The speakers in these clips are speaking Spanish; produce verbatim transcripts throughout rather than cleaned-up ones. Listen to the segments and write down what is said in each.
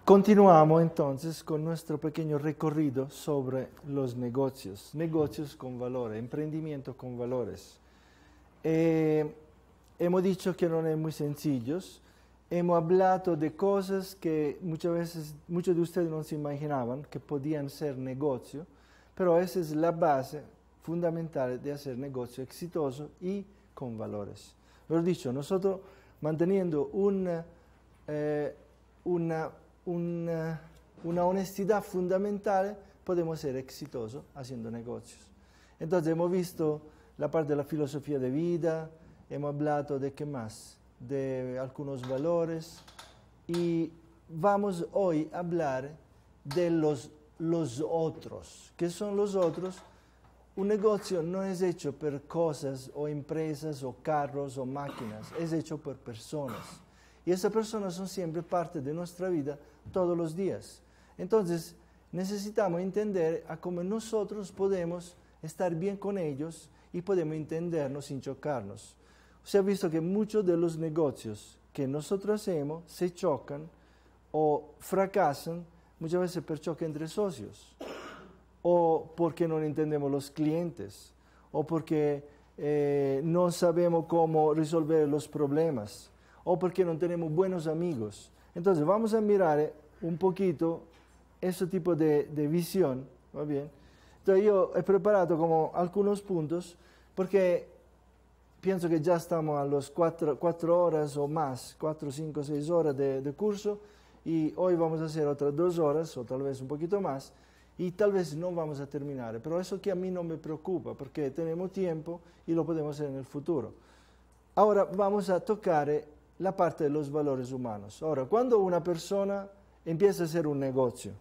Continuamos entonces con nuestro pequeño recorrido sobre los negocios, negocios con valores, emprendimiento con valores. Eh, hemos dicho que no es muy sencillos, hemos hablado de cosas que muchas veces muchos de ustedes no se imaginaban que podían ser negocio, pero esa es la base fundamental de hacer negocio exitoso y con valores. Lo he dicho, nosotros manteniendo una, eh, una Una, una honestidad fundamental, podemos ser exitosos haciendo negocios. Entonces hemos visto la parte de la filosofía de vida, hemos hablado de qué más, de algunos valores, y vamos hoy a hablar de los, los otros. ¿Qué son los otros? Un negocio no es hecho por cosas o empresas o carros o máquinas, es hecho por personas. Y esas personas son siempre parte de nuestra vida todos los días. Entonces, necesitamos entender a cómo nosotros podemos estar bien con ellos y podemos entendernos sin chocarnos. Se ha visto que muchos de los negocios que nosotros hacemos se chocan o fracasan muchas veces por choque entre socios, o porque no entendemos los clientes, o porque eh, no sabemos cómo resolver los problemas, o porque no tenemos buenos amigos. Entonces vamos a mirar un poquito ese tipo de, de visión, ¿va bien? Entonces yo he preparado como algunos puntos, porque pienso que ya estamos a las cuatro, cuatro horas o más, cuatro, cinco, seis horas de, de curso, y hoy vamos a hacer otras dos horas, o tal vez un poquito más, y tal vez no vamos a terminar, pero eso que a mí no me preocupa, porque tenemos tiempo y lo podemos hacer en el futuro. Ahora vamos a tocar la parte de los valores humanos. Ahora, cuando una persona empieza a hacer un negocio,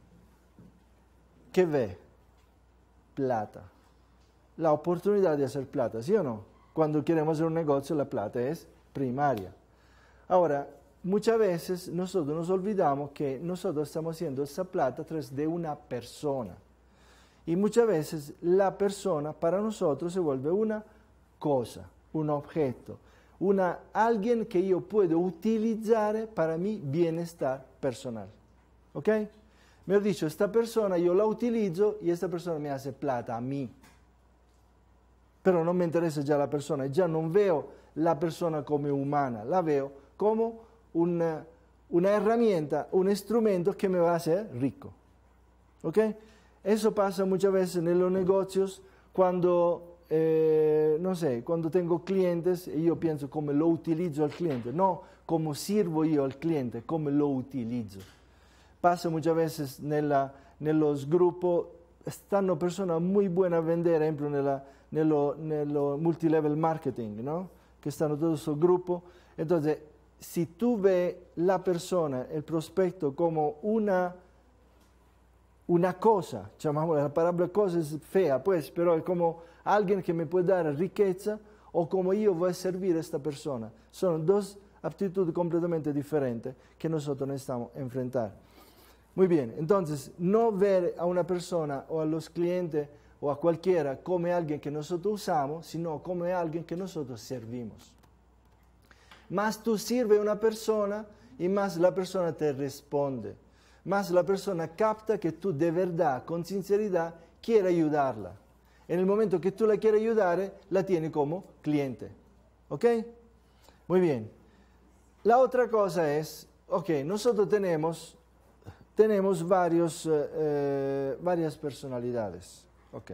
¿qué ve? Plata. La oportunidad de hacer plata, ¿sí o no? Cuando queremos hacer un negocio, la plata es primaria. Ahora, muchas veces nosotros nos olvidamos que nosotros estamos haciendo esa plata a través de una persona. Y muchas veces la persona para nosotros se vuelve una cosa, un objeto. Una, alguien que yo puedo utilizar para mi bienestar personal. ¿Ok? Me he dicho, esta persona yo la utilizo y esta persona me hace plata a mí. Pero no me interesa ya la persona, ya no veo la persona como humana, la veo como una, una herramienta, un instrumento que me va a hacer rico. ¿Ok? Eso pasa muchas veces en los negocios cuando... Eh, no sé, cuando tengo clientes y yo pienso cómo lo utilizo al cliente, no cómo sirvo yo al cliente, cómo lo utilizo. Pasa muchas veces nella, los grupos, stanno persone muy buenas a vendere, per esempio nella, nello, nello multilevel marketing, ¿no? Que stanno todos esos grupos. Entonces, si tú ves la persona, el prospecto como una una cosa, llamémosla, la palabra cosa es fea, pues, pero es como alguien que me puede dar riqueza o como yo voy a servir a esta persona. Son dos actitudes completamente diferentes que nosotros necesitamos enfrentar. Muy bien, entonces, no ver a una persona o a los clientes o a cualquiera como alguien que nosotros usamos, sino como alguien que nosotros servimos. Más tú sirves a una persona y más la persona te responde. Más la persona capta que tú de verdad, con sinceridad, quieres ayudarla. En el momento que tú la quieres ayudar, la tiene como cliente. ¿Ok? Muy bien. La otra cosa es, ok, nosotros tenemos, tenemos varios, eh, varias personalidades. Ok.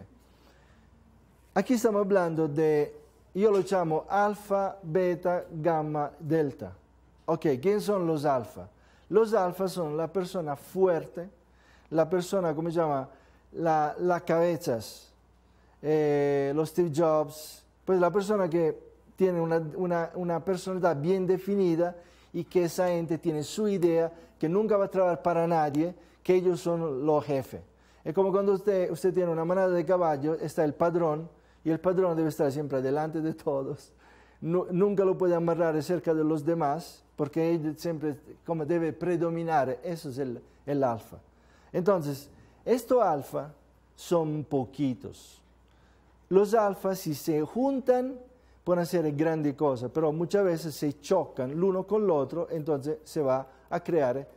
Aquí estamos hablando de, yo lo llamo alfa, beta, gamma, delta. Ok, ¿quién son los alfa? Los alfa son la persona fuerte, la persona, ¿cómo se llama? La, la cabezas, eh, los Steve Jobs, pues la persona que tiene una, una, una personalidad bien definida y que esa gente tiene su idea, que nunca va a trabajar para nadie, que ellos son los jefes. Es como cuando usted, usted tiene una manada de caballos, está el padrón, y el padrón debe estar siempre delante de todos. No, nunca lo puede amarrar cerca de los demás, porque él siempre como debe predominar, eso es el, el alfa. Entonces, estos alfa son poquitos. Los alfas, si se juntan, pueden hacer grandes cosas, pero muchas veces se chocan el uno con el otro, entonces se va a crear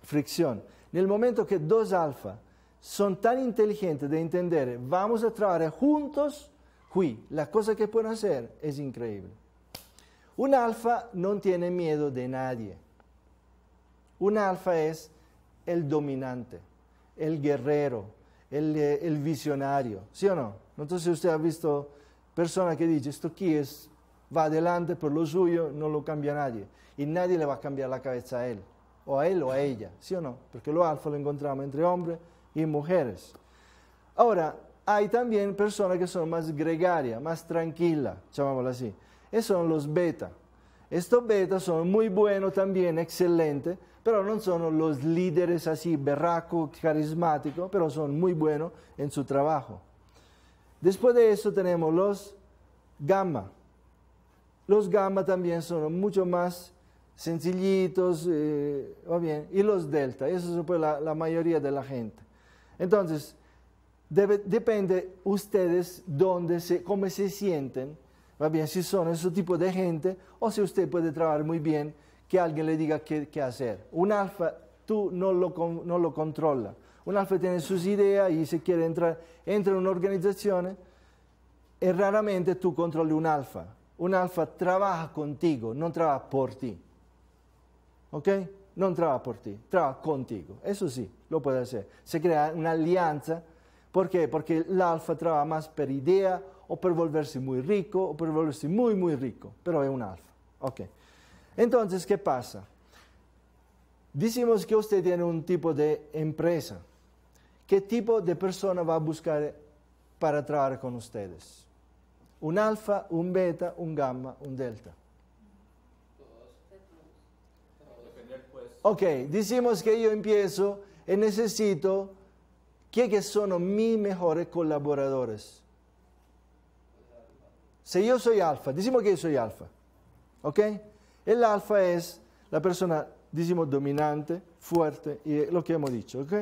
fricción. En el momento que dos alfa son tan inteligentes de entender, vamos a trabajar juntos, qui, la cosa que pueden hacer es increíble. Un alfa no tiene miedo de nadie. Un alfa es el dominante, el guerrero, el, el visionario, ¿sí o no? No sé si usted ha visto personas que dicen, esto aquí es, va adelante por lo suyo, no lo cambia nadie. Y nadie le va a cambiar la cabeza a él, o a él o a ella, ¿sí o no? Porque los alfa lo encontramos entre hombres y mujeres. Ahora, hay también personas que son más gregarias, más tranquilas, llamémoslo así. Esos son los beta. Estos betas son muy buenos también, excelentes, pero no son los líderes así berracos, carismáticos, pero son muy buenos en su trabajo. Después de eso tenemos los gamma. Los gamma también son mucho más sencillitos, eh, o bien, y los delta, eso es pues la, la mayoría de la gente. Entonces, debe, depende ustedes dónde se, cómo se sienten, va bien, si son ese tipo de gente, o si usted puede trabajar muy bien, que alguien le diga qué, qué hacer. Un alfa, tú no lo, no lo controla. Un alfa tiene sus ideas y si quiere entrar, entra en una organización, y raramente tú controles un alfa. Un alfa trabaja contigo, no trabaja por ti. ¿Ok? No trabaja por ti, trabaja contigo. Eso sí, lo puede hacer. Se crea una alianza. ¿Por qué? Porque el alfa trabaja más por idea, o por volverse muy rico, o por volverse muy, muy rico. Pero es un alfa. Ok. Entonces, ¿qué pasa? Decimos que usted tiene un tipo de empresa. ¿Qué tipo de persona va a buscar para trabajar con ustedes? Un alfa, un beta, un gamma, un delta. Ok, decimos que yo empiezo y necesito que son mis mejores colaboradores. Si yo soy alfa, decimos que yo soy alfa. ¿Ok? El alfa es la persona, decimos, dominante, fuerte, y lo que hemos dicho. ¿Ok?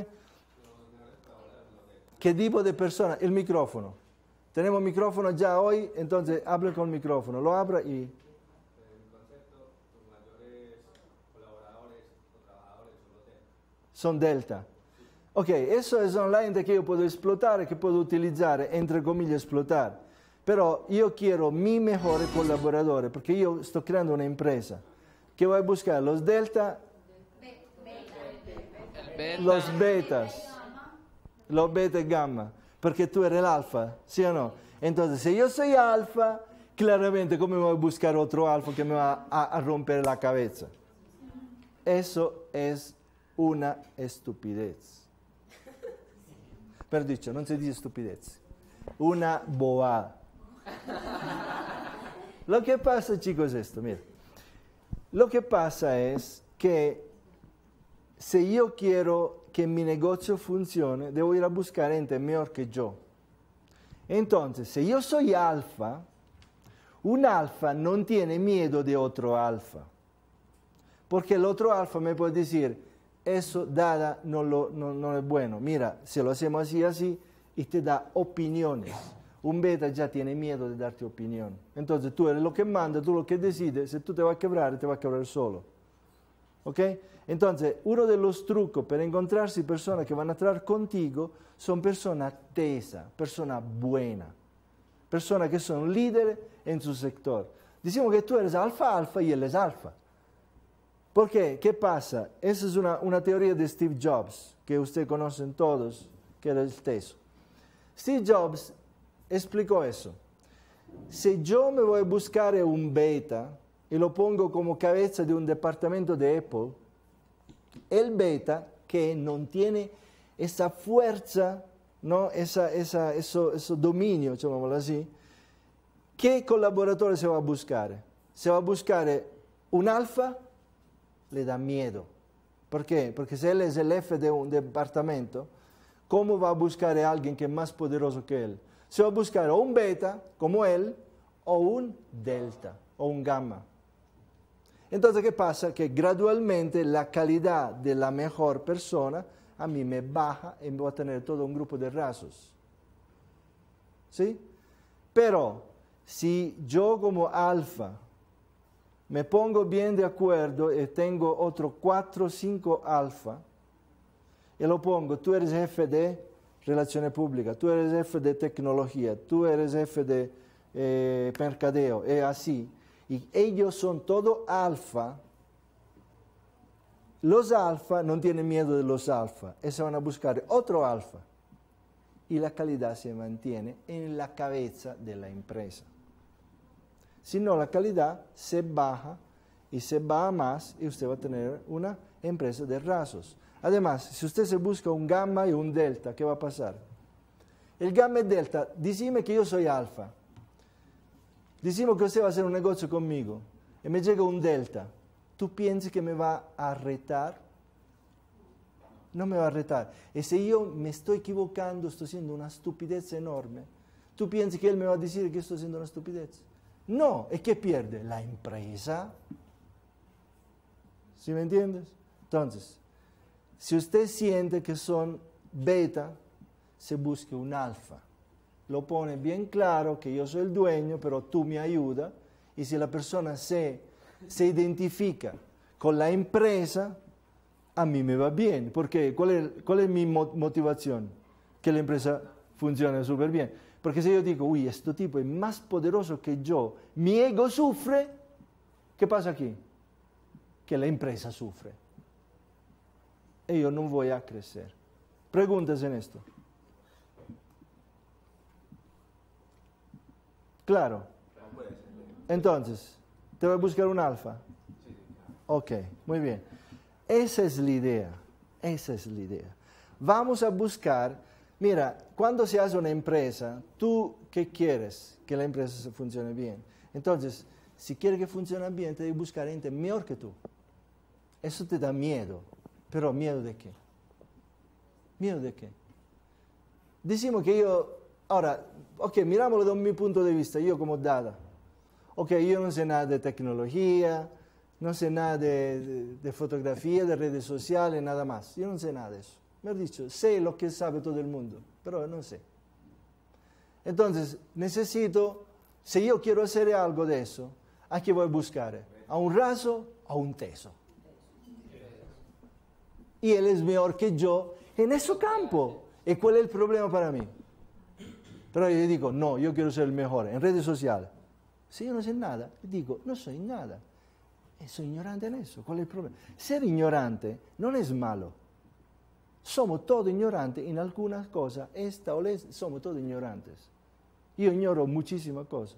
¿Qué tipo de persona? El micrófono. Tenemos micrófono ya hoy, entonces hable con el micrófono. Lo abra y... Son delta. Ok, eso es la gente que yo puedo explotar, que puedo utilizar, entre comillas, explotar. Pero yo quiero mis mejores colaboradores, porque yo estoy creando una empresa. ¿Qué voy a buscar? Los delta, Beta. los betas, los beta y gamma, porque tú eres el alfa, ¿sí o no? Entonces, si yo soy alfa, claramente, ¿cómo voy a buscar otro alfa que me va a, a romper la cabeza? Eso es una estupidez. Pero dicho, no se dice estupidez. Una bobada. Lo que pasa, chicos, es esto, mira. Lo que pasa es que si yo quiero que mi negocio funcione, debo ir a buscar gente mejor que yo. Entonces, si yo soy alfa, un alfa no tiene miedo de otro alfa. Porque el otro alfa me puede decir, eso, Dada, no, lo, no, no es bueno. Mira, si lo hacemos así, así, y te da opiniones. Un beta ya tiene miedo de darte opinión. Entonces tú eres lo que manda, tú lo que decides. Si tú te vas a quebrar, te vas a quebrar solo. ¿Ok? Entonces, uno de los trucos para encontrarse personas que van a trabajar contigo son personas tesas, personas buenas, personas que son líderes en su sector. Decimos que tú eres alfa, alfa y él es alfa. ¿Por qué? ¿Qué pasa? Esa es una, una teoría de Steve Jobs, que ustedes conocen todos, que era el teso. Steve Jobs explicó eso. Si yo me voy a buscar un beta y lo pongo como cabeza de un departamento de Apple, el beta que no tiene esa fuerza, ¿no? esa, esa, eso, eso dominio, llamémoslo así, ¿qué colaborador se va a buscar? Se va a buscar un alfa, le da miedo. ¿Por qué? Porque si él es el jefe de un departamento, ¿cómo va a buscar a alguien que es más poderoso que él? Se va a buscar o un beta, como él, o un delta, o un gamma. Entonces, ¿qué pasa? Que gradualmente la calidad de la mejor persona a mí me baja y voy a tener todo un grupo de rasos. ¿Sí? Pero, si yo como alfa me pongo bien de acuerdo y tengo otros cuatro o cinco alfa, y lo pongo, tú eres jefe de relaciones públicas, tú eres jefe de tecnología, tú eres jefe de eh, mercadeo, y así, y ellos son todo alfa. Los alfa no tienen miedo de los alfa, y se van a buscar otro alfa, y la calidad se mantiene en la cabeza de la empresa. Si no, la calidad se baja y se baja más y usted va a tener una empresa de rasos. Además, si usted se busca un gamma y un delta, ¿qué va a pasar? El gamma y delta, decime que yo soy alfa. Decimos que usted va a hacer un negocio conmigo y me llega un delta. ¿Tú piensas que me va a retar? No me va a retar. Y si yo me estoy equivocando, estoy haciendo una estupidez enorme, ¿tú piensas que él me va a decir que estoy haciendo una estupidez? No, ¿y qué pierde? La empresa. ¿Sí me entiendes? Entonces, si usted siente que son beta, se busque un alfa. Lo pone bien claro que yo soy el dueño, pero tú me ayudas. Y si la persona se, se identifica con la empresa, a mí me va bien. Porque ¿cuál es, cuál es mi motivación? Que la empresa funcione súper bien. Porque si yo digo, uy, este tipo es más poderoso que yo, mi ego sufre, ¿qué pasa aquí? Que la empresa sufre. Y yo no voy a crecer. Preguntas en esto. Claro. Entonces, ¿te voy a buscar un alfa? Ok, muy bien. Esa es la idea. Esa es la idea. Vamos a buscar, mira, cuando se hace una empresa, ¿tú qué quieres? Que la empresa funcione bien. Entonces, si quieres que funcione bien, te debes buscar gente mejor que tú. Eso te da miedo. Pero ¿miedo de qué? ¿Miedo de qué? Decimos que yo, ahora, ok, mirámoslo desde mi punto de vista, yo como Dada. Ok, yo no sé nada de tecnología, no sé nada de, de, de fotografía, de redes sociales, nada más. Yo no sé nada de eso. Me he dicho, sé lo que sabe todo el mundo, pero no sé. Entonces, necesito, si yo quiero hacer algo de eso, ¿a qué voy a buscar? ¿A un raso o a un teso? Y él es mejor que yo en ese campo. ¿Y cuál es el problema para mí? Pero yo digo, no, yo quiero ser el mejor en redes sociales. Si yo no sé nada, digo, no soy nada. Y soy ignorante en eso. ¿Cuál es el problema? Ser ignorante no es malo. Somos todos ignorantes en algunas cosas. Esta o la, somos todos ignorantes. Yo ignoro muchísimas cosas.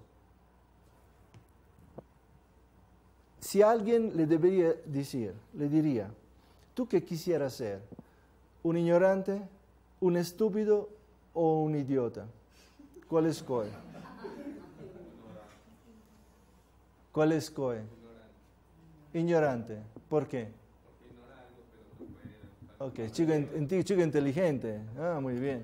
Si alguien le debería decir, le diría, ¿tú qué quisieras ser? ¿Un ignorante, un estúpido o un idiota? ¿Cuál escoge? ¿Cuál escoge? Ignorante. ¿Por qué? Ok, chico, chico inteligente. Ah, muy bien.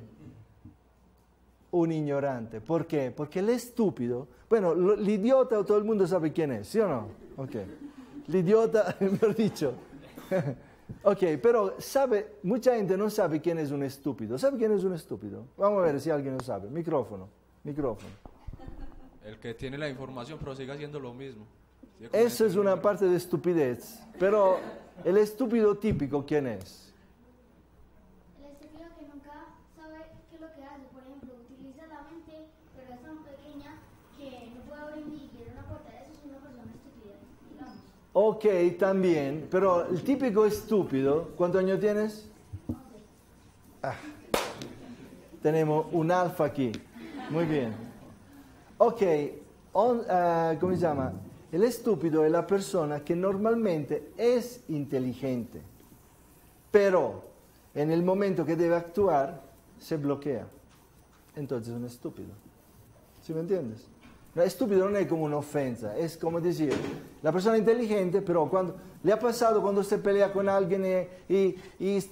Un ignorante. ¿Por qué? Porque el estúpido, bueno, lo, el idiota todo el mundo sabe quién es, ¿sí o no? Ok. El idiota, mejor dicho. Ok, pero sabe, mucha gente no sabe quién es un estúpido. ¿Sabe quién es un estúpido? Vamos a ver si alguien lo sabe. Micrófono, micrófono. El que tiene la información pero sigue haciendo lo mismo. Eso es una parte de estupidez. Pero el estúpido típico, ¿quién es? El estúpido que nunca sabe qué es lo que hace. Por ejemplo, utiliza la mente, pero es tan pequeña que no puede abrir ni siquiera una puerta. Eso es una persona estúpida, digamos. Ok, también, pero el típico estúpido, ¿cuántos años tienes? Ah, tenemos un alfa aquí, muy bien. Ok, on, uh, ¿cómo se llama? El estúpido es la persona que normalmente es inteligente, pero en el momento que debe actuar, se bloquea. Entonces es un estúpido. ¿Sí me entiendes? No, estúpido no es como una ofensa, es como decir, la persona inteligente, pero cuando le ha pasado cuando usted pelea con alguien y, y, y,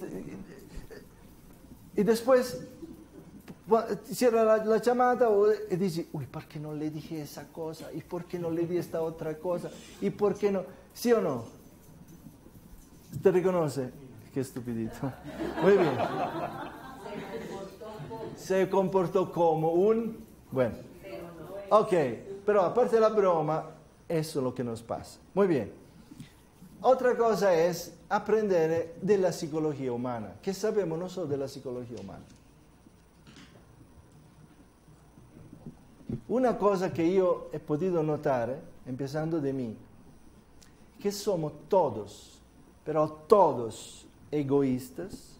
y después cierra la, la llamada y dice, uy, ¿por qué no le dije esa cosa? ¿Y por qué no le di esta otra cosa? ¿Y por qué no? ¿Sí o no? ¿Te reconoce? Qué estupidito. Muy bien. Se comportó como un... Bueno. Ok, pero aparte de la broma, eso es lo que nos pasa. Muy bien. Otra cosa es aprender de la psicología humana. ¿Qué sabemos nosotros de la psicología humana? Una cosa que yo he podido notar, empezando de mí, que somos todos, pero todos egoístas,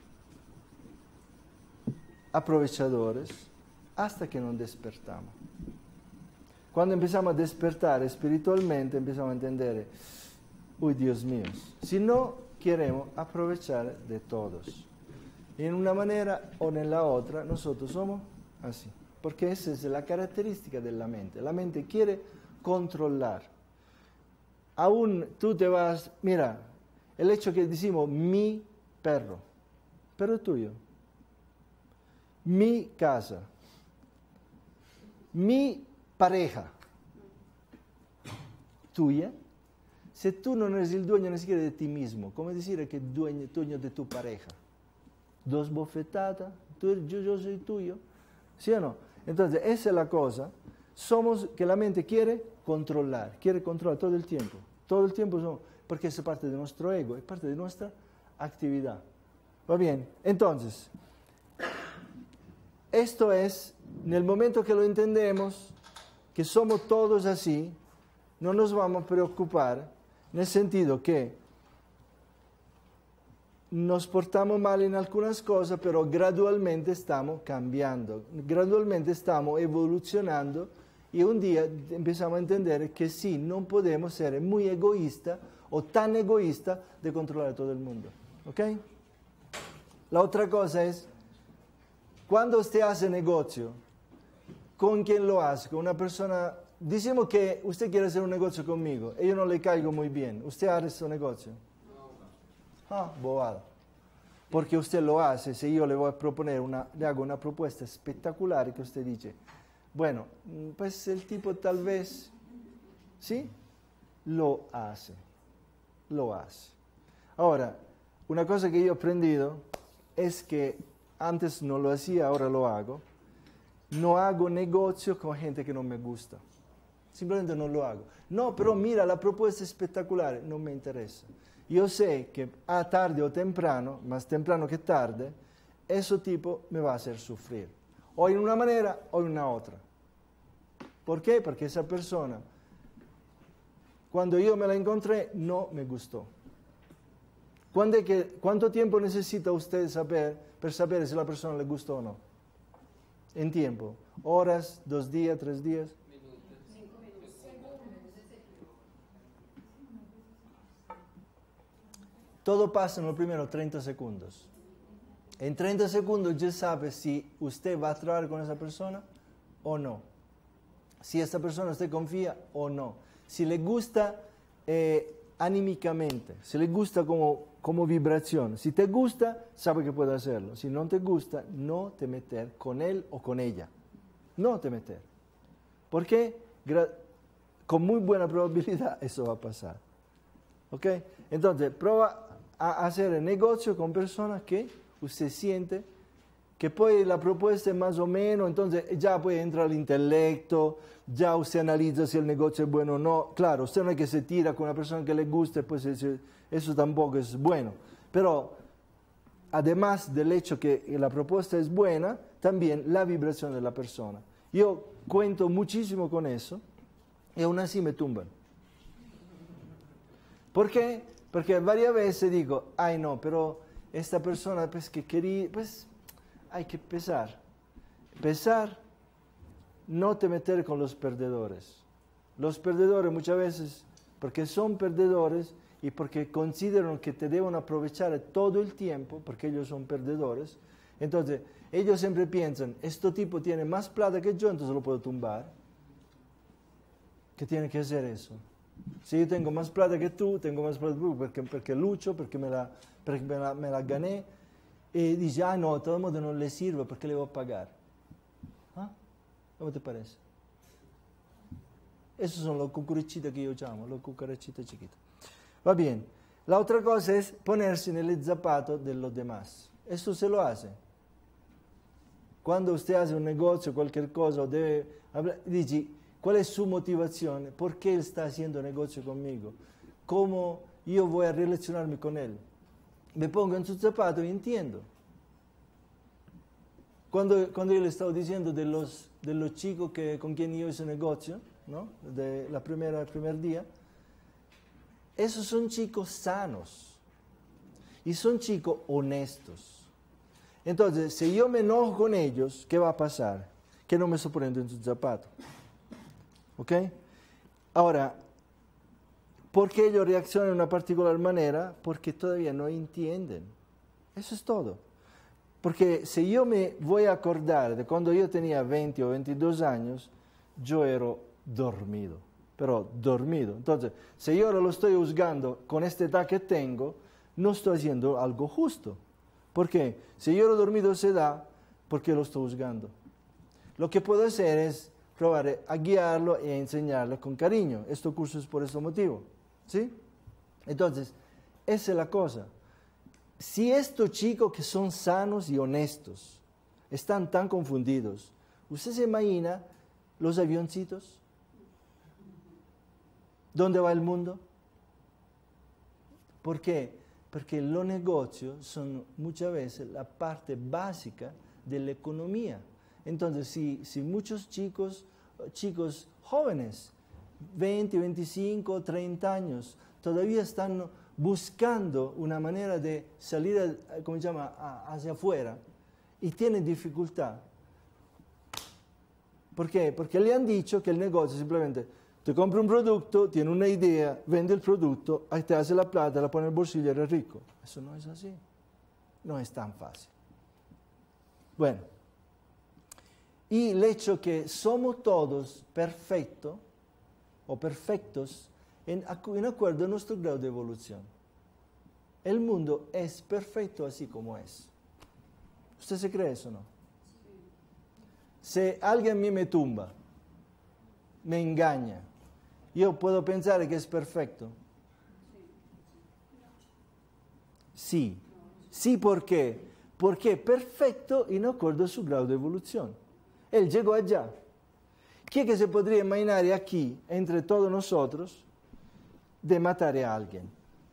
aprovechadores, hasta que nos despertamos. Cuando empezamos a despertar espiritualmente, empezamos a entender, uy, Dios mío, si no queremos aprovechar de todos. En una manera o en la otra, nosotros somos así. Porque esa es la característica de la mente. La mente quiere controlar. Aún tú te vas, mira, el hecho que decimos mi perro, perro tuyo, mi casa, mi pareja, tuya. Si tú no eres el dueño ni siquiera de ti mismo, ¿cómo decir que es dueño, dueño de tu pareja? Dos bofetadas, tú, yo, yo soy tuyo, ¿sí o no? Entonces, esa es la cosa, somos que la mente quiere controlar, quiere controlar todo el tiempo, todo el tiempo somos, porque es parte de nuestro ego, es parte de nuestra actividad. ¿Va bien? Entonces, esto es, en el momento que lo entendemos, que somos todos así, no nos vamos a preocupar, en el sentido que nos portamos mal en algunas cosas, pero gradualmente estamos cambiando, gradualmente estamos evolucionando y un día empezamos a entender que sí, no podemos ser muy egoístas o tan egoístas de controlar a todo el mundo. ¿Ok? La otra cosa es, cuando usted hace negocio, ¿con quién lo hace? Con una persona, decimos que usted quiere hacer un negocio conmigo y yo no le caigo muy bien, ¿usted hace ese negocio? Ah, bobada. Porque usted lo hace, si yo le voy a proponer una, le hago una propuesta espectacular que usted dice, bueno, pues el tipo tal vez, ¿sí? Lo hace, lo hace. Ahora, una cosa que yo he aprendido es que antes no lo hacía, ahora lo hago. No hago negocio con gente que no me gusta. Simplemente no lo hago. No, pero mira, la propuesta es espectacular, no me interesa. Yo sé que a tarde o temprano, más temprano que tarde, ese tipo me va a hacer sufrir. O en una manera o en una otra. ¿Por qué? Porque esa persona, cuando yo me la encontré, no me gustó. ¿Cuándo es que, ¿Cuánto tiempo necesita usted saber para saber si la persona le gustó o no? En tiempo. ¿Horas, dos días, tres días? Todo pasa en los primeros treinta segundos. En treinta segundos ya sabe si usted va a trabajar con esa persona o no. Si esta persona usted confía o no. Si le gusta eh, anímicamente, si le gusta como, como vibración. Si te gusta, sabe que puede hacerlo. Si no te gusta, no te meter con él o con ella. No te meter. Porque gra- con muy buena probabilidad eso va a pasar. ¿Ok? Entonces, prueba a hacer el negocio con personas que usted siente que poi la propuesta es más o menos, entonces ya puede entrar el intelecto, ya usted analiza si el negocio es bueno o no. Claro, usted no es que se tira con una persona que le gusta y pues eso tampoco es bueno. Pero además del hecho que la propuesta es buena, también la vibración de la persona. Yo cuento muchísimo con eso y aún así me tumban. ¿Por qué? Porque varias veces digo, ay no, pero esta persona pues que quería, pues hay que pesar. Pesar, no te meter con los perdedores. Los perdedores muchas veces, porque son perdedores y porque consideran que te deben aprovechar todo el tiempo, porque ellos son perdedores, entonces ellos siempre piensan, este tipo tiene más plata que yo, entonces lo puedo tumbar. ¿Qué tiene que hacer eso? Si yo tengo más plata que tú, tengo más plata que tú, porque, porque lucho, porque me la, porque me la, me la gané, y dice, ah no, de todo modo no le sirve, porque le voy a pagar. ¿Ah? ¿Cómo te parece? Esos son los cucarachitas que yo llamo, los cucarachitas chiquitos. Va bien. La otra cosa es ponerse en el zapato de los demás. Esto se lo hace. Cuando usted hace un negocio, cualquier cosa, debe hablar, dice, ¿cuál es su motivación? ¿Por qué él está haciendo negocio conmigo? ¿Cómo yo voy a relacionarme con él. Me pongo en sus zapatos y entiendo. Cuando, cuando yo le estaba diciendo de los, de los chicos que, con quien yo hice negocio, ¿no? De la primera, el primer día, esos son chicos sanos y son chicos honestos. Entonces, si yo me enojo con ellos, ¿qué va a pasar? Que no me estoy poniendo en sus zapatos. ¿Ok? Ahora, ¿por qué ellos reaccionan de una particular manera? Porque todavía no entienden. Eso es todo. Porque si yo me voy a acordar de cuando yo tenía veinte o veintidós años, yo era dormido, pero dormido. Entonces, si yo ahora lo estoy juzgando con esta edad que tengo, no estoy haciendo algo justo. ¿Por qué? Si yo era dormido a esa edad, ¿por qué lo estoy juzgando? Lo que puedo hacer es probar a guiarlo y a enseñarle con cariño. Este curso es por este motivo. ¿Sí? Entonces, esa es la cosa. Si estos chicos que son sanos y honestos están tan confundidos, ¿usted se imagina los avioncitos? ¿Dónde va el mundo? ¿Por qué? Porque los negocios son muchas veces la parte básica de la economía. Entonces, si, si muchos chicos, chicos jóvenes, veinte, veinticinco, treinta años, todavía están buscando una manera de salir, ¿cómo se llama?, hacia afuera, y tienen dificultad. ¿Por qué? Porque le han dicho que el negocio simplemente te compra un producto, tiene una idea, vende el producto, ahí te hace la plata, la pone en el bolsillo y eres rico. Eso no es así. No es tan fácil. Bueno, y el hecho que somos todos perfectos o perfectos en, en acuerdo a nuestro grado de evolución. El mundo es perfecto así como es. ¿Usted se cree eso o no? Si alguien a mí me tumba, me engaña, yo puedo pensar que es perfecto. Sí. Sí, ¿por qué? Porque es perfecto en acuerdo a su grado de evolución. Él llegó allá. ¿Quién que se podría imaginar aquí, entre todos nosotros, de matar a alguien?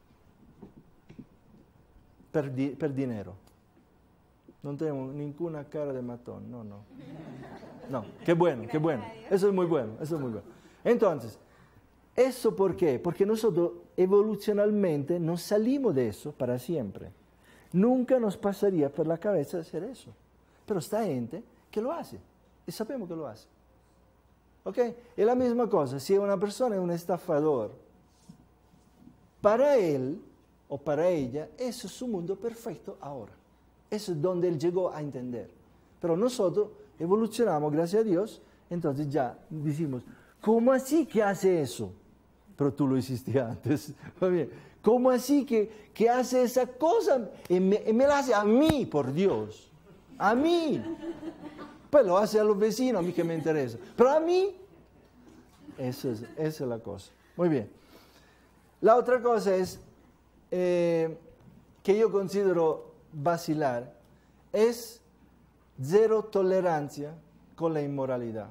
Per, di, per dinero. No tenemos ninguna cara de matón, no, no. No, qué bueno, qué bueno. Eso es muy bueno, eso es muy bueno. Entonces, ¿eso por qué? Porque nosotros evolucionalmente no salimos de eso para siempre. Nunca nos pasaría por la cabeza hacer eso. Pero está gente que lo hace, y sabemos que lo hace. ¿Ok? Es la misma cosa, si una persona es un estafador, para él o para ella, eso es su mundo perfecto ahora. Eso es donde él llegó a entender. Pero nosotros evolucionamos, gracias a Dios, entonces ya decimos, ¿cómo así que hace eso? Pero tú lo hiciste antes. ¿Cómo así que, que hace esa cosa? Y me, y me la hace a mí, por Dios. A mí. Pues lo hace a los vecinos, a mí que me interesa. Pero a mí, eso es, esa es la cosa. Muy bien. La otra cosa es, eh, que yo considero vacilar, es cero tolerancia con la inmoralidad.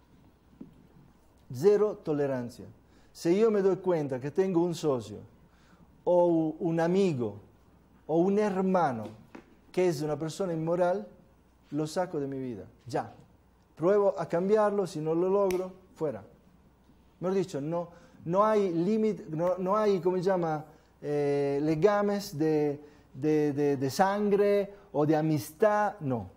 Cero tolerancia. Si yo me doy cuenta que tengo un socio, o un amigo, o un hermano, que es una persona inmoral, lo saco de mi vida, ya. Pruebo a cambiarlo, si no lo logro, fuera. Mejor dicho, no, no hay límite, no, no hay, ¿cómo se llama?, eh, legames de, de, de, de sangre o de amistad, no.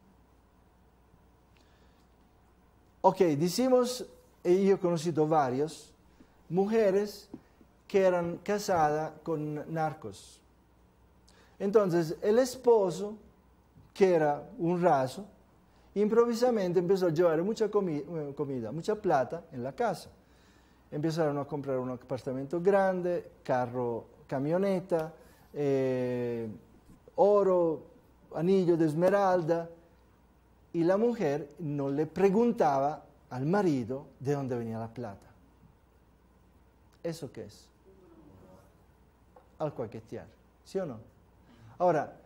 Ok, decimos, y yo he conocido varios, mujeres que eran casadas con narcos. Entonces, el esposo, que era un raso, improvisamente empezó a llevar mucha comi comida, mucha plata en la casa. Empezaron a comprar un apartamento grande, carro, camioneta, eh, oro, anillo de esmeralda, y la mujer no le preguntaba al marido de dónde venía la plata. ¿Eso qué es? Al coquetear, ¿sí o no? Ahora,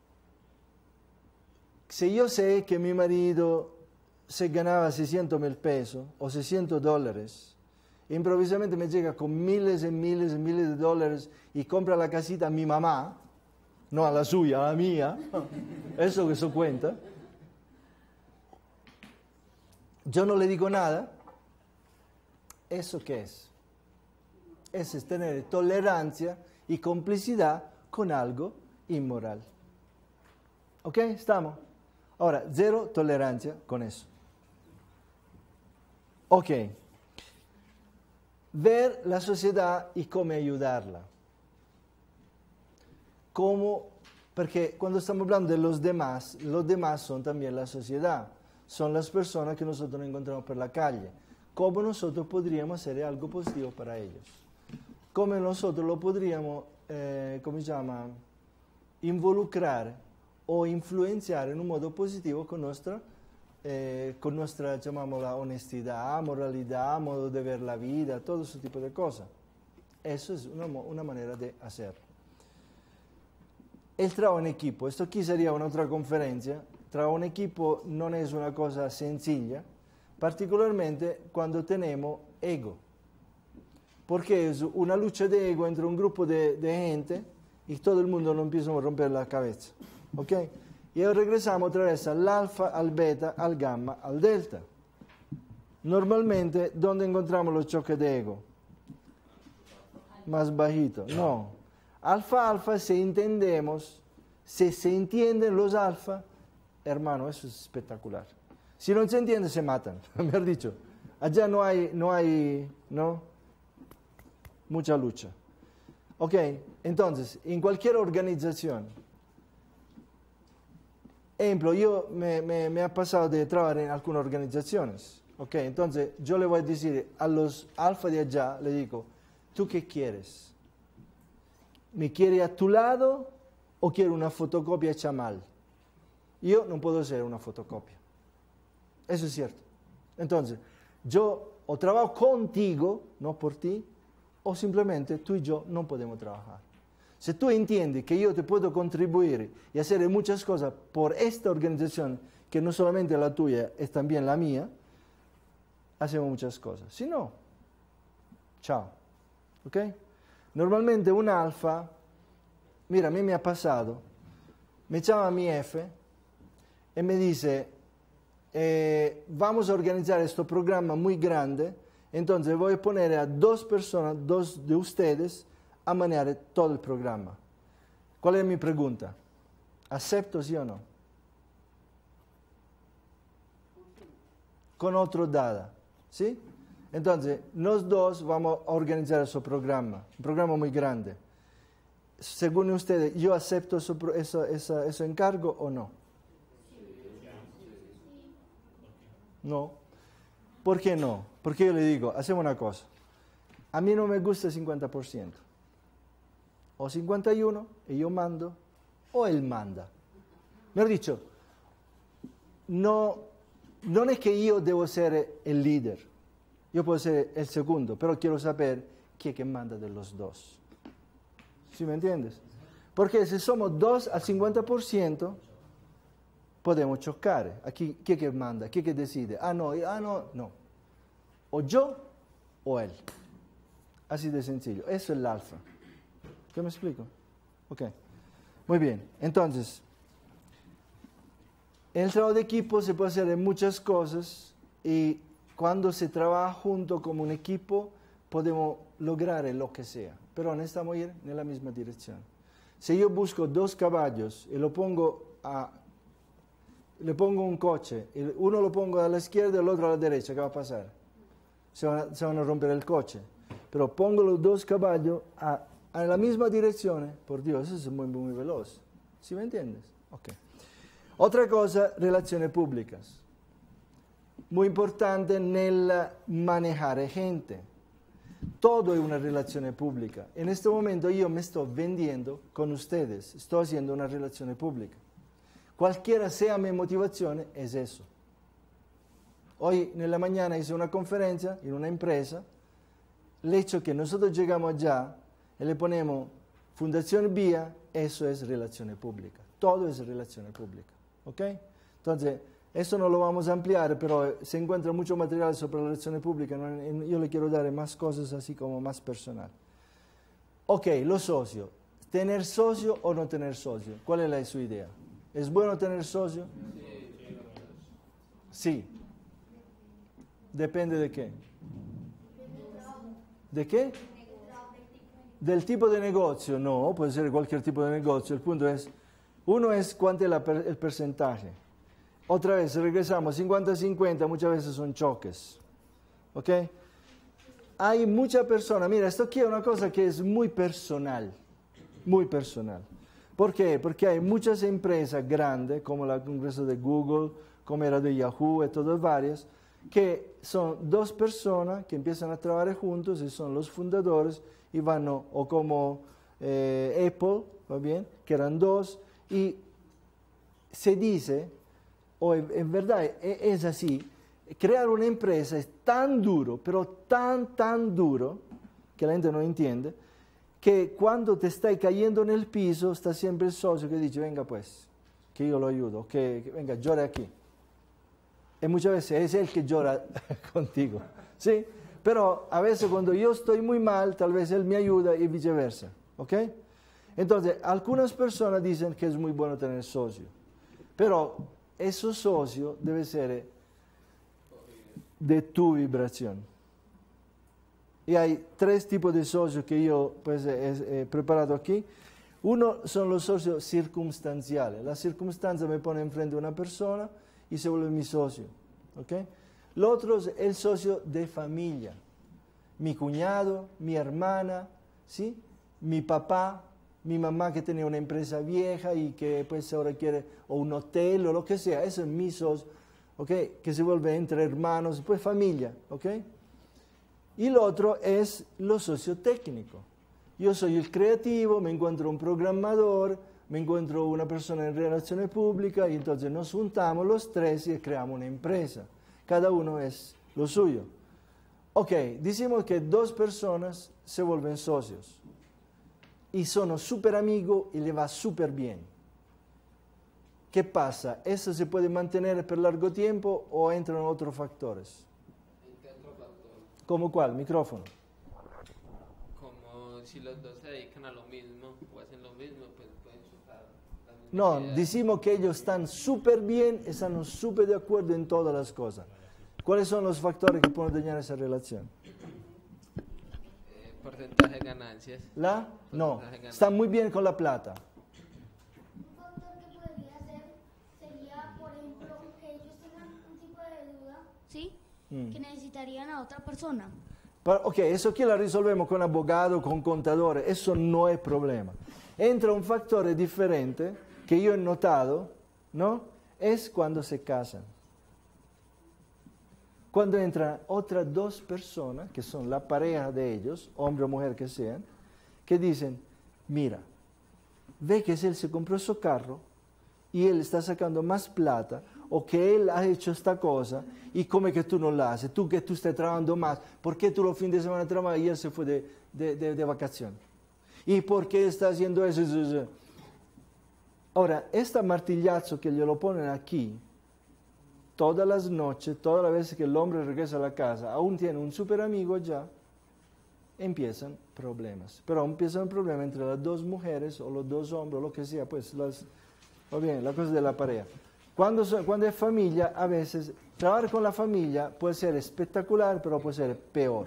si yo sé que mi marido se ganaba seiscientos mil pesos o seiscientos dólares improvisamente me llega con miles y miles y miles de dólares y compra la casita a mi mamá, no a la suya, a la mía, eso que eso cuenta, yo no le digo nada, ¿eso qué es? Eso es tener tolerancia y complicidad con algo inmoral. ¿Ok? ¿Estamos? Ahora, cero tolerancia con eso. Ok. Ver la sociedad y cómo ayudarla. ¿Cómo? Porque cuando estamos hablando de los demás, los demás son también la sociedad. Son las personas que nosotros encontramos por la calle. ¿Cómo nosotros podríamos hacer algo positivo para ellos? ¿Cómo nosotros lo podríamos, eh, ¿cómo se llama? Involucrar o influenciar en un modo positivo con nuestra, eh, con nuestra, llamámosla, honestidad, moralidad, modo de ver la vida, todo ese tipo de cosas. Eso es una, una manera de hacerlo. El trabajo en equipo, esto aquí sería una otra conferencia. Trabajo en equipo no es una cosa sencilla, particularmente cuando tenemos ego. Porque es una lucha de ego entre un grupo de, de gente y todo el mundo nos empieza a romper la cabeza. ¿Ok? Y ahora regresamos otra vez al alfa, al beta, al gamma, al delta. Normalmente, ¿dónde encontramos los choques de ego? Más bajito. No. Alfa, alfa, si entendemos, si se entienden los alfa, hermano, eso es espectacular. Si no se entiende, se matan. Mejor dicho, allá no hay, no hay, ¿no? Mucha lucha. Ok, entonces, en cualquier organización, ejemplo, yo me, me, me ha pasado de trabajar en algunas organizaciones, ok, entonces yo le voy a decir a los alfa de allá, le digo, ¿tú qué quieres? ¿Me quiere a tu lado o quiere una fotocopia hecha mal? Yo no puedo hacer una fotocopia. Eso es cierto. Entonces, yo o trabajo contigo, no por ti, o simplemente tú y yo no podemos trabajar. Si tú entiendes que yo te puedo contribuir y hacer muchas cosas por esta organización, que no solamente la tuya, es también la mía, hacemos muchas cosas. Si no, chao. ¿Ok? Normalmente un alfa, mira, a mí me ha pasado, me llama mi jefe y me dice, eh, vamos a organizar este programa muy grande, entonces voy a poner a dos personas, dos de ustedes, a manejar todo el programa. ¿Cuál es mi pregunta? ¿Acepto sí o no? Con otro dada, ¿sí? Entonces, los dos vamos a organizar ese programa, un programa muy grande. Según ustedes, ¿yo acepto eso, eso, eso, eso encargo o no? No. ¿Por qué no? Porque yo le digo, hacemos una cosa. A mí no me gusta el cincuenta por ciento. O cincuenta y uno y yo mando, o él manda. Mejor dicho, no, no es que yo debo ser el líder. Yo puedo ser el segundo, pero quiero saber quién es que manda de los dos. ¿Sí me entiendes? Porque si somos dos al cincuenta por ciento, podemos chocar. Aquí, ¿quién que manda? ¿Quién que decide? Ah, no, ah, no, no. O yo o él. Así de sencillo. Eso es el alfa. ¿Qué me explico? Ok. Muy bien. Entonces, en el trabajo de equipo se puede hacer muchas cosas y cuando se trabaja junto como un equipo podemos lograr lo que sea. Pero necesitamos ir en la misma dirección. Si yo busco dos caballos y lo pongo a... le pongo un coche, uno lo pongo a la izquierda y el otro a la derecha, ¿qué va a pasar? Se van a, se van a romper el coche. Pero pongo los dos caballos a, a la misma dirección, por Dios, eso es muy, muy veloz. ¿Sí me entiendes? Ok. Otra cosa, relaciones públicas. Muy importante nel manejar gente. Todo es una relación pública. En este momento yo me estoy vendiendo con ustedes, estoy haciendo una relación pública. Cualquiera sea mi motivación, es eso. Hoy en la mañana hice una conferencia en una empresa. El hecho que nosotros llegamos allá y le ponemos Fundación Vía, eso es relación pública. Todo es relación pública. ¿Ok? Entonces, Eso no lo vamos a ampliar, pero se encuentra mucho material sobre la relazione pública. ¿No? Yo le quiero dar más cosas así como más personal. Ok, los socios. ¿Tener socio o no tener socio? ¿Cuál es la, su idea? ¿Es bueno tener socio? Sí. ¿Depende de qué? ¿De qué? Del tipo de negocio. No, puede ser cualquier tipo de negocio. El punto es, uno es cuánto es la, el porcentaje. Otra vez, regresamos, cincuenta cincuenta, muchas veces son choques. ¿Ok? Hay muchas personas, mira, esto aquí es una cosa que es muy personal, muy personal. ¿Por qué? Porque hay muchas empresas grandes, como la empresa de Google, como era de Yahoo y todas varias, que son dos personas que empiezan a trabajar juntos y son los fundadores y van, o, o como eh, Apple, ¿va bien? Que eran dos, y se dice, o en, en verdad es, es así, crear una empresa es tan duro, pero tan, tan duro, que la gente no entiende, que cuando te stai cayendo en el piso, está siempre el socio que dice, venga pues, que yo lo ayudo, que, que venga, llora aquí. Y muchas veces es él que llora contigo, ¿sí? Pero a veces cuando yo estoy muy mal, tal vez él me ayuda y viceversa, ¿ok? Entonces, algunas personas dicen que es muy bueno tener socio, pero ese socio debe ser de tu vibración. Y hay tres tipos de socios que yo pues, he, he preparado aquí. Uno son los socios circunstanciales. La circunstancia me pone enfrente a una persona y se vuelve mi socio. ¿Okay? Lo otro es el socio de familia. Mi cuñado, mi hermana, ¿sí? Mi papá, mi mamá que tenía una empresa vieja y que pues ahora quiere, o un hotel o lo que sea. Eso es mi socio, ¿okay? Que se vuelve entre hermanos, pues familia. ¿Okay? Y lo otro es lo sociotécnico. Yo soy el creativo, me encuentro un programador, me encuentro una persona en relaciones públicas y entonces nos juntamos los tres y creamos una empresa. Cada uno es lo suyo. Ok, decimos que dos personas se vuelven socios y son súper amigos y le va súper bien. ¿Qué pasa? ¿Eso se puede mantener por largo tiempo o entran otros factores? ¿Cómo cuál? Micrófono. Como si los dos se dedican a lo mismo o hacen lo mismo, pues pueden chocar. No, decimos que ellos están súper bien, están súper de acuerdo en todas las cosas. ¿Cuáles son los factores que pueden dañar esa relación? Eh, porcentaje de ganancias. ¿La? No, Porcentaje de ganancias. están muy bien con la plata. Un factor que podría ser sería, por ejemplo, que ellos tengan un tipo de duda, ¿sí? Mm. Que necesitarían a otra persona. Pero, ok, eso aquí lo resolvemos con abogado, con contadores, eso no es problema. Entra un factor diferente que yo he notado, ¿no? Es cuando se casan. Cuando entran otras dos personas, que son la pareja de ellos, hombre o mujer que sean, que dicen, mira, ve que si él se compró su carro y él está sacando más plata, o que él ha hecho esta cosa, y como que tú no la haces, tú que tú estás trabajando más, ¿por qué tú los fines de semana trabajas y él se fue de, de, de, de vacación? ¿Y por qué está haciendo eso, eso, eso? Ahora, este martillazo que le lo ponen aquí, todas las noches, todas las veces que el hombre regresa a la casa, aún tiene un super amigo ya, empiezan problemas. Pero empiezan problemas entre las dos mujeres o los dos hombres, o lo que sea, pues, las, o bien, la cosa de la pareja. Cuando, cuando es familia, a veces, trabajar con la familia puede ser espectacular, pero puede ser peor.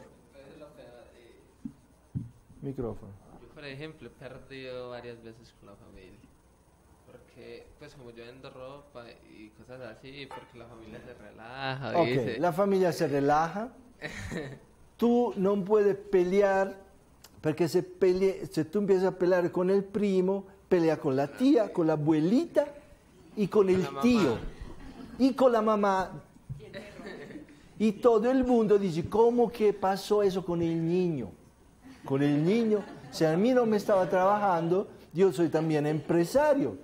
Micrófono. Yo, por ejemplo, he perdido varias veces con la familia. Porque, pues, como yo vendo ropa y cosas así, porque la familia se relaja. Ok, ¿viste? la familia se relaja. Tú no puedes pelear, porque se pelea, si tú empiezas a pelear con el primo, pelea con la tía, con la abuelita y con el la tío. mamá. Y con la mamá. Y todo el mundo dice, ¿cómo que pasó eso con el niño? Con el niño, si a mí no me estaba trabajando, yo soy también empresario.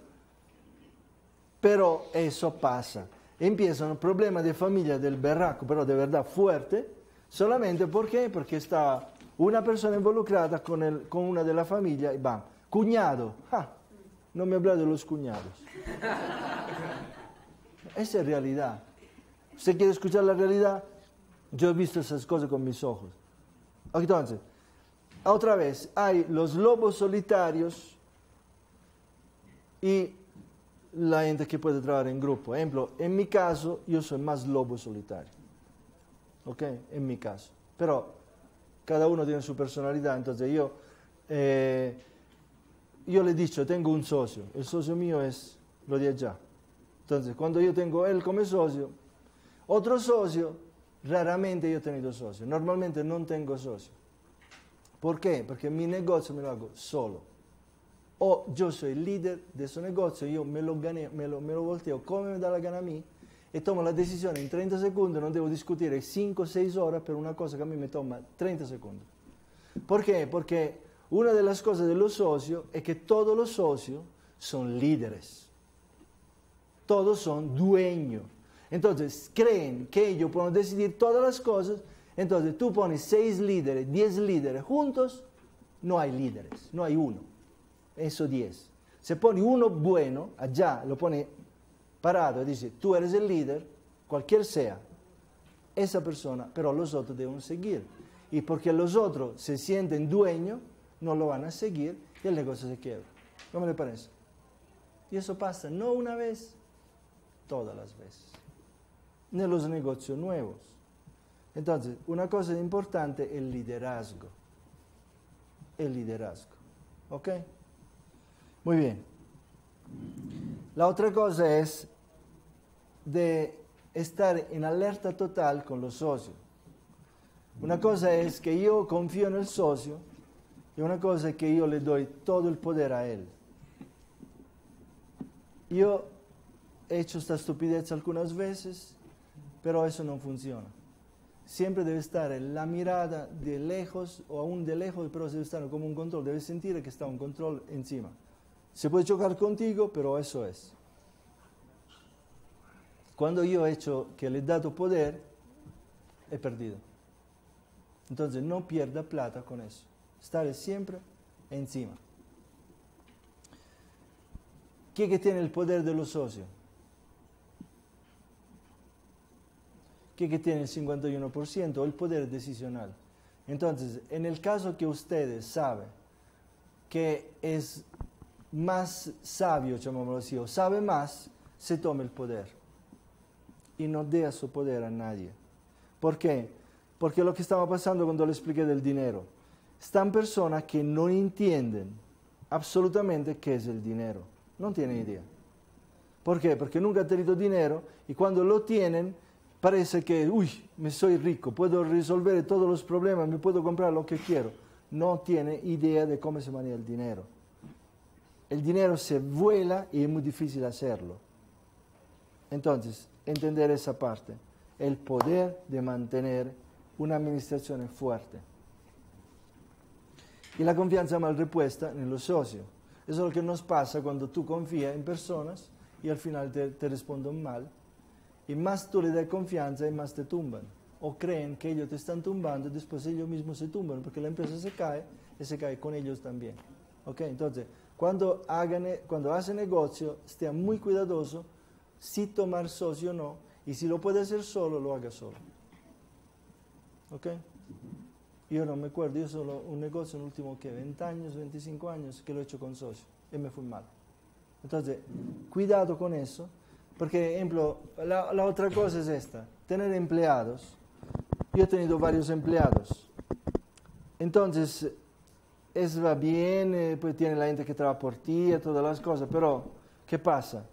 Pero eso pasa. Empiezan problemas de familia del berraco, pero de verdad fuerte, solamente ¿por qué? Porque está una persona involucrada con, el, con una de la familia y va, cuñado, ah, no me habla de los cuñados. Esa es realidad. ¿Usted quiere escuchar la realidad? Yo he visto esas cosas con mis ojos. Entonces, otra vez, hay los lobos solitarios y la gente que puede trabajar en grupo. Por ejemplo, en mi caso, yo soy más lobo solitario. ¿Ok? En mi caso. Pero cada uno tiene su personalidad. Entonces yo, eh, yo le he dicho, tengo un socio. El socio mío es lo de allá. Entonces, cuando yo tengo él como socio, otro socio, raramente yo he tenido socio. Normalmente no tengo socio. ¿Por qué? Porque mi negocio me lo hago solo. O yo soy el líder de ese negocio, yo me lo, gané, me, lo, me lo volteo come me da la gana a mí y tomo la decisión en treinta segundos, no devo discutir cinco o seis horas per una cosa que a mí me toma treinta segundos. ¿Por qué? Porque una de las cosas de los socios es que todos los socios son líderes. Todos son dueños. Entonces creen que ellos pueden decidir todas las cosas. Entonces tú pones seis líderes, diez líderes juntos, no hay líderes, no hay uno. Eso diez. Se pone uno bueno, allá lo pone parado y dice, tú eres el líder, cualquier sea, esa persona, pero los otros deben seguir. Y porque los otros se sienten dueños, no lo van a seguir y el negocio se quiebra. ¿Cómo le parece? Y eso pasa no una vez, todas las veces. En los negocios nuevos. Entonces, una cosa importante es el liderazgo. El liderazgo. ¿Ok? Muy bien. La otra cosa es de estar en alerta total con los socios. Una cosa es que yo confío en el socio y una cosa es que yo le doy todo el poder a él. Yo he hecho esta estupidez algunas veces, pero eso no funciona. Siempre debe estar en la mirada de lejos o aún de lejos, pero debe estar como un control, debe sentir que está un control encima. Se puede chocar contigo, pero eso es. Cuando yo he hecho que le he dado poder, he perdido. Entonces no pierda plata con eso. Estar siempre encima. ¿Quién que tiene el poder de los socios? ¿Quién que tiene el cincuenta y uno por ciento? El poder decisional. Entonces, en el caso que ustedes saben que es más sabio, llamémoslo así, o sabe más, se toma el poder y no dé su poder a nadie. ¿Por qué? Porque lo que estaba pasando cuando le expliqué del dinero, están personas que no entienden absolutamente qué es el dinero, no tienen idea. ¿Por qué? Porque nunca han tenido dinero y cuando lo tienen parece que, uy, me soy rico, puedo resolver todos los problemas, me puedo comprar lo que quiero. No tiene idea de cómo se maneja el dinero. El dinero se vuela y es muy difícil hacerlo. Entonces, entender esa parte, el poder de mantener una administración fuerte. Y la confianza mal repuesta en los socios. Eso es lo que nos pasa cuando tú confías en personas y al final te, te responden mal. Y más tú le das confianza y más te tumban. O creen que ellos te están tumbando y después ellos mismos se tumban porque la empresa se cae y se cae con ellos también. ¿Ok? Entonces, cuando, hagan, cuando hacen negocio, esté muy cuidadoso si tomar socio o no. Y si lo puede hacer solo, lo haga solo. ¿Ok? Yo no me acuerdo, yo solo un negocio en los últimos ¿qué? veinte años, veinticinco años que lo he hecho con socio y me fue mal. Entonces, cuidado con eso, porque, ejemplo, la, la otra cosa es esta, tener empleados. Yo he tenido varios empleados. Entonces, eso va bien, eh, pues tiene la gente que trabaja por ti, todas las cosas, pero ¿qué pasa?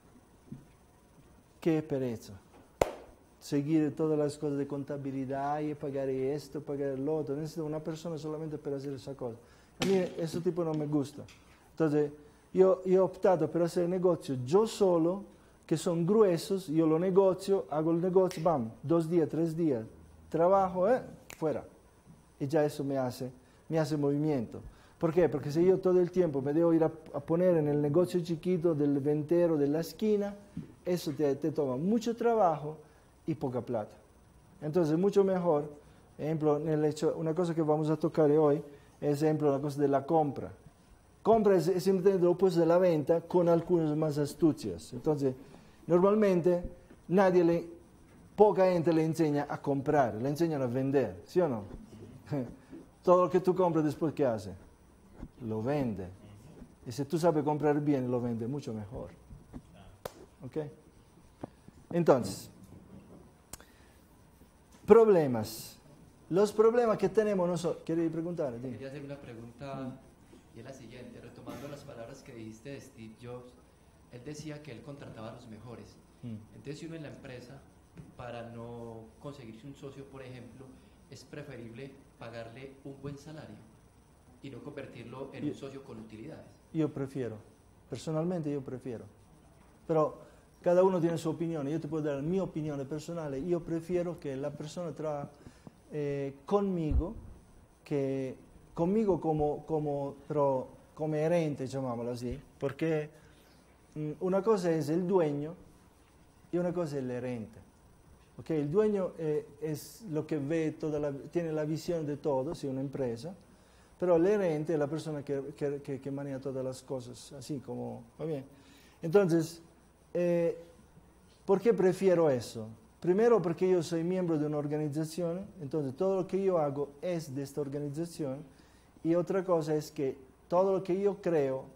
Qué pereza. Seguir todas las cosas de contabilidad y pagar esto, pagar lo otro. Necesito una persona solamente para hacer esa cosa. A mí ese tipo no me gusta. Entonces, yo, yo he optado por hacer negocios yo solo, que son gruesos, yo lo negocio, hago el negocio, bam, dos días, tres días, trabajo, eh, fuera. Y ya eso me hace, me hace movimiento. ¿Por qué? Porque si yo todo el tiempo me debo ir a, a poner en el negocio chiquito del ventero de la esquina, eso te, te toma mucho trabajo y poca plata. Entonces, mucho mejor, ejemplo, en el hecho, una cosa que vamos a tocar hoy, es ejemplo, la cosa de la compra. Compra es, es simplemente lo opuesto de la venta con algunas más astucias. Entonces, Normalmente nadie le, poca gente le enseña a comprar, le enseñan a vender, ¿sí o no? Todo lo que tú compras después, ¿qué hace? Lo vende. Y si tú sabes comprar bien, lo vende mucho mejor. ¿Ok? Entonces, problemas. Los problemas que tenemos nosotros... ¿Quieres preguntar? Dime. Quería hacer una pregunta y es la siguiente. Retomando las palabras que dijiste de Steve Jobs, él decía que él contrataba a los mejores. Mm. Entonces, si uno en la empresa, para no conseguirse un socio, por ejemplo, es preferible pagarle un buen salario y no convertirlo en Yo- un socio con utilidades. Yo prefiero, personalmente yo prefiero. Pero cada uno tiene su opinión. Yo te puedo dar mi opinión personal. Yo prefiero que la persona trabaje eh, conmigo, que conmigo como, como, pero como herente, llamámoslo así, porque mm, una cosa es el dueño y una cosa es el herente. Okay, el dueño eh, es lo que ve, toda la, tiene la visión de todo, si es una empresa, pero el gerente es la persona que, que, que, que maneja todas las cosas, así como, ¿va bien? Entonces, eh, ¿por qué prefiero eso? Primero porque yo soy miembro de una organización, entonces todo lo que yo hago es de esta organización, y otra cosa es que todo lo que yo creo,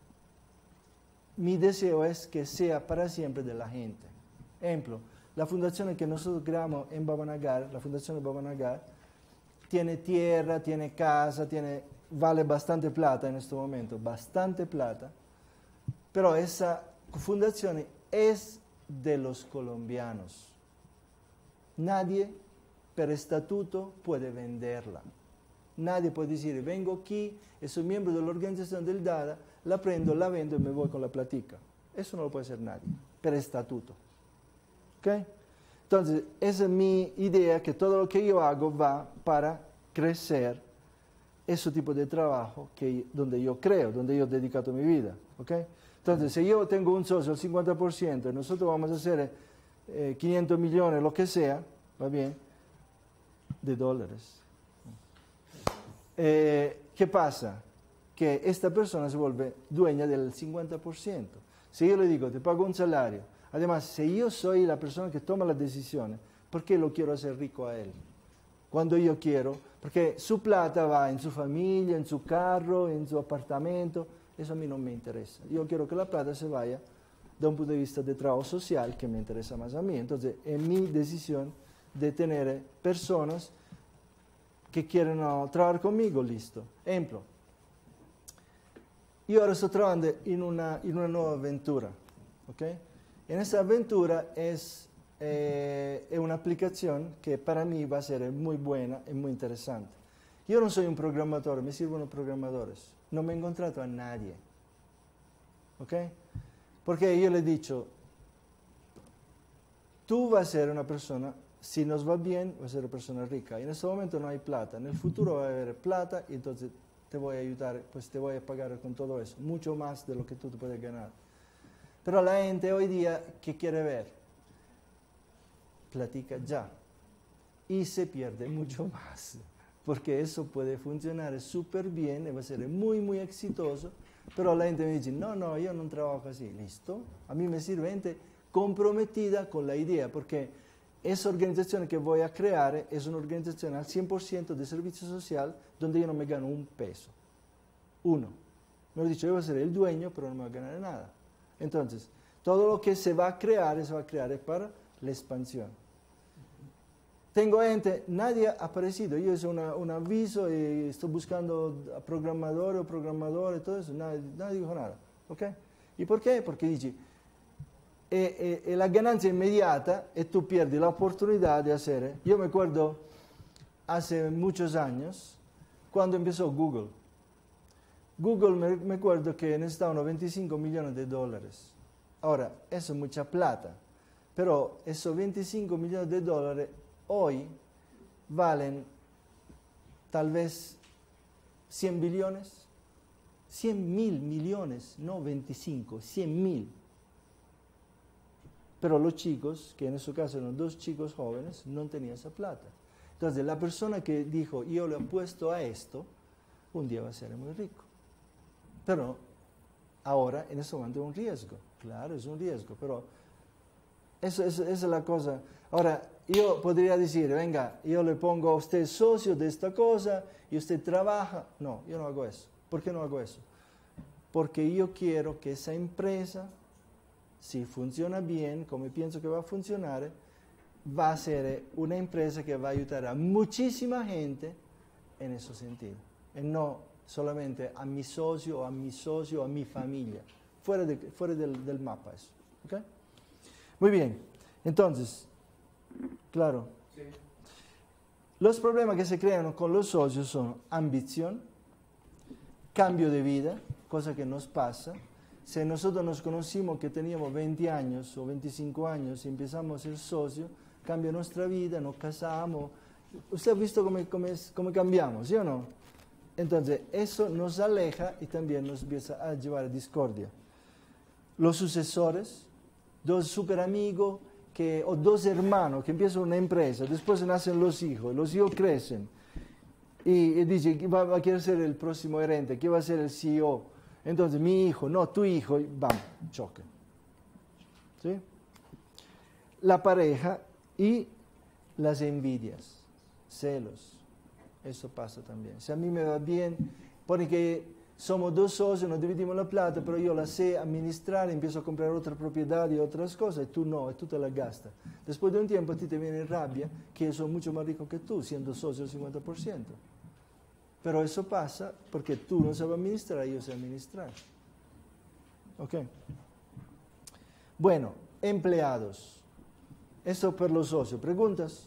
mi deseo es que sea para siempre de la gente. Ejemplo, la fundación que nosotros creamos en Bhavanagar, la fundación de Bhavanagar, tiene tierra, tiene casa, tiene, vale bastante plata en este momento, bastante plata, pero esa fundación es de los colombianos. Nadie, per estatuto, puede venderla. Nadie puede decir, vengo aquí, soy miembro de la organización del Dada, la prendo, la vendo y me voy con la platica. Eso no lo puede hacer nadie, per estatuto. ¿Okay? Entonces, esa es mi idea, que todo lo que yo hago va para crecer ese tipo de trabajo que, donde yo creo, donde yo he dedicado mi vida. ¿Okay? Entonces, si yo tengo un socio al cincuenta por ciento y nosotros vamos a hacer eh, quinientos millones, lo que sea, ¿va bien? De dólares. Eh, ¿Qué pasa? Que esta persona se vuelve dueña del cincuenta por ciento. Si yo le digo, te pago un salario, además, si yo soy la persona que toma las decisiones, ¿por qué lo quiero hacer rico a él? Cuando yo quiero, porque su plata va en su familia, en su carro, en su apartamento, eso a mí no me interesa. Yo quiero que la plata se vaya de un punto de vista de trabajo social, que me interesa más a mí. Entonces, es mi decisión de tener personas que quieren uh, trabajar conmigo, listo. Ejemplo, yo ahora estoy trabajando en una, en una nueva aventura, ¿ok? En esa aventura es, eh, es una aplicación que para mí va a ser muy buena y muy interesante. Yo no soy un programador, me sirven los programadores. No me he encontrado a nadie. ¿Ok? Porque yo le he dicho, tú vas a ser una persona, si nos va bien, vas a ser una persona rica. En este momento no hay plata. En el futuro va a haber plata y entonces te voy a ayudar, pues te voy a pagar con todo eso. Mucho más de lo que tú te puedes ganar. Pero la gente hoy día, ¿qué quiere ver? Platica ya. Y se pierde mucho más. Porque eso puede funcionar súper bien, y va a ser muy, muy exitoso. Pero la gente me dice, no, no, yo no trabajo así. Listo. A mí me sirve gente comprometida con la idea, porque esa organización que voy a crear es una organización al cien por ciento de servicio social, donde yo no me gano un peso. Uno. Me he dicho, yo voy a ser el dueño, pero no me voy a ganar nada. Entonces, todo lo que se va a crear, se va a crear para la expansión. Tengo gente, nadie ha aparecido, yo hice una, un aviso y estoy buscando a programadores o programadores y todo eso, nadie, nadie dijo nada. ¿Ok? ¿Y por qué? Porque dice, eh, eh, la ganancia inmediata y tú pierdes la oportunidad de hacer. Yo me acuerdo hace muchos años, cuando empezó Google. Google me, me acuerdo que necesitaban veinticinco millones de dólares. Ahora, eso es mucha plata, pero esos veinticinco millones de dólares hoy valen tal vez cien billones, cien mil millones, no veinticinco, cien mil. Pero los chicos, que en este caso eran dos chicos jóvenes, no tenían esa plata. Entonces, la persona que dijo, yo le apuesto a esto, un día va a ser muy rico. Pero ahora, en este momento, es un riesgo. Claro, es un riesgo, pero Eso, eso- esa es la cosa. Ahora, yo podría decir, venga, yo le pongo a usted socio de esta cosa y usted trabaja. No, yo no hago eso. ¿Por qué no hago eso? Porque yo quiero que esa empresa, si funciona bien, como pienso que va a funcionar, va a ser una empresa que va a ayudar a muchísima gente en ese sentido. Y no solamente a mi socio o a mi socio o a mi familia. Fuera, de, fuera del, del mapa eso. ¿Ok? Muy bien. Entonces, claro. Sí. Los problemas que se crean con los socios son ambición, cambio de vida, cosa que nos pasa. Si nosotros nos conocimos que teníamos veinte años o veinticinco años y empezamos a ser socios, cambia nuestra vida, nos casamos. Usted ha visto cómo, cómo, es- cómo cambiamos, ¿sí o no? Entonces, eso nos aleja y también nos empieza a llevar a discordia. Los sucesores, dos super amigos que, o dos hermanos que empiezan una empresa, después nacen los hijos, los hijos crecen y, y dice, ¿quién va, va a querer ser el próximo gerente? ¿Quién va a ser el C E O? Entonces, mi hijo, no, tu hijo, y vamos, choque. ¿Sí? La pareja y las envidias, celos, eso pasa también. Si a mí me va bien, pone que somos dos socios, nos dividimos la plata, pero yo la sé administrar, empiezo a comprar otra propiedad y otras cosas, y tú no, y tú te la gastas. Después de un tiempo a ti te viene rabia que yo soy mucho más rico que tú, siendo socio al cincuenta por ciento. Pero eso pasa porque tú no sabes administrar y yo sé administrar. ¿Ok? Bueno, empleados. Eso por los socios. ¿Preguntas?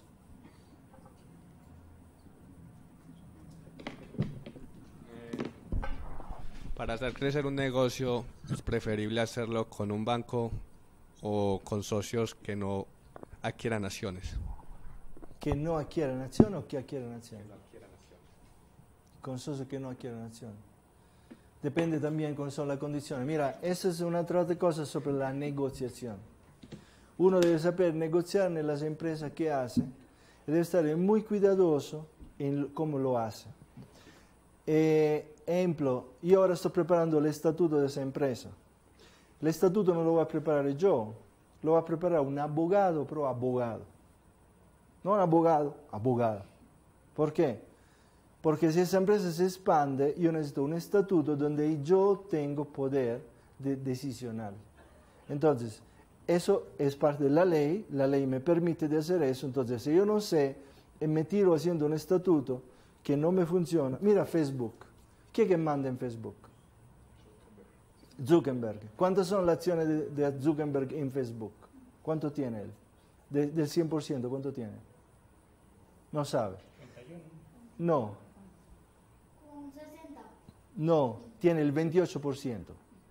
Para hacer crecer un negocio, es preferible hacerlo con un banco o con socios que no adquieran acciones. Que no adquieran acción o que adquieran acción. Con socios que no adquieran acción. Depende también cuáles son las condiciones. Mira, esa es una otra cosa sobre la negociación. Uno debe saber negociar en las empresas que hace y debe estar muy cuidadoso en cómo lo hace. Eh, ejemplo, yo ahora estoy preparando el estatuto de esa empresa. El estatuto no lo voy a preparar yo, lo va a preparar un abogado, pero abogado. No un abogado, abogado. ¿Por qué? Porque si esa empresa se expande, yo necesito un estatuto donde yo tengo poder de decisional. Entonces, eso es parte de la ley, la ley me permite de hacer eso. Entonces, si yo no sé y me tiro haciendo un estatuto que no me funciona, mira Facebook. ¿Quién que manda en Facebook? Zuckerberg. ¿Cuántas son las acciones de, de Zuckerberg en Facebook? ¿Cuánto tiene él? De- del cien por ciento, ¿cuánto tiene? No sabe. No, Con sesenta. no, tiene el veintiocho por ciento.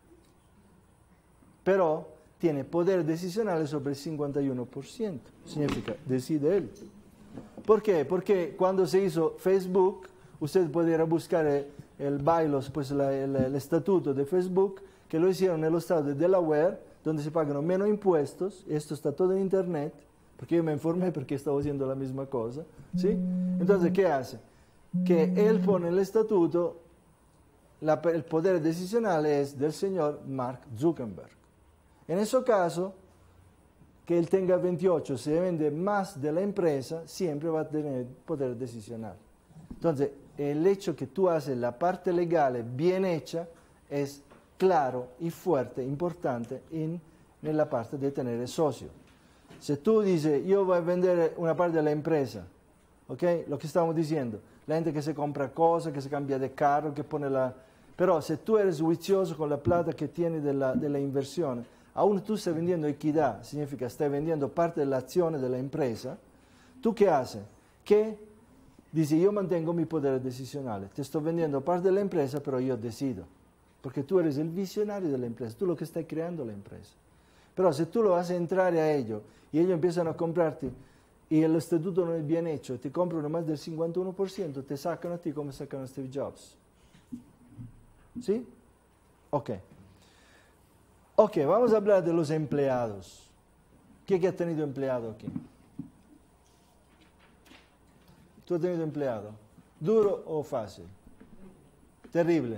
Pero tiene poder decisional sobre el cincuenta y uno por ciento. Significa, decide él. ¿Por qué? Porque cuando se hizo Facebook, usted pudiera buscar el, el bylaws, pues la- el, el estatuto de Facebook, que lo hicieron en el estado de Delaware, donde se pagan menos impuestos. Esto está todo en internet, porque yo me informé porque estaba haciendo la misma cosa. ¿Sí? Entonces, ¿qué hace? Que él pone el estatuto, la- el poder decisional es del señor Mark Zuckerberg. En ese caso, que él tenga veintiocho, se vende más de la empresa, siempre va a tener poder decisional. Entonces, el hecho que tú haces la parte legal bien hecha es claro y fuerte, importante en, en la parte de tener el socio. Si tú dices, yo voy a vender una parte de la empresa, ¿ok? Lo que estamos diciendo, la gente que se compra cosas, que se cambia de carro, que pone la... Pero si tú eres juicioso con la plata que tienes de la, de la inversión, aún tú estás vendiendo equidad, significa estás vendiendo parte de la acción de la empresa, ¿tú qué haces? Que dice, yo mantengo mi poder decisional, te estoy vendiendo parte de la empresa, pero yo decido, porque tú eres el visionario de la empresa, tú lo que estás creando la empresa. Pero si tú lo haces entrar a ellos y ellos empiezan a comprarte y el estatuto no es bien hecho, te compran más del cincuenta y uno por ciento, te sacan a ti como sacan a Steve Jobs. ¿Sí? Ok. Ok, vamos a hablar de los empleados. ¿Quién que ha tenido empleado aquí? ¿Tú has tenido empleado? ¿Duro o fácil? Terrible.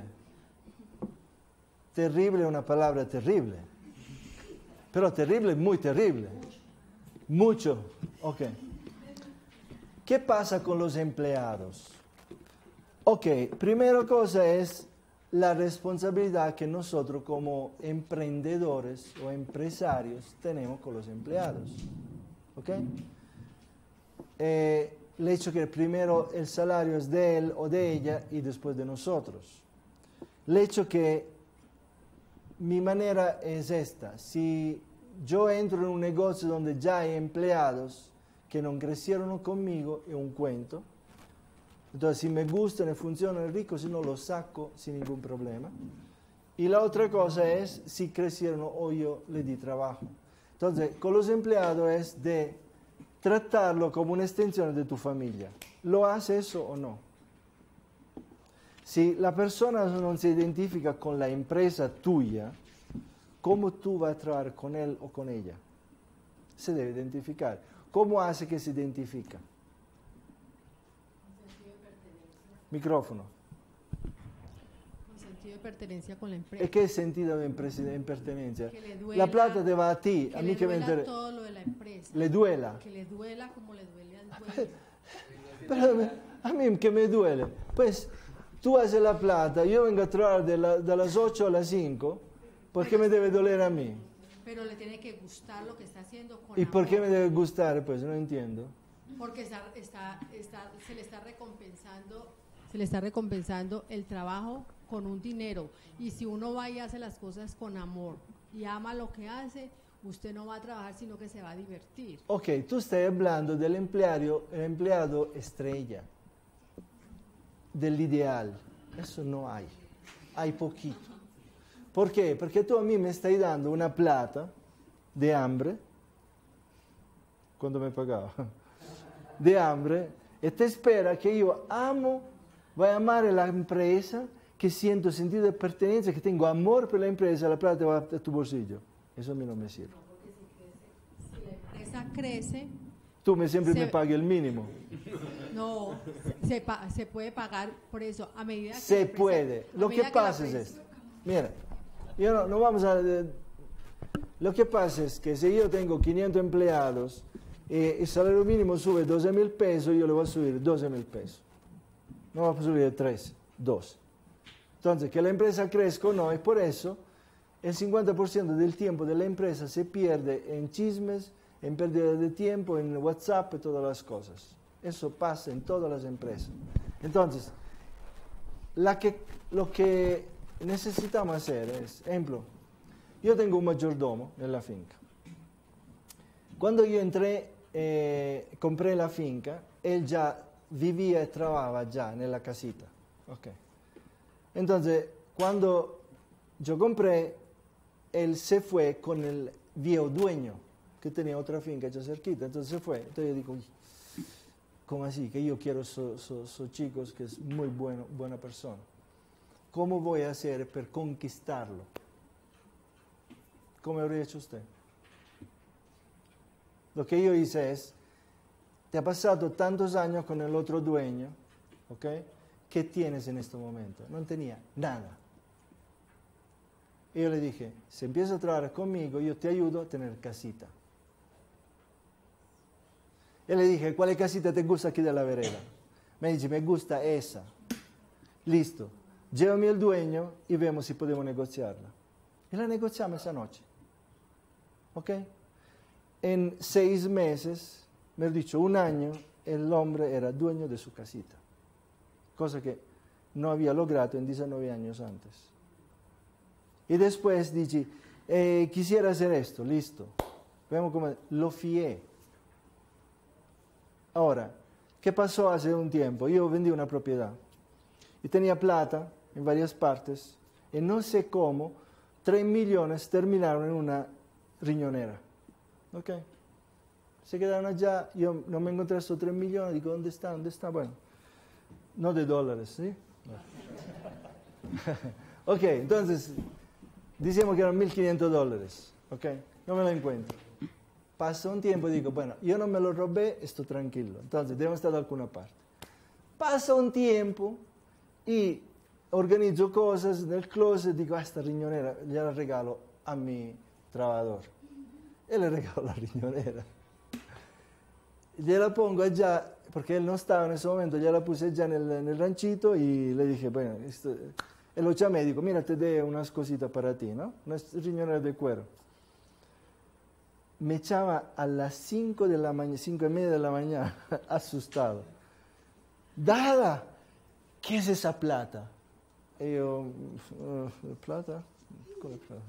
Terrible es una palabra terrible. Pero terrible es muy terrible. Mucho. Ok. ¿Qué pasa con los empleados? Ok, primera cosa es la responsabilidad que nosotros como emprendedores o empresarios tenemos con los empleados. ¿Ok? Eh, el hecho que primero el salario es de él o de ella y después de nosotros. El hecho que mi manera es esta. Si yo entro en un negocio donde ya hay empleados que no crecieron conmigo, es un cuento. Entonces, si me gustan y funcionan rico, si no, lo saco sin ningún problema. Y la otra cosa es si crecieron o yo le di trabajo. Entonces, con los empleados es de tratarlo como una extensión de tu familia. ¿Lo hace eso o no? Si la persona no se identifica con la empresa tuya, ¿cómo tú vas a trabajar con él o con ella? Se debe identificar. ¿Cómo hace que se identifica? Micrófono. Un sentido de pertenencia con la empresa. ¿Y qué sentido de pertenencia? Que le duela, la plata te va a ti, que a mí le que me duela interesa. todo lo de la empresa. Le duela. Que le duela como le duele al dueño. Pero a mí que me duele. Pues tú haces la plata, yo vengo a trabajar de, la, de las ocho a las cinco, ¿por qué me debe doler a mí? Pero le tiene que gustar lo que está haciendo con ¿Y amor. por qué me debe gustar? Pues no entiendo. Porque está, está, está, se le está recompensando, se le está recompensando el trabajo con un dinero. Y si uno va y hace las cosas con amor y ama lo que hace, usted no va a trabajar, sino que se va a divertir. Ok, tú estás hablando del empleado, el empleado estrella, del ideal. Eso no hay. Hay poquito. ¿Por qué? Porque tú a mí me estás dando una plata de hambre, cuando me pagaba, de hambre, y te espera que yo amo, voy a amar la empresa, que siento sentido de pertenencia, que tengo amor por la empresa, la plata va a tu bolsillo. Eso a mí no me sirve. Si la empresa crece, Tú me siempre se, me pagas el mínimo. No, se, pa, se puede pagar por eso a medida que Se la empresa, puede. Lo que pasa es esto. Mira, yo no, no vamos a... Eh, lo que pasa es que si yo tengo quinientos empleados y el salario mínimo sube doce mil pesos, yo le voy a subir doce mil pesos. No voy a subir tres, dos. Entonces, que la empresa crezca o no, y por eso el cincuenta por ciento del tiempo de la empresa se pierde en chismes, en pérdida de tiempo, en WhatsApp y todas las cosas. Eso pasa en todas las empresas. Entonces, la que, lo que necesitamos hacer es, ejemplo, yo tengo un mayordomo en la finca. Cuando yo entré, eh, compré la finca, él ya vivía y trabajaba ya en la casita. Okay. Entonces, cuando yo compré, él se fue con el viejo dueño, que tenía otra finca ya cerquita, entonces se fue. Entonces yo digo, ¿cómo así? Que yo quiero esos so, so chicos que es muy bueno, buena persona. ¿Cómo voy a hacer para conquistarlo? ¿Cómo habría hecho usted? Lo que yo hice es, te ha pasado tantos años con el otro dueño, ¿ok? ¿Qué tienes en este momento? No tenía nada. Y yo le dije, si empiezas a trabajar conmigo, yo te ayudo a tener casita. Y le dije, ¿cuál casita te gusta aquí de la vereda? Me dice, me gusta esa. Listo. Llévame al dueño y vemos si podemos negociarla. Y la negociamos esa noche. ¿Ok? En seis meses, me he dicho un año, el hombre era dueño de su casita. Cosa que no había logrado en diecinueve años antes. Y después dije, eh, quisiera hacer esto, listo. Vemos cómo lo fié. Ahora, ¿qué pasó hace un tiempo? Yo vendí una propiedad y tenía plata en varias partes y no sé cómo, tres millones terminaron en una riñonera. ¿Ok? Se quedaron allá, yo no me encontré esos tres millones, digo, ¿dónde está? ¿Dónde está? Bueno, no de dólares, ¿sí? Ok, entonces, decimos que eran mil quinientos dólares, ¿ok? No me lo encuentro. Pasa un tiempo y digo, bueno, yo no me lo robé, estoy tranquilo, entonces debo estar de alguna parte. Pasa un tiempo y organizo cosas nel closet, digo, ah, esta riñonera, ya la regalo a mi trabajador. Y le regalo la riñonera. ya la pongo allá, porque él no estaba en ese momento, ya la puse allá en el, en el ranchito y le dije, bueno, esto, y lo llamé y digo, mira, te dé unas cositas para ti, ¿no? Unas riñones de cuero. Me echaba a las cinco de la mañana, cinco y media de la mañana, asustado. Dada, ¿qué es esa plata? Y yo, uh, ¿plata? ¿Cómo plata?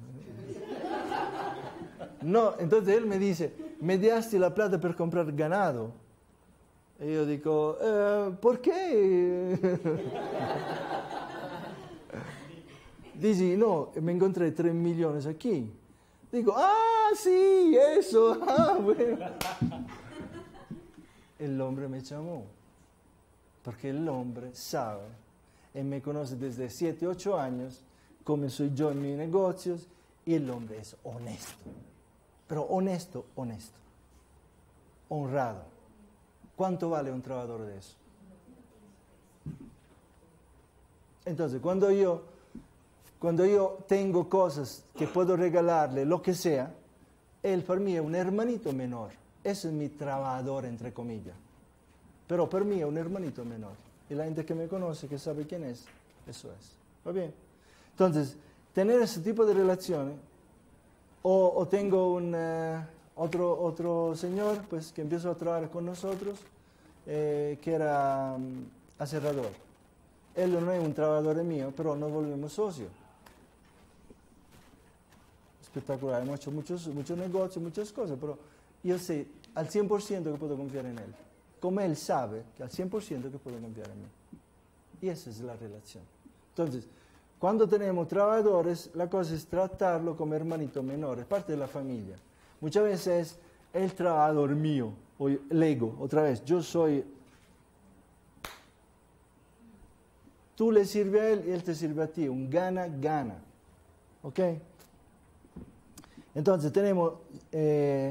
No, entonces él me dice, me diste la plata per comprar ganado. Y yo digo, eh, ¿por qué? Dice, no, me encontré tres millones aquí. Digo, ah, sí, eso, ah, bueno. El hombre me llamó, porque el hombre sabe, y me conoce desde siete, ocho años, como soy yo en mis negocios, y el hombre es honesto. Pero honesto, honesto. Honrado. ¿Cuánto vale un trabajador de eso? Entonces, cuando yo, cuando yo tengo cosas que puedo regalarle, lo que sea, él para mí es un hermanito menor. Ese es mi trabajador, entre comillas. Pero para mí es un hermanito menor. Y la gente que me conoce, que sabe quién es, eso es. ¿Va bien? Entonces, tener ese tipo de relaciones, o, o tengo un, uh, otro, otro señor pues, que empezó a trabajar con nosotros, eh, que era um, aserrador. Él no es un trabajador mío, pero nos volvimos socios. Espectacular, hemos hecho muchos, muchos negocios, muchas cosas, pero yo sé al cien por ciento que puedo confiar en él. Como él sabe que al cien por ciento que puedo confiar en mí. Y esa es la relación. Entonces, cuando tenemos trabajadores, la cosa es tratarlo como hermanito menor, es parte de la familia. Muchas veces es el trabajador mío, o el ego, otra vez, yo soy... Tú le sirves a él y él te sirve a ti, un gana-gana. ¿Ok? Entonces tenemos... Eh,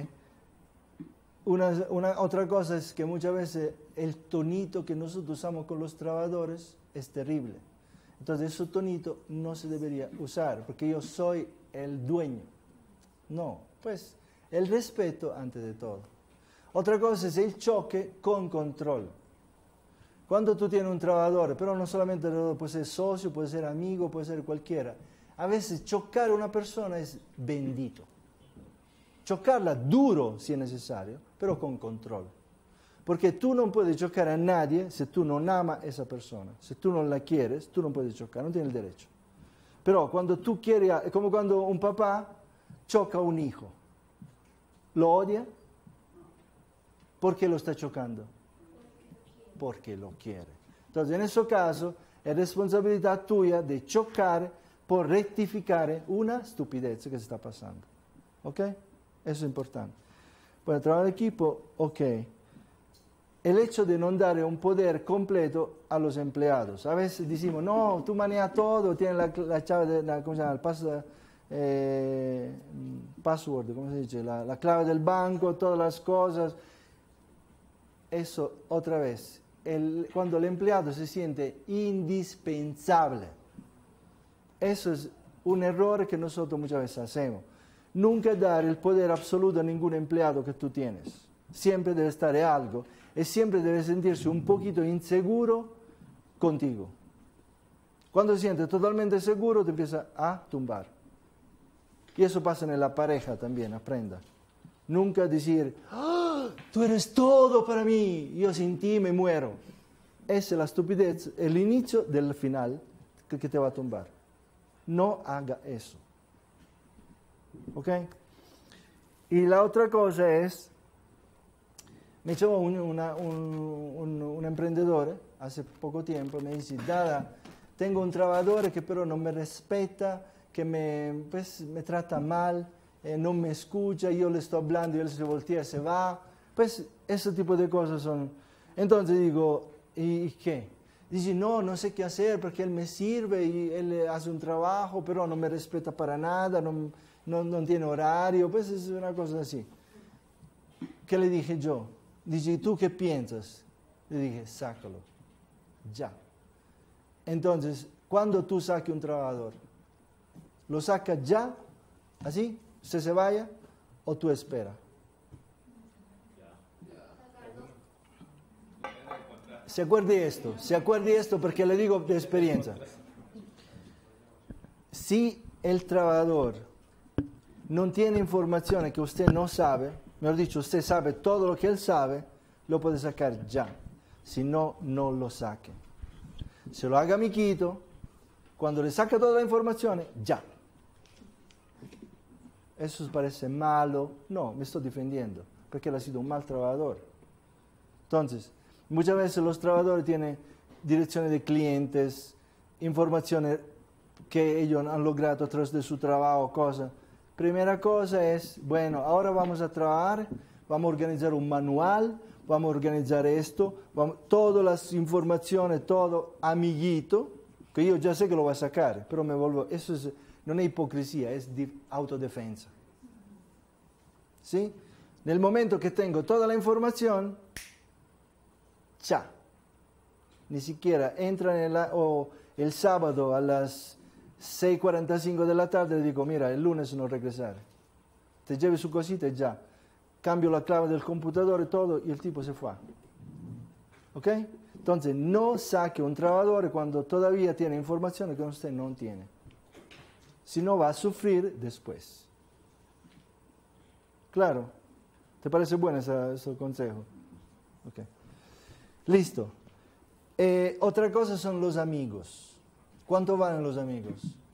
una, una, otra cosa es que muchas veces el tonito que nosotros usamos con los trabajadores es terrible. Entonces, ese tonito no se debería usar, porque yo soy el dueño. No, pues, el respeto antes de todo. Otra cosa es el choque con control. Cuando tú tienes un trabajador, pero no solamente puede ser socio, puede ser amigo, puede ser cualquiera, a veces chocar a una persona es bendito. Chocarla duro si es necesario, pero con control. Porque tú no puedes chocar a nadie si tú no amas a esa persona. Si tú no la quieres, tú no puedes chocar, no tienes el derecho. Pero cuando tú quieres, es como cuando un papá choca a un hijo. ¿Lo odia? ¿Por qué lo está chocando? Porque lo quiere. Entonces, en ese caso, es responsabilidad tuya de chocar por rectificar una estupidez que se está pasando. ¿Ok? Eso es importante. Bueno, trabajo de equipo, ok. El hecho de no dar un poder completo a los empleados. A veces decimos, no, tú manejas todo, tienes la, la llave, de, la, ¿cómo se llama? El pas, eh, password, ¿cómo se dice? La, la clave del banco, todas las cosas. Eso, otra vez, el, cuando el empleado se siente indispensable. Eso es un error que nosotros muchas veces hacemos. Nunca dar el poder absoluto a ningún empleado que tú tienes. Siempre debe estar en algo y siempre debe sentirse un poquito inseguro contigo. Cuando se siente totalmente seguro, te empieza a tumbar. Y eso pasa en la pareja también, aprenda. Nunca decir, ¡ah! Tú eres todo para mí, yo sin ti me muero. Esa es la estupidez, el inicio del final que, que te va a tumbar. No haga eso. ¿Ok? Y la otra cosa es, me llamó un, una, un, un, un emprendedor hace poco tiempo, me dice, Dada, tengo un trabajador que pero no me respeta, que me, pues, me trata mal, eh, no me escucha, yo le estoy hablando y él se voltea y se va. Pues ese tipo de cosas son. Entonces digo, ¿y qué? Dice, no, no sé qué hacer porque él me sirve y él hace un trabajo, pero no me respeta para nada, no, no, no tiene horario, pues es una cosa así. ¿Qué le dije yo? Dice, ¿y tú qué piensas? Le dije, sácalo, ya. Entonces, cuando tú saques un trabajador, ¿lo sacas ya? ¿Así? ¿Usted se vaya? ¿O tú esperas? se acuerde esto, se acuerde esto porque le digo de experiencia. Si el trabajador no tiene información que usted no sabe, mejor dicho, usted sabe todo lo que él sabe, lo puede sacar ya. Si no, no lo saque. Se lo haga amiguito, cuando le saca toda la información, ya. Eso parece malo. No, me estoy defendiendo, porque él ha sido un mal trabajador. Entonces, muchas veces los trabajadores tienen direcciones de clientes, informaciones que ellos han logrado a través de su trabajo, cosas. Primera cosa es, bueno, ahora vamos a trabajar, vamos a organizar un manual, vamos a organizar esto, vamos, todas las informaciones, todo amiguito, que yo ya sé que lo va a sacar, pero me vuelvo, eso es, no es hipocresía, es di, autodefensa. ¿Sí? Nel momento que tengo toda la información, ya. Ni siquiera entra en la, o el sábado a las seis y cuarenta y cinco de la tarde le digo, mira, el lunes no regresar. Te lleve su cosita y ya. Cambio la clave del computador y todo, y el tipo se fue. ¿Ok? Entonces, no saque un trabajador cuando todavía tiene información que usted no tiene. Si no, va a sufrir después. Claro. ¿Te parece bueno ese, ese consejo? Ok. Listo. Eh, otra cosa son los amigos. ¿Cuánto valen los amigos?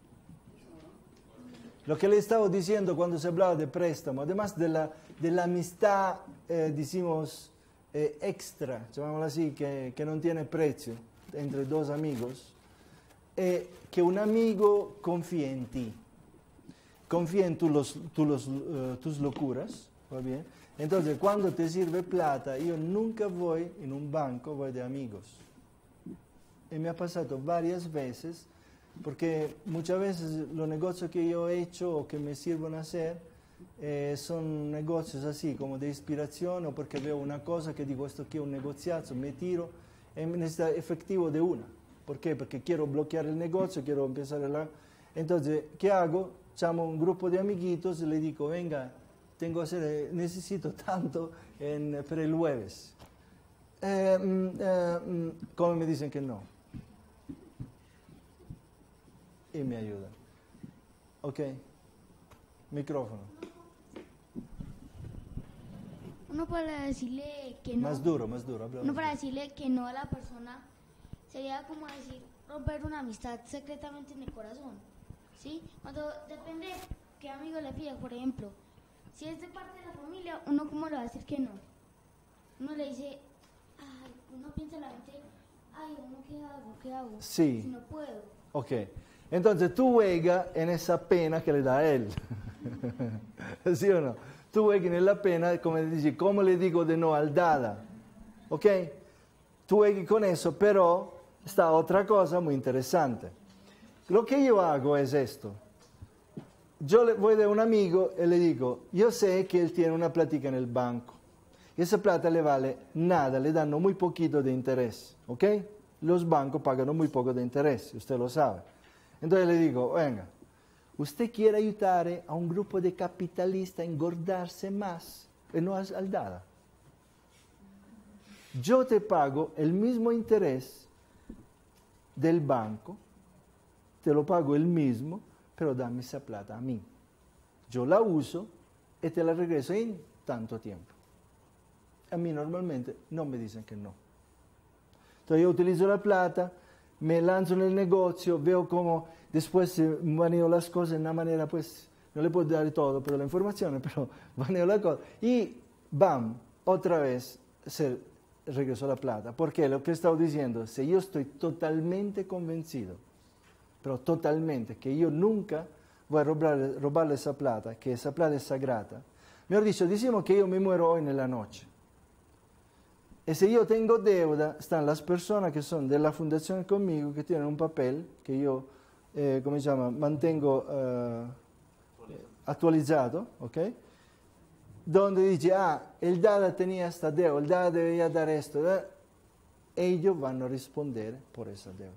Lo que le estaba diciendo cuando se hablaba de préstamo, además de la, de la amistad, eh, decimos, eh, extra, llamémosla así, que, que no tiene precio, entre dos amigos, eh, que un amigo confía en ti, confía en tu los, tu los, uh, tus locuras, ¿va bien? Entonces, cuando te sirve plata, yo nunca voy en un banco, voy de amigos. Y me ha pasado varias veces, porque muchas veces los negocios que yo he hecho o que me sirven hacer eh, son negocios así, como de inspiración, o porque veo una cosa que digo, esto aquí es un negociazo, me tiro, y necesita efectivo de una. ¿Por qué? Porque quiero bloquear el negocio, quiero empezar a... Entonces, ¿qué hago? Llamo a un grupo de amiguitos y le digo, venga, tengo que hacer, necesito tanto en, para el jueves. Eh, eh, ¿Cómo me dicen que no? Y me ayudan. Ok. Micrófono. Uno para decirle que no. Más duro, más duro. Uno para decirle que no a la persona sería como decir romper una amistad secretamente en el corazón. ¿Sí? Cuando depende qué amigo le pida, por ejemplo. Si es de parte de la familia, uno cómo le va a decir que no. Uno le dice, ay, uno piensa en la mente, ay, uno qué hago, qué hago. Sí. Si no puedo. Ok. Entonces tú juegas en esa pena que le da a él. ¿Sí o no? Tú juegas en la pena, como dici, ¿cómo le digo de no al dada? ¿Ok? Tú juegas con eso, pero está otra cosa muy interesante. Lo que yo hago es esto. Yo le voy de un amigo y le digo, yo sé que él tiene una plática en el banco. Y esa plata le vale nada, le dan muy poquito de interés. ¿Ok? Los bancos pagan muy poco de interés, usted lo sabe. Entonces le digo, venga, ¿usted quiere ayudar a un grupo de capitalistas a engordarse más y no al dada? Yo te pago el mismo interés del banco, te lo pago el mismo, pero dame esa plata a mí. Yo la uso y te la regreso en tanto tiempo. A mí normalmente no me dicen que no. Entonces yo utilizo la plata, me lanzo en el negocio, veo cómo después se manejo las cosas de una manera, pues, no le puedo dar todo, pero la información, pero manejo la cosa. Y, bam, otra vez se regresó la plata. Porque lo que he estado diciendo, si yo estoy totalmente convencido, pero totalmente, que yo nunca voy a robarle, robarle esa plata, que esa plata es sagrada. Mejor dicho, decimos que yo me muero hoy en la noche. Y si yo tengo deuda, están las personas que son de la fundación conmigo, que tienen un papel que yo, eh, ¿cómo se llama?, mantengo eh, actualizado, ¿ok? Donde dice, ah, el DADA tenía esta deuda, el DADA debería dar esto. ¿eh? Ellos van a responder por esa deuda.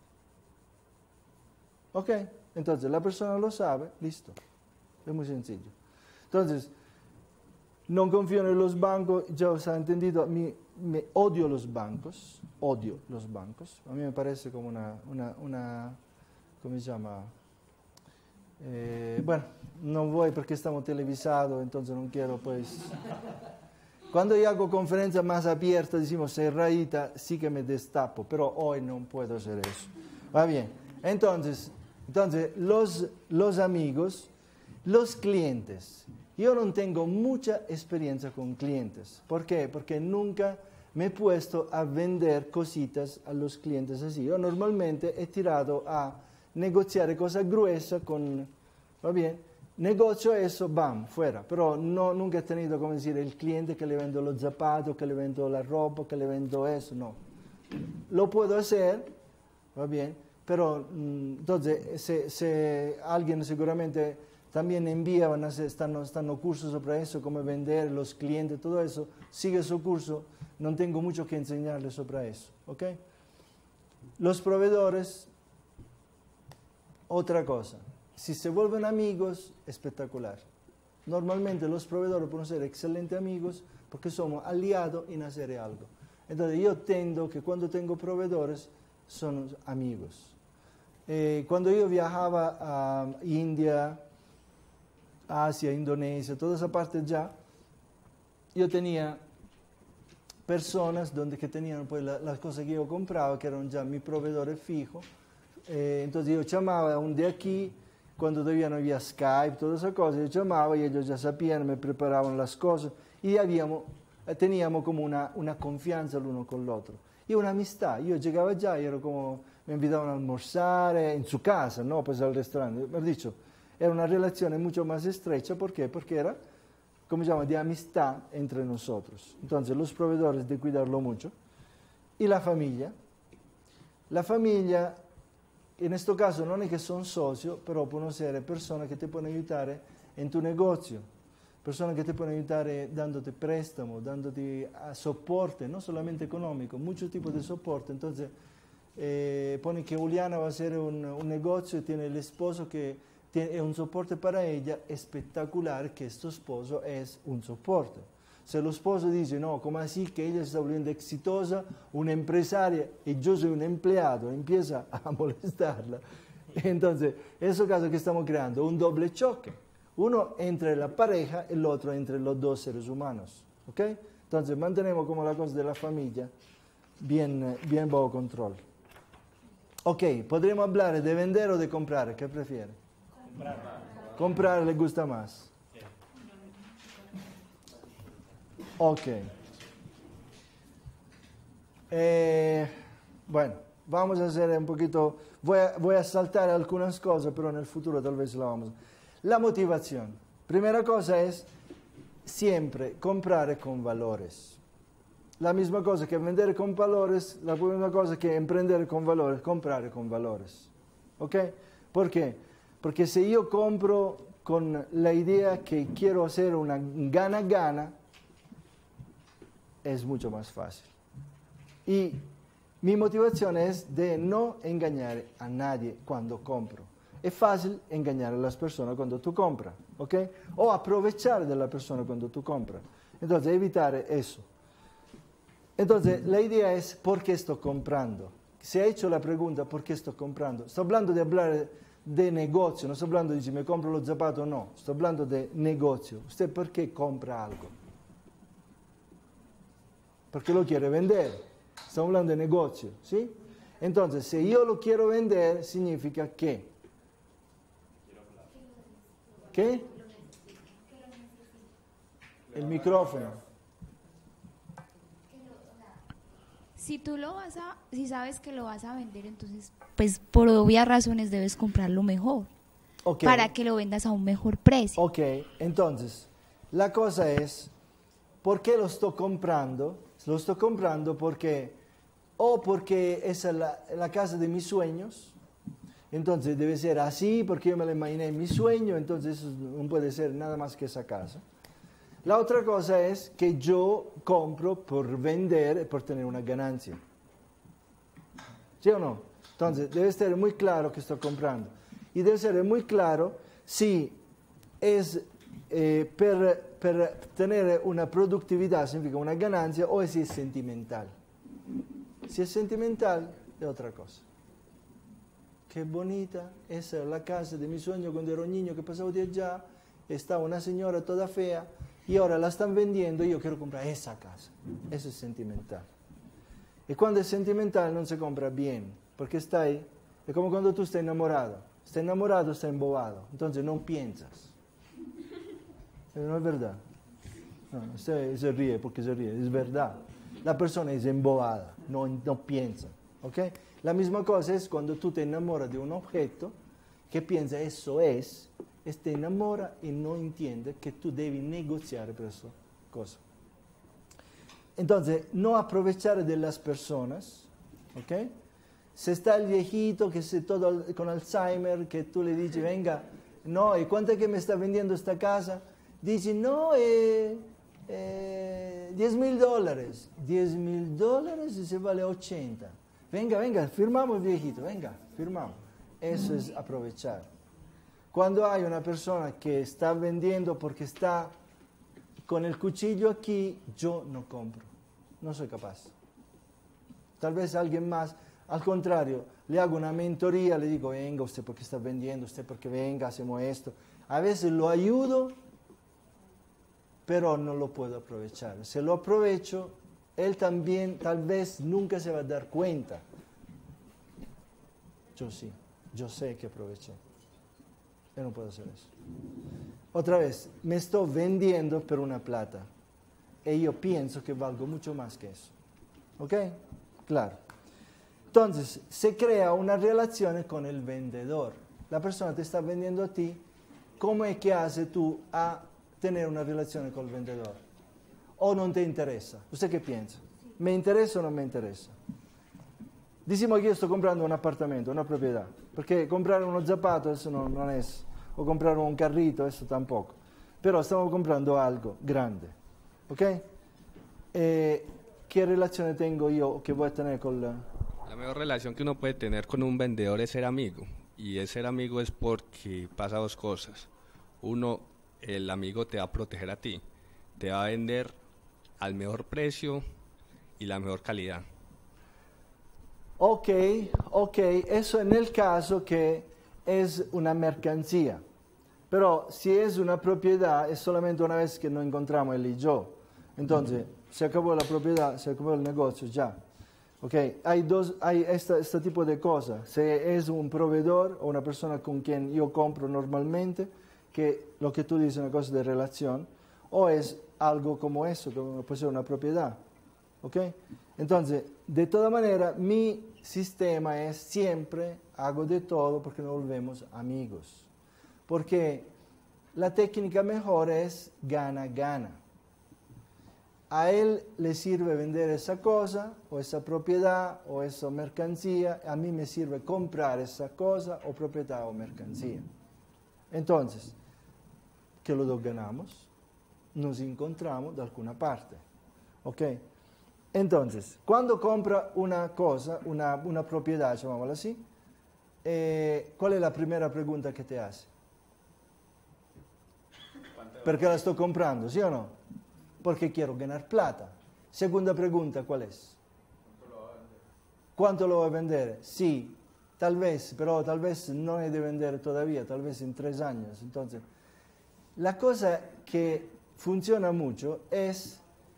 ¿Ok? Entonces, la persona lo sabe, listo. Es muy sencillo. Entonces, no confío en los bancos, ya os ha entendido, a mí me odio los bancos, odio los bancos. A mí me parece como una, una, una ¿cómo se llama? Eh, bueno, no voy porque estamos televisados, entonces no quiero pues... Cuando yo hago conferencias más abiertas, decimos cerradita, sí que me destapo, pero hoy no puedo hacer eso. Va bien, entonces, entonces los, los amigos, los clientes. Yo no tengo mucha experiencia con clientes. ¿Por qué? Porque nunca me he puesto a vender cositas a los clientes así. Yo normalmente he tirado a negociar cosas gruesas con, ¿va bien? Negocio eso, bam, fuera. Pero no, nunca he tenido, como decir, el cliente que le vendo los zapatos, que le vendo la ropa, que le vendo eso, no. Lo puedo hacer, ¿va bien? Pero entonces, se, se, alguien seguramente también envía, van a hacer, están, están cursos sobre eso, cómo vender, los clientes, todo eso, sigue su curso, no tengo mucho que enseñarle sobre eso, ¿ok? Los proveedores, otra cosa, si se vuelven amigos, espectacular. Normalmente los proveedores pueden ser excelentes amigos porque somos aliados en hacer algo. Entonces yo tendo que cuando tengo proveedores, son amigos. Eh, cuando yo viajaba a India, Asia, Indonesia, toda esa parte ya, yo tenía personas donde que tenían pues, la, las cosas que yo compraba, que eran ya mi proveedores fijos. Eh, entonces yo llamaba a un de aquí, cuando todavía no había Skype, todas esas cosas, yo llamaba y ellos ya sabían, me preparaban las cosas y habíamos, teníamos como una, una confianza el uno con el otro. Y una amistad. Yo llegaba allá y era como, me invitaban a almorzar en su casa, no pues al restaurante. Me he dicho, era una relación mucho más estrecha. ¿Por qué? Porque era, como se llama, de amistad entre nosotros. Entonces, los proveedores de cuidarlo mucho. Y la familia. La familia, en este caso, no es que son socios, pero pueden ser personas que te pueden ayudar en tu negocio. Personas que te pueden ayudar dándote préstamo, dándote uh, soporte, no solamente económico, muchos tipos de soporte. Entonces, eh, pone que Juliana va a hacer un, un negocio y tiene el esposo que tiene un soporte para ella espectacular, que este esposo es un soporte. Si el esposo dice, no, ¿cómo así que ella se está volviendo exitosa, una empresaria, y yo soy un empleado, empieza a molestarla. Entonces, en ese caso que estamos creando, un doble choque. Uno entre la pareja y el otro entre los dos seres humanos. ¿Ok? Entonces, mantenemos como la cosa de la familia bien, bien bajo control. Ok, podríamos hablar de vender o de comprar. ¿Qué prefiere? Comprar. Comprar le gusta más. Ok. Eh, bueno, vamos a hacer un poquito, voy a, voy a saltar algunas cosas, pero en el futuro tal vez la vamos a... La motivación. Primera cosa es siempre comprar con valores. La misma cosa que vender con valores, la misma cosa que emprender con valores, comprar con valores. ¿Ok? ¿Por qué? Porque si yo compro con la idea que quiero hacer una gana-gana, es mucho más fácil. Y mi motivación es de no engañar a nadie cuando compro. Es fácil engañar a las personas cuando tú compras, ¿ok? O aprovechar de la persona cuando tú compras. Entonces, evitar eso. Entonces, la idea es, ¿por qué estoy comprando? Se ha hecho la pregunta, ¿por qué estoy comprando? Estoy hablando de hablar de negocio, no estoy hablando de si me compro los zapatos o no. Estoy hablando de negocio. ¿Usted por qué compra algo? Porque lo quiere vender. Estamos hablando de negocio, ¿sí? Entonces, si yo lo quiero vender, significa que... ¿Qué? El micrófono. Si tú lo vas a, si sabes que lo vas a vender, entonces, pues por obvias razones debes comprarlo mejor. Okay. Para que lo vendas a un mejor precio. Ok, entonces, la cosa es, ¿por qué lo estoy comprando? Lo estoy comprando porque, o porque es la, la casa de mis sueños. Entonces debe ser así porque yo me lo imaginé en mi sueño, entonces eso no puede ser nada más que esa casa. La otra cosa es que yo compro por vender, por tener una ganancia. ¿Sí o no? Entonces debe estar muy claro que estoy comprando. Y debe ser muy claro si es eh, per, per tener una productividad, significa una ganancia, o si es sentimental. Si es sentimental, es otra cosa. Qué bonita, esa es la casa de mi sueño cuando ero niño, que pasaba de allá, estaba una señora toda fea, y ahora la están vendiendo y yo quiero comprar esa casa. Eso es sentimental. Y cuando es sentimental no se compra bien, porque está ahí, es como cuando tú estás enamorado. Estás enamorado, estás embobado, entonces no piensas. No es verdad. No, se, se ríe porque se ríe, es verdad. La persona es embobada, no, no piensa. ¿Okay? La misma cosa es cuando tú te enamoras de un objeto, que piensa eso es, y te enamora y no entiende que tú debes negociar por esa cosa. Entonces, no aprovechar de las personas, ¿ok? Si está el viejito que se todo con Alzheimer, que tú le dices, venga, no, ¿y cuánto es que me está vendiendo esta casa? Dice, no, eh, eh, diez mil dólares. diez mil dólares y se vale ochenta. Venga, venga, firmamos, viejito, venga, firmamos. Eso es aprovechar. Cuando hay una persona que está vendiendo porque está con el cuchillo aquí, yo no compro, no soy capaz. Tal vez alguien más, al contrario, le hago una mentoría, le digo, venga, usted porque está vendiendo, usted porque venga, hacemos esto. A veces lo ayudo, pero no lo puedo aprovechar. Si lo aprovecho, él también tal vez nunca se va a dar cuenta. Yo sí, yo sé que aproveché. Yo no puedo hacer eso. Otra vez, me estoy vendiendo por una plata. Y yo pienso que valgo mucho más que eso. ¿Ok? Claro. Entonces, se crea una relación con el vendedor. La persona te está vendiendo a ti. ¿Cómo es que haces tú a tener una relación con el vendedor? ¿O no te interesa? ¿Usted qué piensa? ¿Me interesa o no me interesa? Decimos que yo estoy comprando un apartamento, una propiedad. Porque comprar unos zapatos, eso no, no es. O comprar un carrito, eso tampoco. Pero estamos comprando algo grande. ¿Ok? Eh, ¿Qué relación tengo yo que voy a tener con la...? La mejor relación que uno puede tener con un vendedor es ser amigo. Y ese ser amigo es porque pasa dos cosas. Uno, el amigo te va a proteger a ti. Te va a vender al mejor precio y la mejor calidad. Ok, ok, eso en el caso que es una mercancía. Pero si es una propiedad, es solamente una vez que nos encontramos él y yo. Entonces, se acabó la propiedad, se acabó el negocio, ya. Ok, hay dos, hay este, este tipo de cosas. Si es un proveedor o una persona con quien yo compro normalmente, que lo que tú dices es una cosa de relación, o es algo como eso, como puede ser una propiedad. ¿Ok? Entonces, de toda manera, mi sistema es siempre hago de todo porque nos volvemos amigos. Porque la técnica mejor es gana-gana. A él le sirve vender esa cosa, o esa propiedad, o esa mercancía. A mí me sirve comprar esa cosa, o propiedad, o mercancía. Entonces, que los dos ganamos, nos encontramos de alguna parte. ¿Ok? Entonces, cuando compra una cosa, una, una propiedad, llamémosla así, eh, ¿cuál es la primera pregunta que te hace? ¿Perché la sto comprando, sí o no? Porque quiero ganar plata. Segunda pregunta, ¿cuál es? ¿Cuánto lo voy a vender? Sí, tal vez, pero tal vez no he de vender todavía, tal vez en tres años. Entonces, la cosa que funciona mucho es...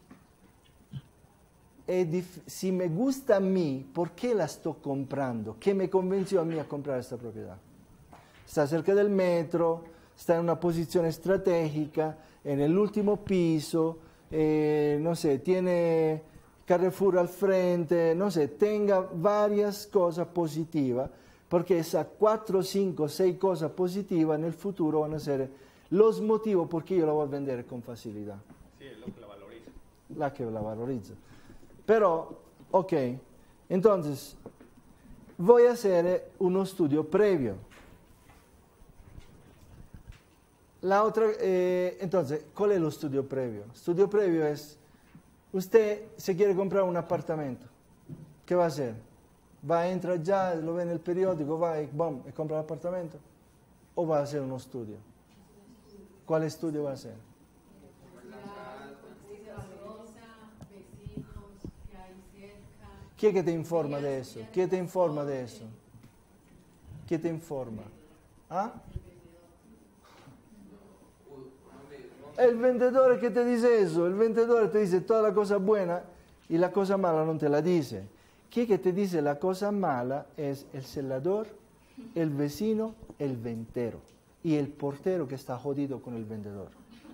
si me gusta a mí, ¿por qué la estoy comprando? ¿Qué me convenció a mí a comprar esta propiedad? Está cerca del metro, está en una posición estratégica, en el último piso, eh, no sé, tiene Carrefour al frente, no sé, tenga varias cosas positivas, porque esas cuatro, cinco, seis cosas positivas en el futuro van a ser los motivos por qué yo la voy a vender con facilidad. Sí, es lo que la valoriza. La que la valoriza. Pero, ok, entonces, voy a hacer un studio previo. La otra, eh, entonces, ¿cuál es el estudio previo? El estudio previo es, usted se quiere comprar un apartamento, ¿qué va a hacer? ¿Va a entrar ya, lo ve en el periódico, va y, boom, y compra el apartamento? ¿O va a hacer un estudio? ¿Cuál estudio va a hacer? ¿Quién que te informa de eso? ¿Quién te informa de eso? ¿Quién te informa? ¿Ah? El vendedor que te dice eso, el vendedor te dice toda la cosa buena y la cosa mala no te la dice. ¿Quién que te dice la cosa mala? Es el celador, el vecino, el ventero y el portero que está jodido con el vendedor.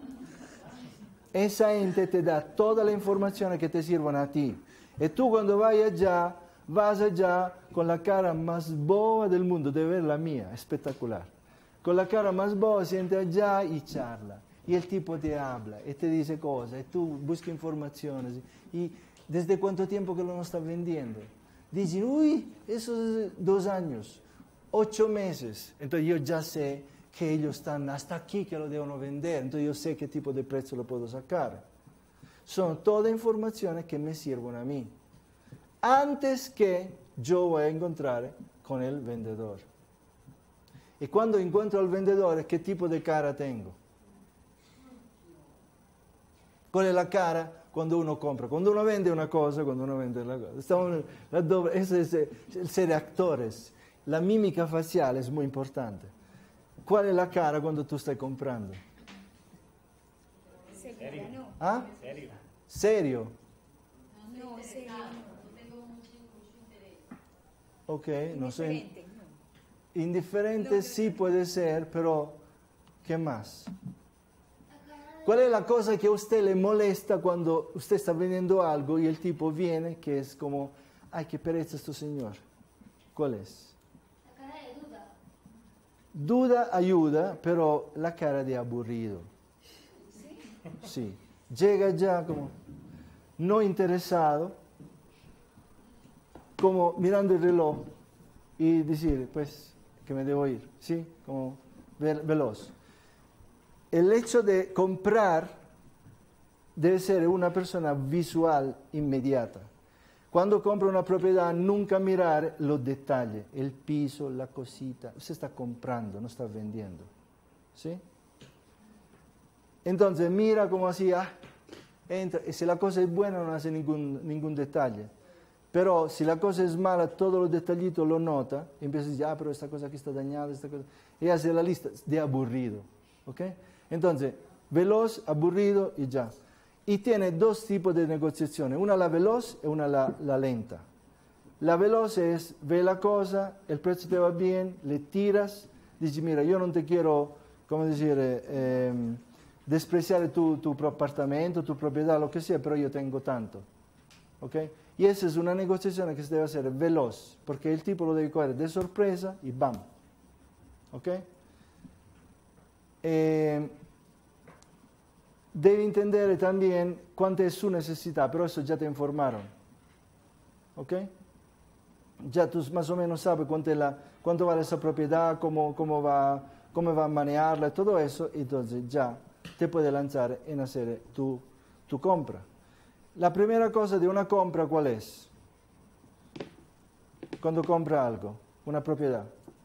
Esa gente te da toda la información que te sirvan a ti. Y tú cuando vayas allá, vas allá con la cara más boba del mundo, de ver la mía, espectacular. Con la cara más boba, siente allá y charla. Y el tipo te habla y te dice cosas, y tú buscas informaciones. Y ¿desde cuánto tiempo que lo no estás vendiendo? Dicen, uy, eso es dos años, ocho meses. Entonces yo ya sé que ellos están hasta aquí que lo devono vender, entonces yo sé qué tipo de precio lo puedo sacar. Son todas informaciones que me sirven a mí, antes que yo voy a encontrar con el vendedor. Y cuando encuentro al vendedor, ¿qué tipo de cara tengo? ¿Cuál es la cara cuando uno compra? Cuando uno vende una cosa, cuando uno vende la cosa. Estamos, la doble, ese es el ser actores. La mímica facial es muy importante. ¿Cuál es la cara cuando tú estás comprando? Serio. No. ¿Ah? ¿Serio? No, serio. Ok, no sé. Indiferente sí puede ser, pero ¿qué más? ¿Cuál es la cosa que a usted le molesta cuando usted está vendiendo algo y el tipo viene que es como, ay, qué pereza este señor? ¿Cuál es? La cara de duda. Duda ayuda, pero la cara de aburrido. Sí. Llega ya como no interesado, como mirando el reloj y decir, pues, que me debo ir, ¿sí? Como ve- veloz. El hecho de comprar debe ser una persona visual inmediata. Cuando compra una propiedad, nunca mirar los detalles, el piso, la cosita. Usted está comprando, no está vendiendo. ¿Sí? Entonces mira como así, ah, entra. Y si la cosa es buena, no hace ningún, ningún detalle. Pero si la cosa es mala, todos los detallitos lo nota. Y empieza a decir, ah, pero esta cosa aquí está dañada, esta cosa. Y hace la lista de aburrido. ¿Ok? Entonces, veloz, aburrido y ya. Y tiene dos tipos de negociaciones, una la veloz y una la, la lenta. La veloz es, ve la cosa, el precio te va bien, le tiras, dici, mira, yo no te quiero, ¿cómo decir?, eh, eh, despreciar tu, tu apartamento, tu propiedad, lo que sea, pero yo tengo tanto. ¿Ok? Y esa es una negociación que se debe hacer veloz, porque el tipo lo debe coger de sorpresa y ¡bam! ¿Ok? Eh, debe entender también cuánta es su necesidad, pero eso ya te informaron. ¿Ok? Ya tú más o menos sabes cuánto, es la, cuánto vale esa propiedad, cómo, cómo, va, cómo va a manejarla y todo eso, y entonces ya te puedes lanzar en hacer tu, tu compra. La primera cosa de una compra, ¿cuál es? Cuando compra algo, una propiedad.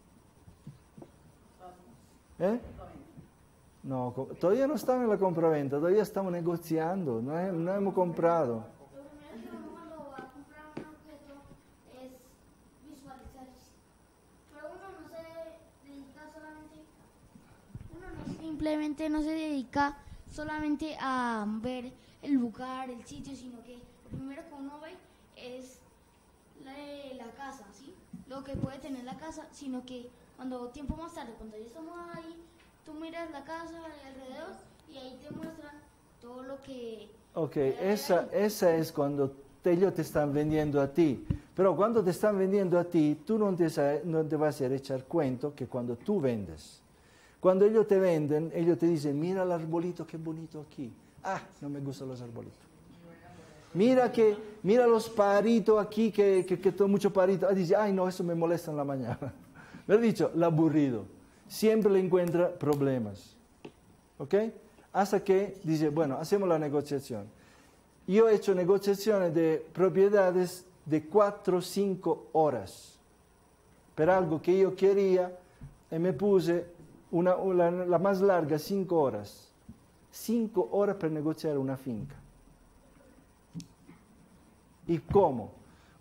¿Eh? No, todavía no estamos en la compra-venta, todavía estamos negociando, no, he, no hemos comprado. Lo primero que uno cuando va a comprar un objeto es visualizar. Pero uno no se dedica solamente, uno no simplemente no se dedica solamente a ver el lugar, el sitio, sino que lo primero que uno ve es la, la casa, ¿sí? Lo que puede tener la casa, sino que cuando tiempo más tarde, cuando ya estamos ahí, tú miras la casa alrededor y ahí te muestran todo lo que... Ok, esa, esa es cuando te, ellos te están vendiendo a ti. Pero cuando te están vendiendo a ti, tú no te, no te vas a echar cuenta que cuando tú vendes. Cuando ellos te venden, ellos te dicen, mira el arbolito, qué bonito aquí. Ah, no me gustan los arbolitos. Mira, que, mira los paritos aquí, que, que, que tengo muchos paritos. Ah, dice, ay no, eso me molesta en la mañana. Me he dicho, el aburrido. Siempre le encuentra problemas. ¿Ok? Hasta que dice, bueno, hacemos la negociación. Yo he hecho negociaciones de propiedades de cuatro o cinco horas. Per algo que yo quería, y me puse una, una, la más larga, cinco horas. Cinco horas per negociare una finca. ¿Y cómo?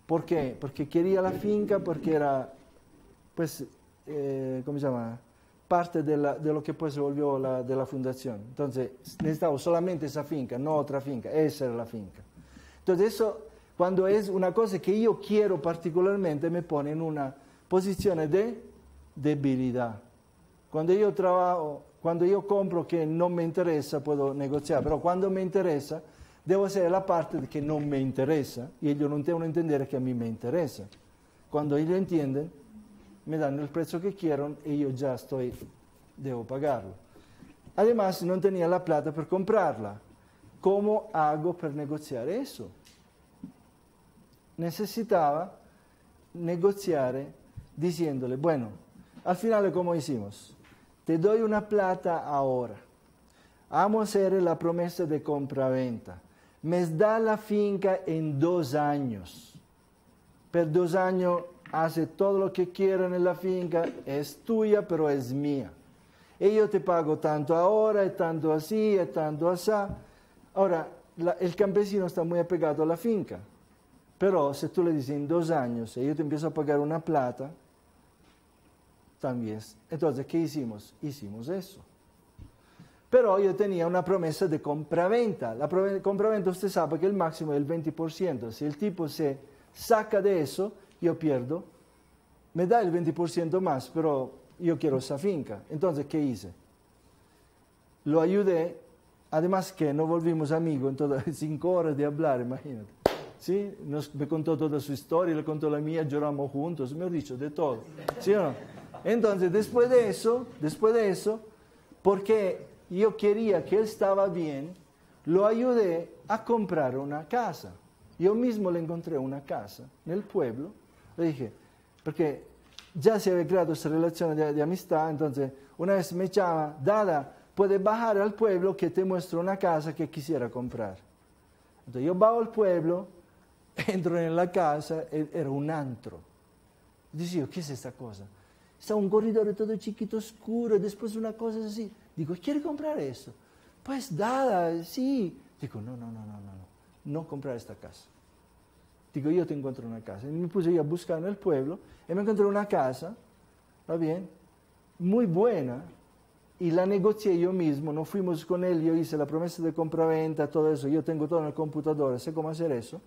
¿Por qué? Porque quería la finca, porque era, pues, eh, ¿cómo se llama? Parte de, la, de lo que pues se volvió la, de la fundación. Entonces, necesitaba solamente esa finca, no otra finca, esa era la finca. Entonces, eso, cuando es una cosa que yo quiero particularmente, me pone en una posición de debilidad. Cuando yo trabajo, cuando yo compro que no me interesa, puedo negociar, pero cuando me interesa, devo hacer la parte que no me interesa y ellos no devono entender que a mí me interesa. Cuando ellos entienden, me dan el precio que quieren y yo ya estoy, debo pagarlo. Además, no tenía la plata para comprarla. ¿Cómo hago para negociar eso? Necesitaba negociar diciéndole, bueno, al final, ¿cómo hicimos? Te doy una plata ahora. Vamos a hacer la promesa de compra-venta. Me da la finca en dos años. Per dos años hace todo lo que quieran en la finca, es tuya, pero es mía. Y yo te pago tanto ahora, y tanto así, y tanto así. Ahora, la, el campesino está muy apegado a la finca. Pero si tú le dices en dos años, y yo te empiezo a pagar una plata, también. Entonces, ¿qué hicimos? Hicimos eso. Pero yo tenía una promesa de compra-venta. La compra-venta usted sabe que el máximo es el veinte por ciento. Si el tipo se saca de eso, yo pierdo. Me da el veinte por ciento más, pero yo quiero esa finca. Entonces, ¿qué hice? Lo ayudé. Además que nos volvimos amigos en todas cinco horas de hablar, imagínate. ¿Sí? Nos, me contó toda su historia, le contó la mía, lloramos juntos, me ha dicho de todo. ¿Sí o no? Entonces, después de eso, después de eso, porque yo quería que él estaba bien, lo ayudé a comprar una casa. Yo mismo le encontré una casa en el pueblo. Le dije, porque ya se había creado esa relación de, de amistad, entonces una vez me llama, Dada, puedes bajar al pueblo que te muestro una casa que quisiera comprar. Entonces yo bajo al pueblo, entro en la casa, era un antro. Digo, ¿qué es esta cosa? Está un corredor todo chiquito, oscuro, después una cosa así. Digo, ¿quiere comprar eso? Pues Dada, sí. Digo, no, no, no, no, no, no, no comprar esta casa. Digo, yo te encuentro una casa. Y me puse yo a buscar en el pueblo y me encontré una casa, ¿va bien? Muy buena. Y la negocié yo mismo, nos fuimos con él, yo hice la promesa de compra-venta, todo eso, yo tengo todo en el computador, sé cómo hacer eso.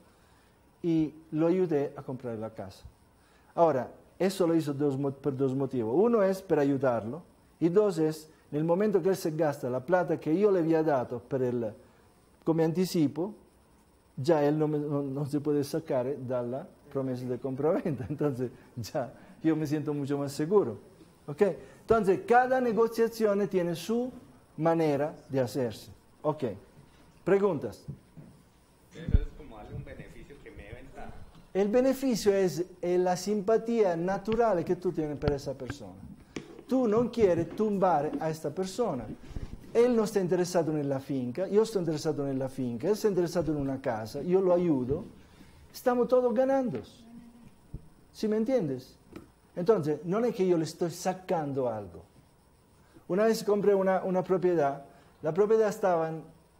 Y lo ayudé a comprar la casa. Ahora, eso lo hizo dos, por dos motivos. Uno es para ayudarlo y dos es, en el momento que él se gasta la plata que yo le había dado per el, come anticipo, ya él no, me, no, no se puede sacar de la promesa de compra-venta. Entonces, ya yo me siento mucho más seguro. ¿Ok? Entonces, cada negociación tiene su manera de hacerse. Ok. Preguntas. Eso es como darle un beneficio que me deben dar. El beneficio es, es la simpatía natural que tú tienes por esa persona. Tú no quieres tumbar a esta persona. Él no está interesado en la finca, yo estoy interesado en la finca, él está interesado en una casa, yo lo ayudo. Estamos todos ganando. ¿Sí me entiendes? Entonces, no es que yo le estoy sacando algo. Una vez compré una, una propiedad, la propiedad estaba,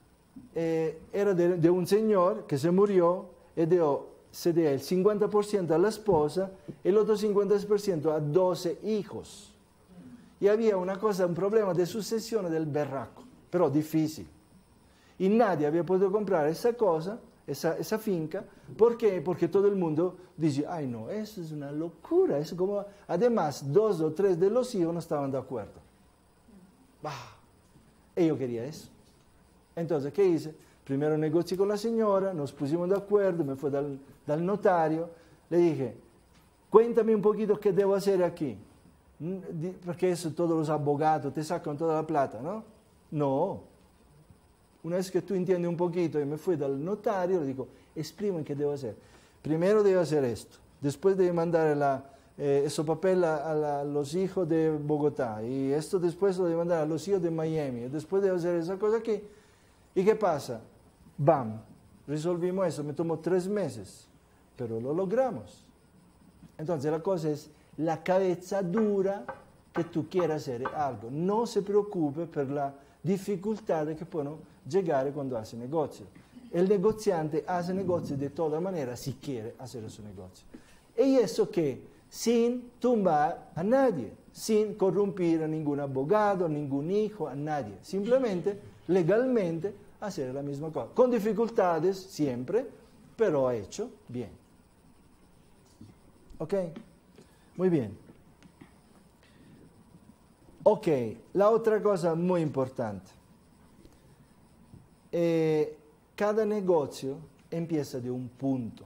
eh, era de, de un señor que se murió y dio, se dio el cincuenta por ciento a la esposa y el otro cincuenta por ciento a doce hijos. Y había una cosa, un problema de sucesión del berraco, pero difícil. Y nadie había podido comprar esa cosa, esa, esa finca. ¿Por qué? Porque todo el mundo dice, ay no, eso es una locura. Eso como... Además, dos o tres de los hijos no estaban de acuerdo. Bah. Y yo quería eso. Entonces, ¿qué hice? Primero negocié con la señora, nos pusimos de acuerdo, me fui dal, dal notario, le dije, cuéntame un poquito qué debo hacer aquí. Porque eso todos los abogados te sacan toda la plata, ¿no? No. Una vez que tú entiendes un poquito y me fui al notario, le digo, explícame qué debo hacer. Primero debo hacer esto. Después de mandar la, eh, ese papel a, a, la, a los hijos de Bogotá. Y esto después lo debo mandar a los hijos de Miami. Después debo hacer esa cosa aquí. ¿Y qué pasa? Bam. Resolvimos eso. Me tomó tres meses. Pero lo logramos. Entonces la cosa es la cabeza dura que tú quieras hacer algo. No se preocupe por la dificultad que pueden llegar cuando hace negocio. El negociante hace negocio de toda manera si quiere hacer su negocio. Y eso que sin tumbar a nadie, sin corrompir a ningún abogado, ningún hijo, a nadie. Simplemente, legalmente, hacer la misma cosa. Con dificultades siempre, pero hecho bien. ¿Ok? Muy bien. Ok, la otra cosa muy importante. Eh, cada negocio empieza de un punto.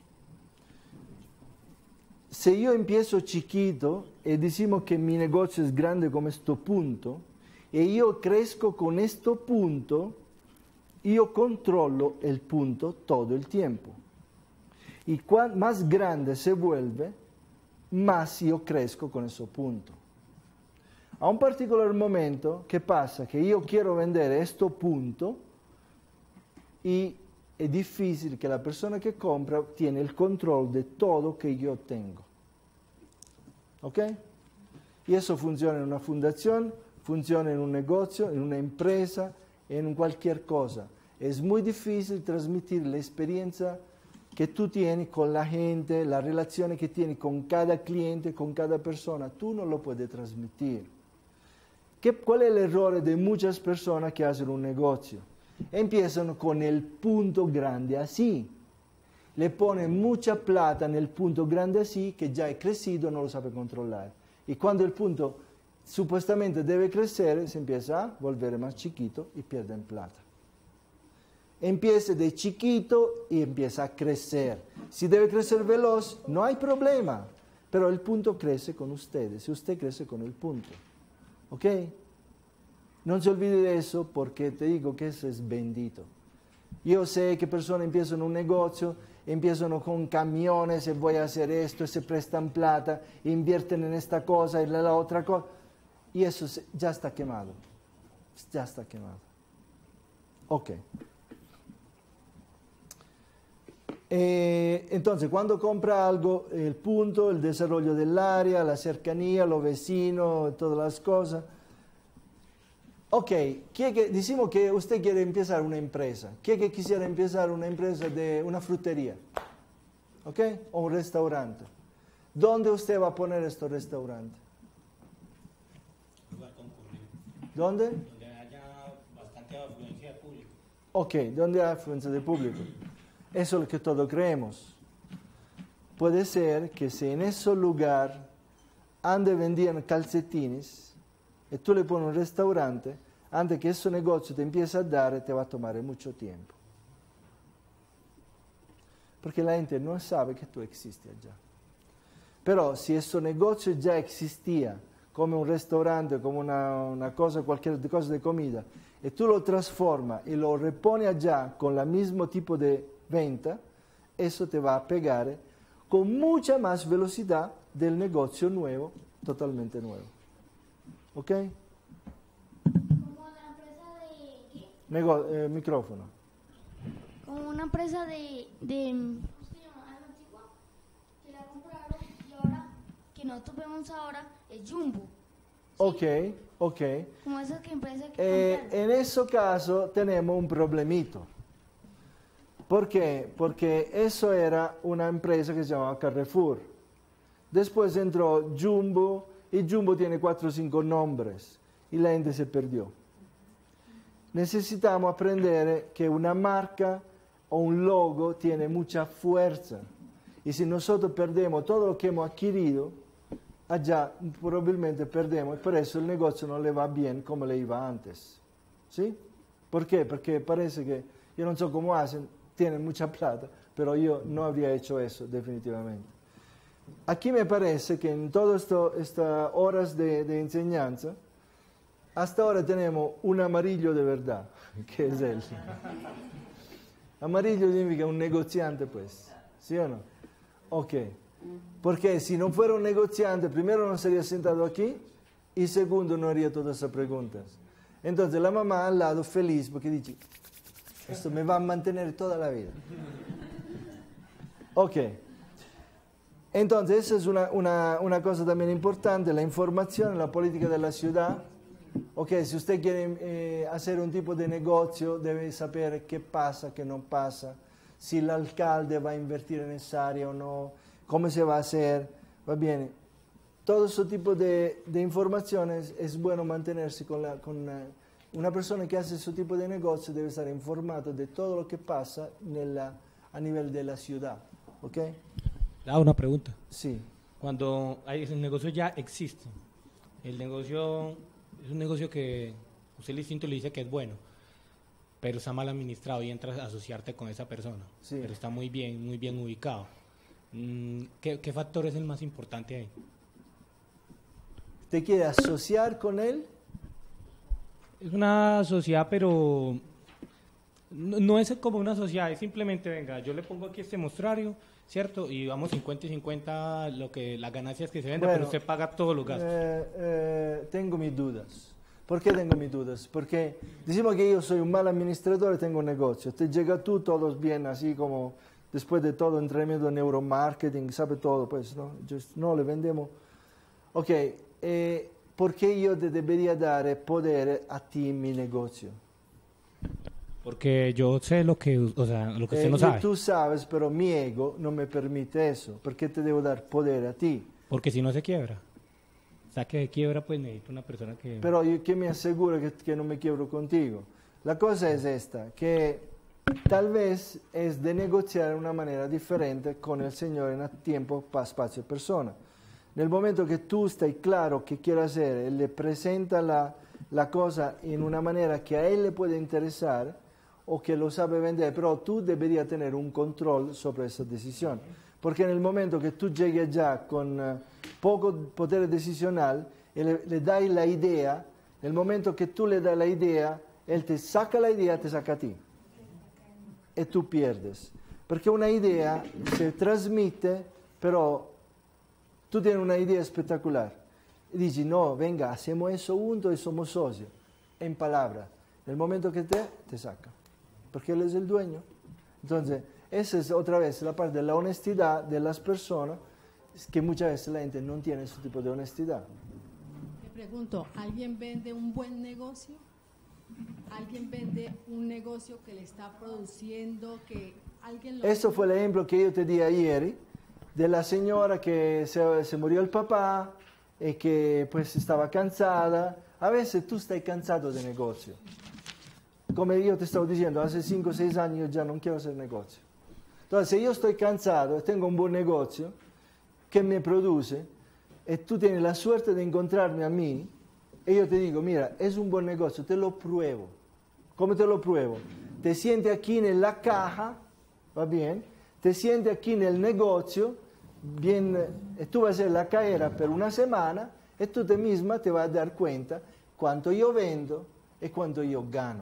Si yo empiezo chiquito y decimos que mi negocio es grande como este punto, y yo crezco con este punto, yo controlo el punto todo el tiempo. Y cuanto más grande se vuelve, más yo crezco con ese punto. A un particular momento, ¿qué pasa? Que yo quiero vender este punto y es difícil que la persona que compra tiene el control de todo que yo tengo. ¿Ok? Y eso funciona en una fundación, funciona en un negocio, en una empresa, en cualquier cosa. Es muy difícil transmitir la experiencia que tú tienes con la gente, la relación que tienes con cada cliente, con cada persona. Tú no lo puedes transmitir. ¿Qué, ¿Cuál es el error de muchas personas que hacen un negocio? Empiezan con el punto grande así. Le ponen mucha plata en el punto grande así, que ya ha crecido, no lo sabe controlar. Y cuando el punto supuestamente debe crecer, se empieza a volver más chiquito y pierden plata. Empieza de chiquito y empieza a crecer. Si debe crecer veloz, no hay problema. Pero el punto crece con ustedes, si usted crece con el punto. ¿Ok? No se olvide de eso porque te digo que eso es bendito. Yo sé que personas empiezan un negocio, empiezan con camiones y voy a hacer esto, y se prestan plata, invierten en esta cosa y en la otra cosa. Y eso ya está quemado. Ya está quemado. Ok. Eh, entonces, cuando compra algo, el punto, el desarrollo del área, la cercanía, los vecinos, todas las cosas. Ok, ¿quién que, decimos que usted quiere empezar una empresa. ¿Quién que quisiera empezar una empresa de una frutería? ¿Ok? O un restaurante. ¿Dónde usted va a poner este restaurante? Lugar concurrido. ¿Dónde? Donde haya bastante afluencia de público. Ok, donde hay afluencia de público. Eso es lo que todos creemos. Puede ser que si en ese lugar ande vendían calcetines y tú le pones un restaurante, antes que ese negocio te empiece a dar, te va a tomar mucho tiempo. Porque la gente no sabe que tú existes allá. Pero si ese negocio ya existía, como un restaurante, como una, una cosa, cualquier cosa de comida, y tú lo transformas y lo repones allá con el mismo tipo de venta, eso te va a pegar con mucha más velocidad del negocio nuevo, totalmente nuevo. ¿Ok? Como la empresa de ¿qué? Nego eh, micrófono. Como una empresa de, de ¿cómo se llama? A la antigua, que la compraron y ahora, que nosotros vemos ahora, es Jumbo. ¿Sí? Ok, ok. Como esa que empresa que Eh, compraron. en ese caso tenemos un problemito. ¿Por qué? Porque eso era una empresa que se llamaba Carrefour. Después entró Jumbo y Jumbo tiene cuatro o cinco nombres y la gente se perdió. Necesitamos aprender que una marca o un logo tiene mucha fuerza. Y si nosotros perdemos todo lo que hemos adquirido, allá probablemente perdemos y por eso el negocio no le va bien como le iba antes. ¿Sí? ¿Por qué? Porque parece que, yo no sé cómo hacen, tienen mucha plata, pero yo no habría hecho eso definitivamente. Aquí me parece que en todas estas horas de, de enseñanza, hasta ahora tenemos un amarillo de verdad, que es él. Amarillo significa un negociante, pues, ¿sí o no? Ok, porque si no fuera un negociante, primero no sería sentado aquí y segundo no haría todas esas preguntas. Entonces la mamá al lado feliz porque dice, esto me va a mantener toda la vida. Ok. Entonces, esa es una, una, una cosa también importante, la información, la política de la ciudad. Ok, si usted quiere eh, hacer un tipo de negocio, debe saber qué pasa, qué no pasa, si el alcalde va a invertir en esa área o no, cómo se va a hacer, va bien. Todo ese tipo de, de informaciones es bueno mantenerse con, la, con una, una persona que hace ese tipo de negocio, debe estar informado de todo lo que pasa nella, a nivel de la ciudad. ¿Ok? Ah, una pregunta. Sí. Cuando hay, el negocio ya existe, el negocio es un negocio que usted el instinto le dice que es bueno, pero está mal administrado y entras a asociarte con esa persona, sí. Pero está muy bien, muy bien ubicado. ¿Qué, qué factor es el más importante ahí? ¿Te quiere asociar con él? Es una sociedad, pero no, no es como una sociedad, es simplemente, venga, yo le pongo aquí este mostrario, ¿cierto? Y vamos cincuenta y cincuenta lo que, las ganancias que se venden, bueno, pero usted paga todos los gastos. Eh, eh, tengo mis dudas. ¿Por qué tengo mis dudas? Porque decimos que yo soy un mal administrador y tengo un negocio. Te llega tú, todos bien, así como después de todo, entrenamiento de neuromarketing, sabe todo, pues, ¿no? Just, no, le vendemos. Ok, eh, ¿por qué yo te debería dar poder a ti en mi negocio? Porque yo sé lo que, o sea, lo que usted eh, no sabe. Tú sabes, pero mi ego no me permite eso. ¿Por qué te debo dar poder a ti? Porque si no se quiebra. Saque de quiebra, pues necesito una persona que... Pero yo que me aseguro que, que no me quiebro contigo. La cosa es esta, que tal vez es de negociar de una manera diferente con el Señor en tiempo, espacio, persona. Nel momento que tú estás claro qué quiere hacer, Él le presenta la, la cosa en una manera que a Él le puede interesar o que lo sabe vender, pero tú deberías tener un control sobre esa decisión. Porque en el momento que tú llegues ya con uh, poco poder decisional y le, le das la idea, en el momento que tú le das la idea, él te saca la idea, te saca a ti. Y tú pierdes. Porque una idea se transmite, pero tú tienes una idea espectacular. Y dices, no, venga, hacemos eso juntos y somos socios. En palabra. En el momento que te, te saca. Porque él es el dueño. Entonces, esa es otra vez la parte de la honestidad de las personas, es que muchas veces la gente no tiene ese tipo de honestidad. Te pregunto, ¿alguien vende un buen negocio? ¿Alguien vende un negocio que le está produciendo, que alguien lo... Eso fue el ejemplo que yo te di ayer, de la señora que se, se murió el papá y que pues estaba cansada. A veces tú estás cansado de negocio. Como yo te estaba diciendo, hace cinco o seis años ya no quiero hacer negocio. Entonces, si yo estoy cansado, tengo un buen negocio que me produce, y tú tienes la suerte de encontrarme a mí, y yo te digo, mira, es un buen negocio, te lo pruebo. ¿Cómo te lo pruebo? Te sientes aquí en la caja, ¿va bien? Te sientes aquí en el negocio, bien, y tú vas a hacer la carrera por una semana, y tú te misma te vas a dar cuenta cuánto yo vendo y cuánto yo gano.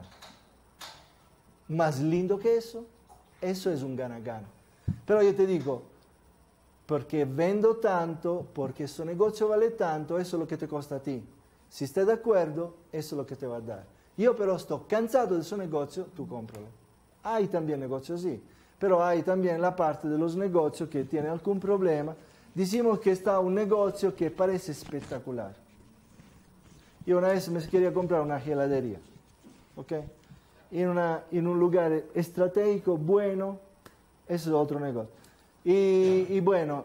Más lindo que eso, eso es un gana-gana. Pero yo te digo, porque vendo tanto, porque este negocio vale tanto, eso es lo que te cuesta a ti. Si estás de acuerdo, eso es lo que te va a dar. Yo pero estoy cansado de su negocio, tú cómpralo. Hay también negocios así, pero hay también la parte de los negocios que tiene algún problema. Decimos que está un negocio que parece espectacular. Yo una vez me quería comprar una heladería, ¿ok? En, una, en un lugar estratégico, bueno, eso es otro negocio. Y, y bueno,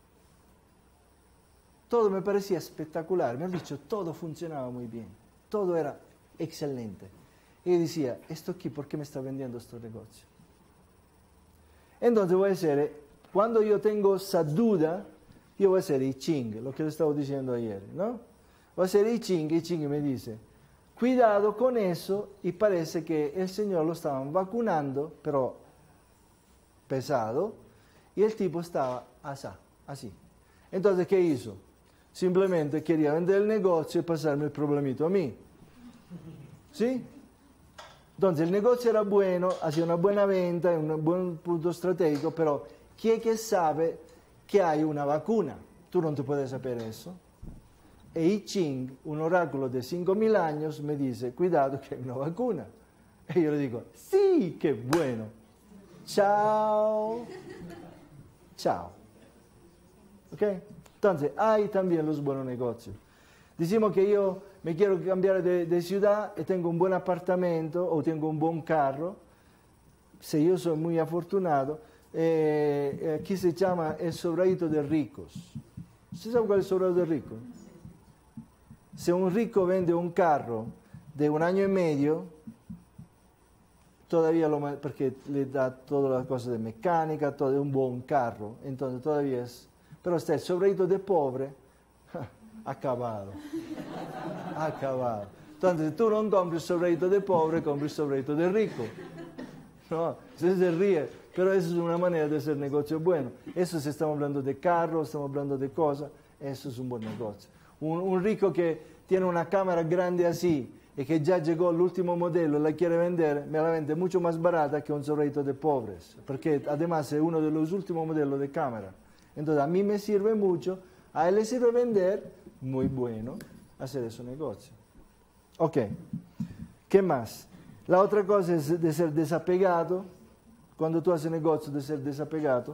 todo me parecía espectacular, me han dicho, todo funcionaba muy bien, todo era excelente. Y yo decía, ¿esto aquí por qué me está vendiendo este negocio? Entonces voy a hacer, cuando yo tengo esa duda, yo voy a hacer I Ching, lo que le estaba diciendo ayer, ¿no? Voy a hacer I Ching, I Ching me dice, cuidado con eso, y parece que el señor lo estaban vacunando, pero pesado, y el tipo estaba así, así. Entonces, ¿qué hizo? Simplemente quería vender el negocio y pasarme el problemito a mí. ¿Sí? Entonces, el negocio era bueno, hacía una buena venta, un buen punto estratégico, pero ¿quién que sabe que hay una vacuna? Tú no te puedes saber eso. E I Ching, un oráculo de cinco mil años, me dice, cuidado que hay una vacuna. Y yo le digo, sí, qué bueno. Chao. Chao. ¿Ok? Entonces, hay también los buenos negocios. Decimos que yo me quiero cambiar de, de ciudad y tengo un buen apartamento o tengo un buen carro, si yo soy muy afortunado, eh, aquí se llama el sobradito de ricos. ¿Usted sabe cuál es el sobradito de ricos? Si un rico vende un carro de un año y medio, todavía lo porque le da todas las cosas de mecánica, todo es un buen carro, entonces todavía es... Pero está el sobradito de pobre, acabado, acabado. Entonces tú no compras el sobradito de pobre, compras el sobradito de rico. No, se, se ríe, pero eso es una manera de hacer negocio bueno. Eso si estamos hablando de carros, estamos hablando de cosas, eso es un buen negocio. Un, un rico que tiene una cámara grande así y que ya llegó el último modelo, la quiere vender, me la vende mucho más barata que un sobradito de pobres, porque además es uno de los últimos modelos de cámara. Entonces a mí me sirve mucho, a él le sirve vender, muy bueno, hacer ese negocio. Ok, ¿qué más? La otra cosa es de ser desapegado, cuando tú haces negocio, de ser desapegado,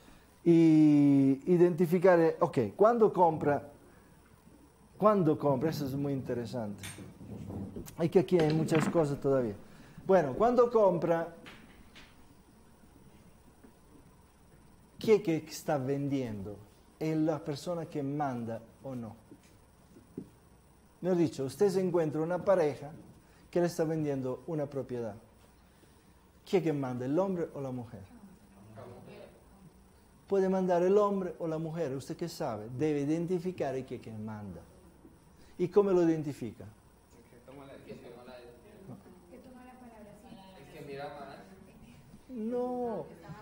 y identificar, ok, cuando compra, cuando compra, eso es muy interesante. Hay que aquí hay muchas cosas todavía. Bueno, cuando compra, ¿qué que está vendiendo? ¿Es la persona que manda o no? Me he dicho, usted se encuentra una pareja que le está vendiendo una propiedad. ¿Quién que manda, el hombre o la mujer? Puede mandar el hombre o la mujer, ¿usted qué sabe? Debe identificar a quién que manda. ¿Y cómo lo identifica? No,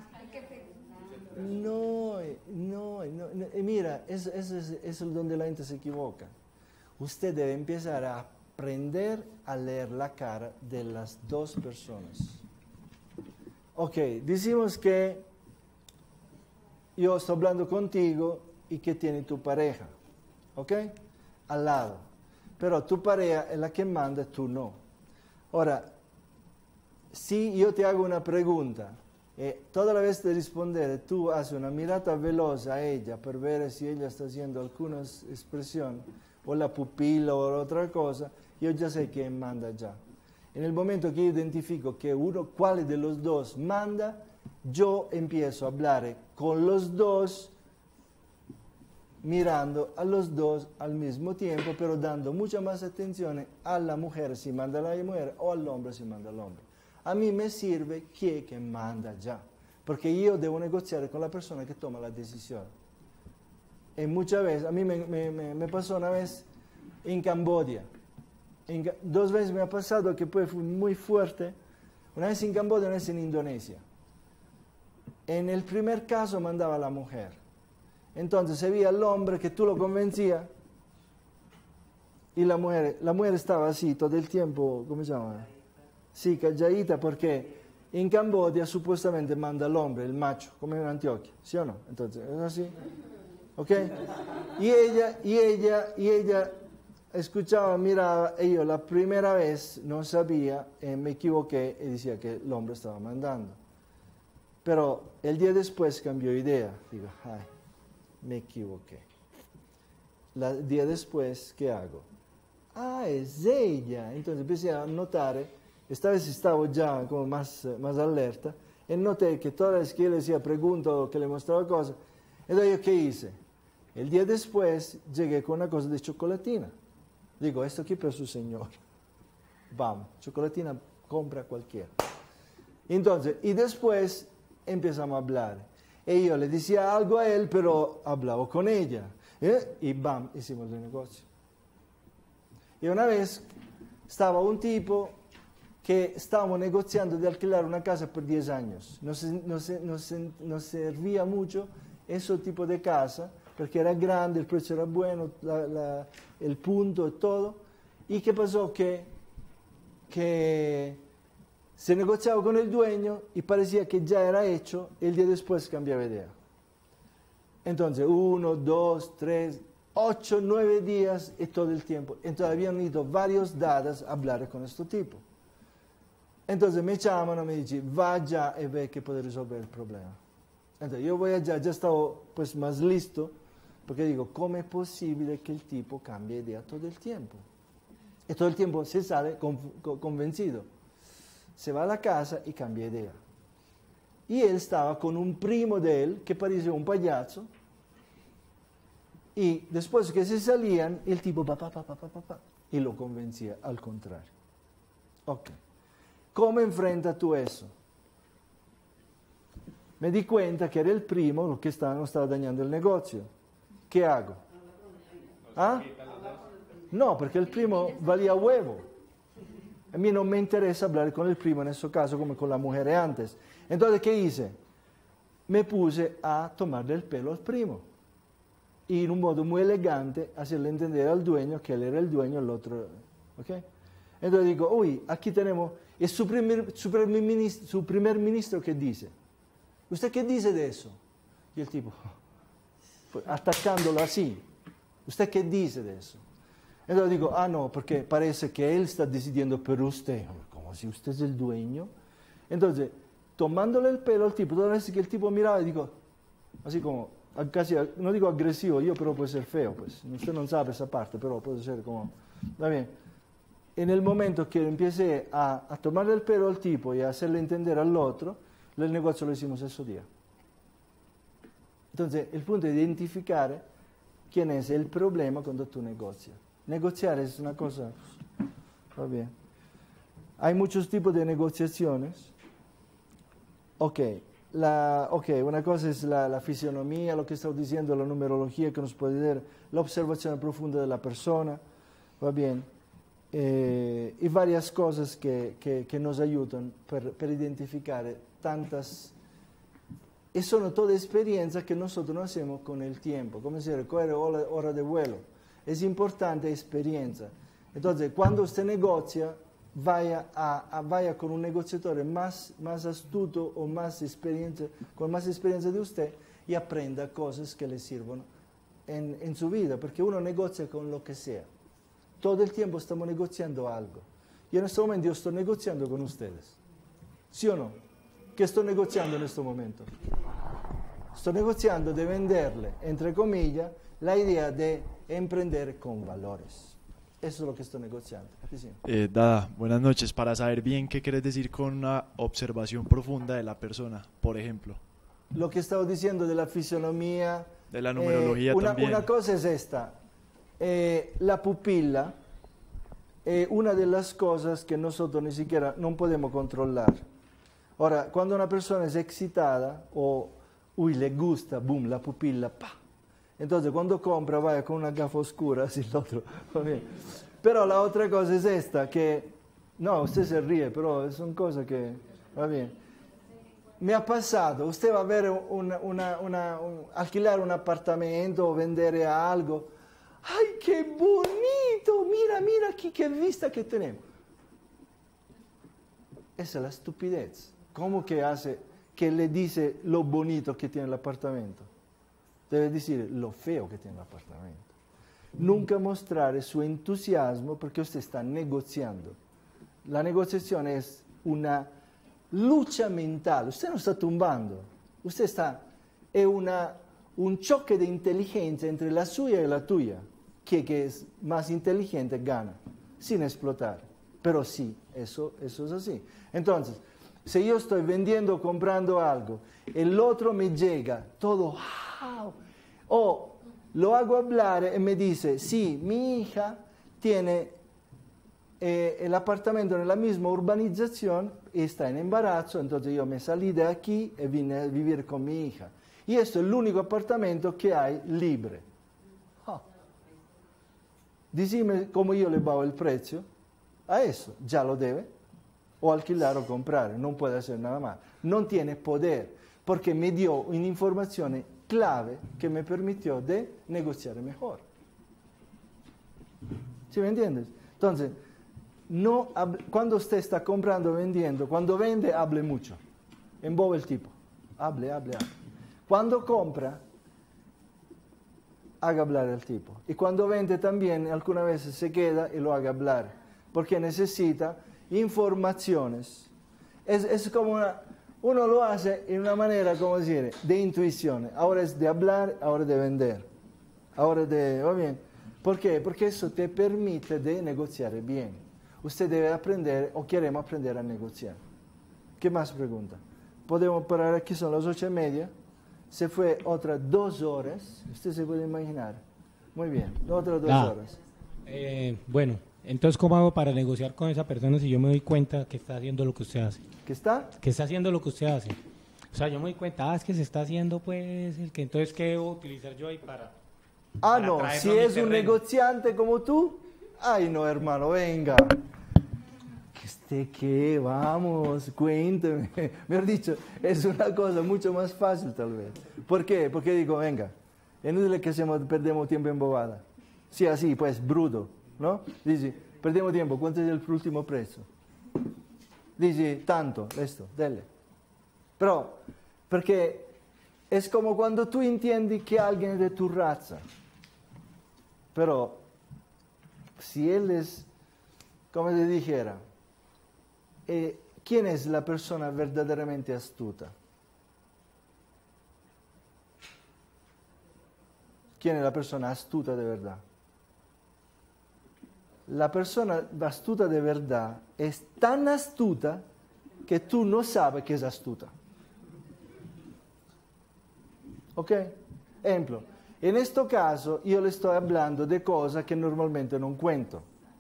no, no, no, no. Mira, eso, eso, es, eso es donde la gente se equivoca. Usted debe empezar a aprender a leer la cara de las dos personas. Ok, decimos que yo estoy hablando contigo y que tiene tu pareja, ok, al lado. Pero tu pareja es la que manda, tú no. Ahora, si yo te hago una pregunta, eh, toda la vez de responder, tú haces una mirada veloz a ella para ver si ella está haciendo alguna expresión, o la pupila o otra cosa, yo ya sé quién manda ya. En el momento que yo identifico que uno, cuál de los dos manda, yo empiezo a hablar con los dos, mirando a los dos al mismo tiempo, pero dando mucha más atención a la mujer si manda a la mujer o al hombre si manda al hombre. A mí me sirve quién que manda ya, porque yo debo negociar con la persona que toma la decisión. Y muchas veces, a mí me, me, me pasó una vez en Camboya, en, dos veces me ha pasado que fue muy fuerte, una vez en Camboya, una vez en Indonesia. En el primer caso mandaba a la mujer, entonces se veía al hombre que tú lo convencías y la mujer, la mujer estaba así todo el tiempo, ¿cómo se llama? Sí, calladita, porque en Camboya supuestamente manda al hombre, el macho, como en Antioquia, ¿sí o no? Entonces, es así. ¿Ok? Y ella, y ella, y ella escuchaba, miraba, y yo la primera vez no sabía, eh, me equivoqué y decía que el hombre estaba mandando. Pero el día después cambió idea. Digo, ay, me equivoqué. La, el día después, ¿qué hago? Ah, es ella. Entonces empecé a notar, esta vez estaba ya como más, más alerta, y noté que toda vez que yo le decía preguntas o que le mostraba cosas, entonces yo, ¿qué hice? El día después llegué con una cosa de chocolatina. Digo, esto aquí para su señor. Vamos, chocolatina compra cualquiera. Entonces, y después empezamos a hablar. Y yo le decía algo a él, pero hablaba con ella. ¿eh? Y bam, hicimos el negocio. Y una vez estaba un tipo que estábamos negociando de alquilar una casa por diez años. Nos, nos, nos, nos servía mucho ese tipo de casa, porque era grande, el precio era bueno, la, la, el punto y todo. ¿Y qué pasó? Que, que se negociaba con el dueño y parecía que ya era hecho, el día después cambiaba de idea. Entonces, uno, dos, tres, ocho, nueve días y todo el tiempo. Entonces habían ido varios dadas a hablar con este tipo. Entonces me llaman y me dicen, vaya y ve que puede resolver el problema. Entonces yo voy allá, ya estaba pues más listo, porque digo, ¿cómo es posible que el tipo cambie de idea todo el tiempo? Y todo el tiempo se sale convencido. Se va a la casa y cambia idea. Y él estaba con un primo de él que parecía un payaso. Y después que se salían, el tipo pa, pa, pa, pa, pa, pa, y lo convencía al contrario. Ok. ¿Cómo enfrentas tú eso? Me di cuenta que era el primo lo que estaba, no estaba dañando el negocio. ¿Qué hago? ¿Ah? No, porque el primo valía huevo. A mí no me interesa hablar con el primo en ese caso como con la mujer antes. Entonces, ¿qué hice? Me puse a tomarle el pelo al primo. Y en un modo muy elegante hacerle entender al dueño que él era el dueño, el otro. ¿Okay? Entonces digo, uy, aquí tenemos, es su primer, su primer ministro, su primer ministro que dice. ¿Usted qué dice de eso? Y el tipo, atacándolo así. ¿Usted qué dice de eso? Entonces digo, ah, no, porque parece que él está decidiendo por usted. Como si usted es el dueño. Entonces, tomándole el pelo al tipo, todas las veces que el tipo miraba, digo, así como, casi, no digo agresivo yo, pero puede ser feo, pues. Usted no sabe esa parte, pero puede ser como, está bien. En el momento que empecé a, a tomarle el pelo al tipo y a hacerle entender al otro, el negocio lo hicimos ese día. Entonces, el punto es identificar quién es el problema cuando tú negocias. Negociar es una cosa, va bien. Hay muchos tipos de negociaciones. Ok, la, okay una cosa es la, la fisionomía, lo que estamos diciendo, la numerología que nos puede dar, la observación profunda de la persona, va bien. Eh, y varias cosas que, que, que nos ayudan per, per identificar tantas, y son toda experiencia que nosotros hacemos con el tiempo, como si era hora, hora de vuelo. Es importante experiencia. Entonces, cuando usted negocia, vaya, a, a, vaya con un negociador más, más astuto o más experiencia, con más experiencia de usted y aprenda cosas que le sirvan en, en su vida, porque uno negocia con lo que sea. Todo el tiempo estamos negociando algo. Y en este momento yo estoy negociando con ustedes. ¿Sí o no? ¿Qué estoy negociando en este momento? Estoy negociando de venderle, entre comillas, la idea de emprender con valores. Eso es lo que estoy negociando. Sí. Eh, Dada, buenas noches. Para saber bien qué quieres decir con una observación profunda de la persona, por ejemplo. Lo que estaba diciendo de la fisionomía. De la numerología eh, una, también. Una cosa es esta. Eh, la pupila es una de las cosas que nosotros ni siquiera no podemos controlar. Ahora, cuando una persona es excitada o uy, le gusta, boom, la pupila, pa. Entonces, cuando compra, vaya con una gafa oscura, así el otro. Pero la otra cosa es esta, que, no, usted se ríe, pero son cosas que, va bien. Me ha pasado, usted va a ver una, una, una, un, alquilar un apartamento o vender algo. ¡Ay, qué bonito! Mira, mira aquí qué vista que tenemos. Esa es la estupidez. ¿Cómo que hace, que le dice lo bonito que tiene el apartamento? Debe decir lo feo que tiene el apartamento. Nunca mostrar su entusiasmo porque usted está negociando. La negociación es una lucha mental. Usted no está tumbando. Usted está, es una, un choque de inteligencia entre la suya y la tuya. Que, que es más inteligente gana, sin explotar. Pero sí, eso, eso es así. Entonces, si yo estoy vendiendo o comprando algo, el otro me llega todo, wow, o lo hago hablar y me dice, sí, mi hija tiene eh, el apartamento en la misma urbanización y está en embarazo, entonces yo me salí de aquí y vine a vivir con mi hija. Y esto es el único apartamento que hay libre. Oh. Dime cómo yo le bajo el precio a eso, ya lo debe, o alquilar o comprar, no puede hacer nada más. No tiene poder, porque me dio una información clave que me permitió de negociar mejor. ¿Sí me entiendes? Entonces, no, cuando usted está comprando o vendiendo, cuando vende, hable mucho. Embove el tipo. Hable, hable, hable. Cuando compra, haga hablar al tipo. Y cuando vende también, algunas veces se queda y lo haga hablar. Porque necesita informaciones. Es, es como una... Uno lo hace en una manera, como decir, de intuición. Ahora es de hablar, ahora de vender. Ahora de... ¿Va bien? ¿Por qué? Porque eso te permite de negociar bien. Usted debe aprender o queremos aprender a negociar. ¿Qué más pregunta? Podemos parar aquí, son las ocho y media. Se fue otras dos horas. Usted se puede imaginar. Muy bien, otras dos ah, horas. Eh, bueno, entonces, ¿cómo hago para negociar con esa persona si yo me doy cuenta que está haciendo lo que usted hace? ¿Qué está? Que está haciendo lo que usted hace. O sea, yo me doy cuenta, ah, es que se está haciendo, pues, el que entonces, ¿qué debo utilizar yo ahí para...? Ah, para no, si traerlo a mi es un terreno? negociante como tú, ay, no, hermano, venga. ¿Este qué? Vamos, cuénteme. Mejor dicho, es una cosa mucho más fácil, tal vez. ¿Por qué? Porque digo, venga, es inútil que hacemos, perdemos tiempo en bobada. Sí, así, pues, bruto, ¿no? Dice, perdemos tiempo, ¿cuánto es el último precio? Dice, tanto, esto, dele. Pero, perché es como cuando tú entiendes que alguien es de tu raza. Pero, si él es, como te dijera, eh, ¿quién es la persona verdaderamente astuta? ¿Quién es la persona astuta de verdad? La persona astuta de verdad es tan astuta que tú no sabes que es astuta. ¿Ok? Ejemplo, en este caso yo le estoy hablando de cosas que normalmente no cuento.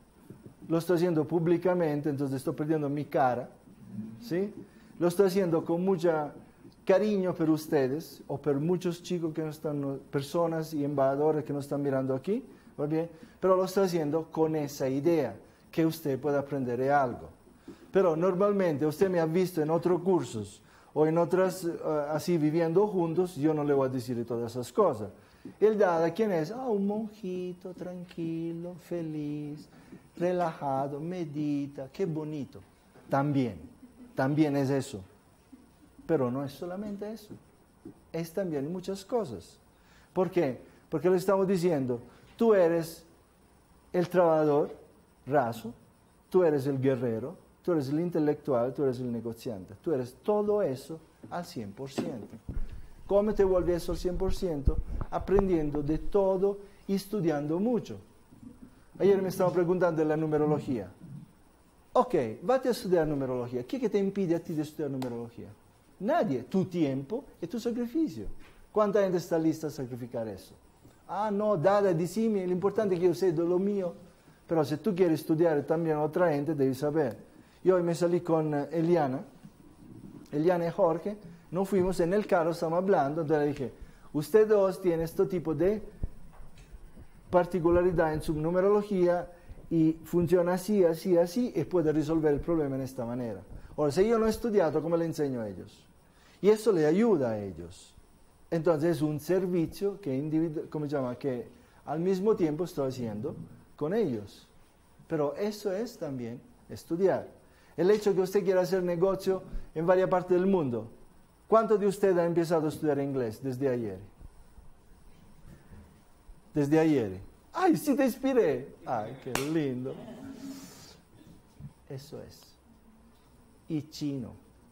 Lo estoy haciendo públicamente, entonces estoy perdiendo mi cara. ¿Sí? Lo estoy haciendo con mucho cariño por ustedes o por muchos chicos que no están, personas y embajadores que nos están mirando aquí. ¿Va bien? Pero lo estoy haciendo con esa idea, que usted pueda aprender algo. Pero normalmente usted me ha visto en otros cursos o en otras, uh, así viviendo juntos, yo no le voy a decir todas esas cosas. El Dada, ¿quién es? Ah, un monjito, tranquilo, feliz, relajado, medita, qué bonito. También, también es eso. Pero no es solamente eso. Es también muchas cosas. ¿Por qué? Porque le estamos diciendo, tú eres el trabajador raso, tú eres el guerrero, tú eres el intelectual, tú eres el negociante. Tú eres todo eso al cien por ciento. ¿Cómo te vuelves eso al cien por ciento? Aprendiendo de todo y estudiando mucho. Ayer me estaban preguntando de la numerología. Ok, vate a estudiar numerología. ¿Qué que te impide a ti de estudiar numerología? Nadie. Tu tiempo y tu sacrificio. ¿Cuánta gente está lista a sacrificar eso? Ah, no, Dada, decime, lo importante es que yo sé de lo mío. Pero si tú quieres estudiar también a otra gente, debes saber. Yo hoy me salí con Eliana, Eliana y Jorge, nos fuimos en el carro, estamos hablando, entonces le dije, usted dos tienen este tipo de particularidad en su numerología y funciona así, así, así, y puede resolver el problema en esta manera. Ahora, si yo no he estudiado, ¿cómo le enseño a ellos? Y eso le ayuda a ellos. Entonces es un servicio que, individu- ¿cómo se llama? Que al mismo tiempo estoy haciendo con ellos. Pero eso es también estudiar. El hecho que usted quiera hacer negocio en varias partes del mundo. ¿Cuántos de ustedes han empezado a estudiar inglés desde ayer? Desde ayer. ¡Ay, sí te inspiré! ¡Ay, qué lindo! Eso es. Y chino.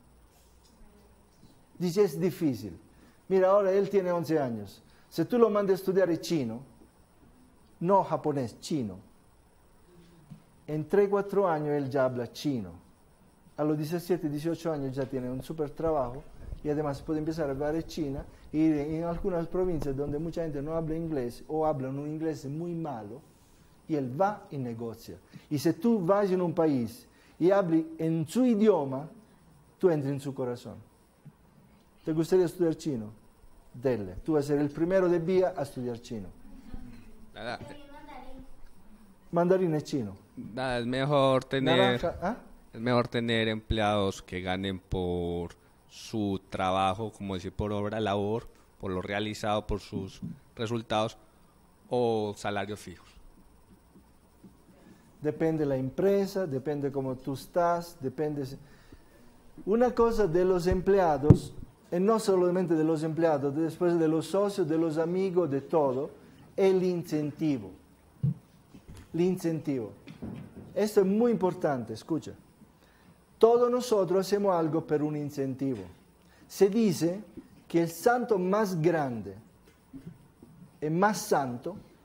Dice, es difícil. Mira, ahora él tiene once años. Si tú lo mandas a estudiar chino, no japonés, chino, en tres, cuatro años él ya habla chino. A los diecisiete, dieciocho años ya tiene un super trabajo y además puede empezar a hablar china y en algunas provincias donde mucha gente no habla inglés o hablan un inglés muy malo y él va y negocia. Y si tú vas en un país y hablas en su idioma, tú entras en su corazón. ¿Te gustaría estudiar chino? Dele. Tú vas a ser el primero de vía a estudiar chino. Nada, Mandarín es chino. nada, es mejor tener... Naranja, ¿ah? Es mejor tener empleados que ganen por su trabajo, como decir, por obra labor, por lo realizado, por sus resultados, o salarios fijos. Depende de la empresa, depende cómo tú estás, depende... Una cosa de los empleados, y no solamente de los empleados, después de los socios, de los amigos, de todo, es el incentivo. El incentivo. Esto es muy importante, escucha. Todos nosotros hacemos algo por un incentivo. Se dice que el santo más grande y más santo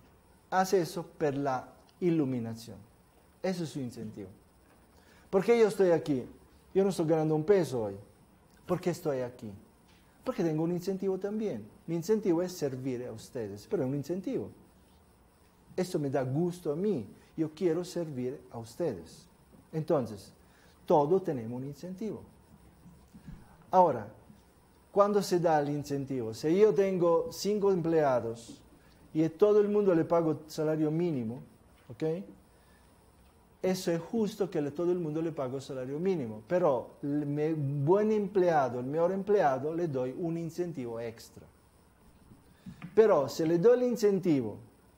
hace eso por la iluminación. Ese es su incentivo. ¿Por qué yo estoy aquí? Yo no estoy ganando un peso hoy. ¿Por qué estoy aquí? Porque tengo un incentivo también. Mi incentivo es servir a ustedes, pero es un incentivo. Eso me da gusto a mí. Yo quiero servir a ustedes. Entonces, todos tenemos un incentivo. Ahora, ¿cuándo se da el incentivo? Si yo tengo cinco empleados y a todo el mundo le pago salario mínimo, ¿ok? Eso es justo que a todo el mundo le pago salario mínimo, pero el buen empleado, el mejor empleado, le doy un incentivo extra. Pero si le doy el incentivo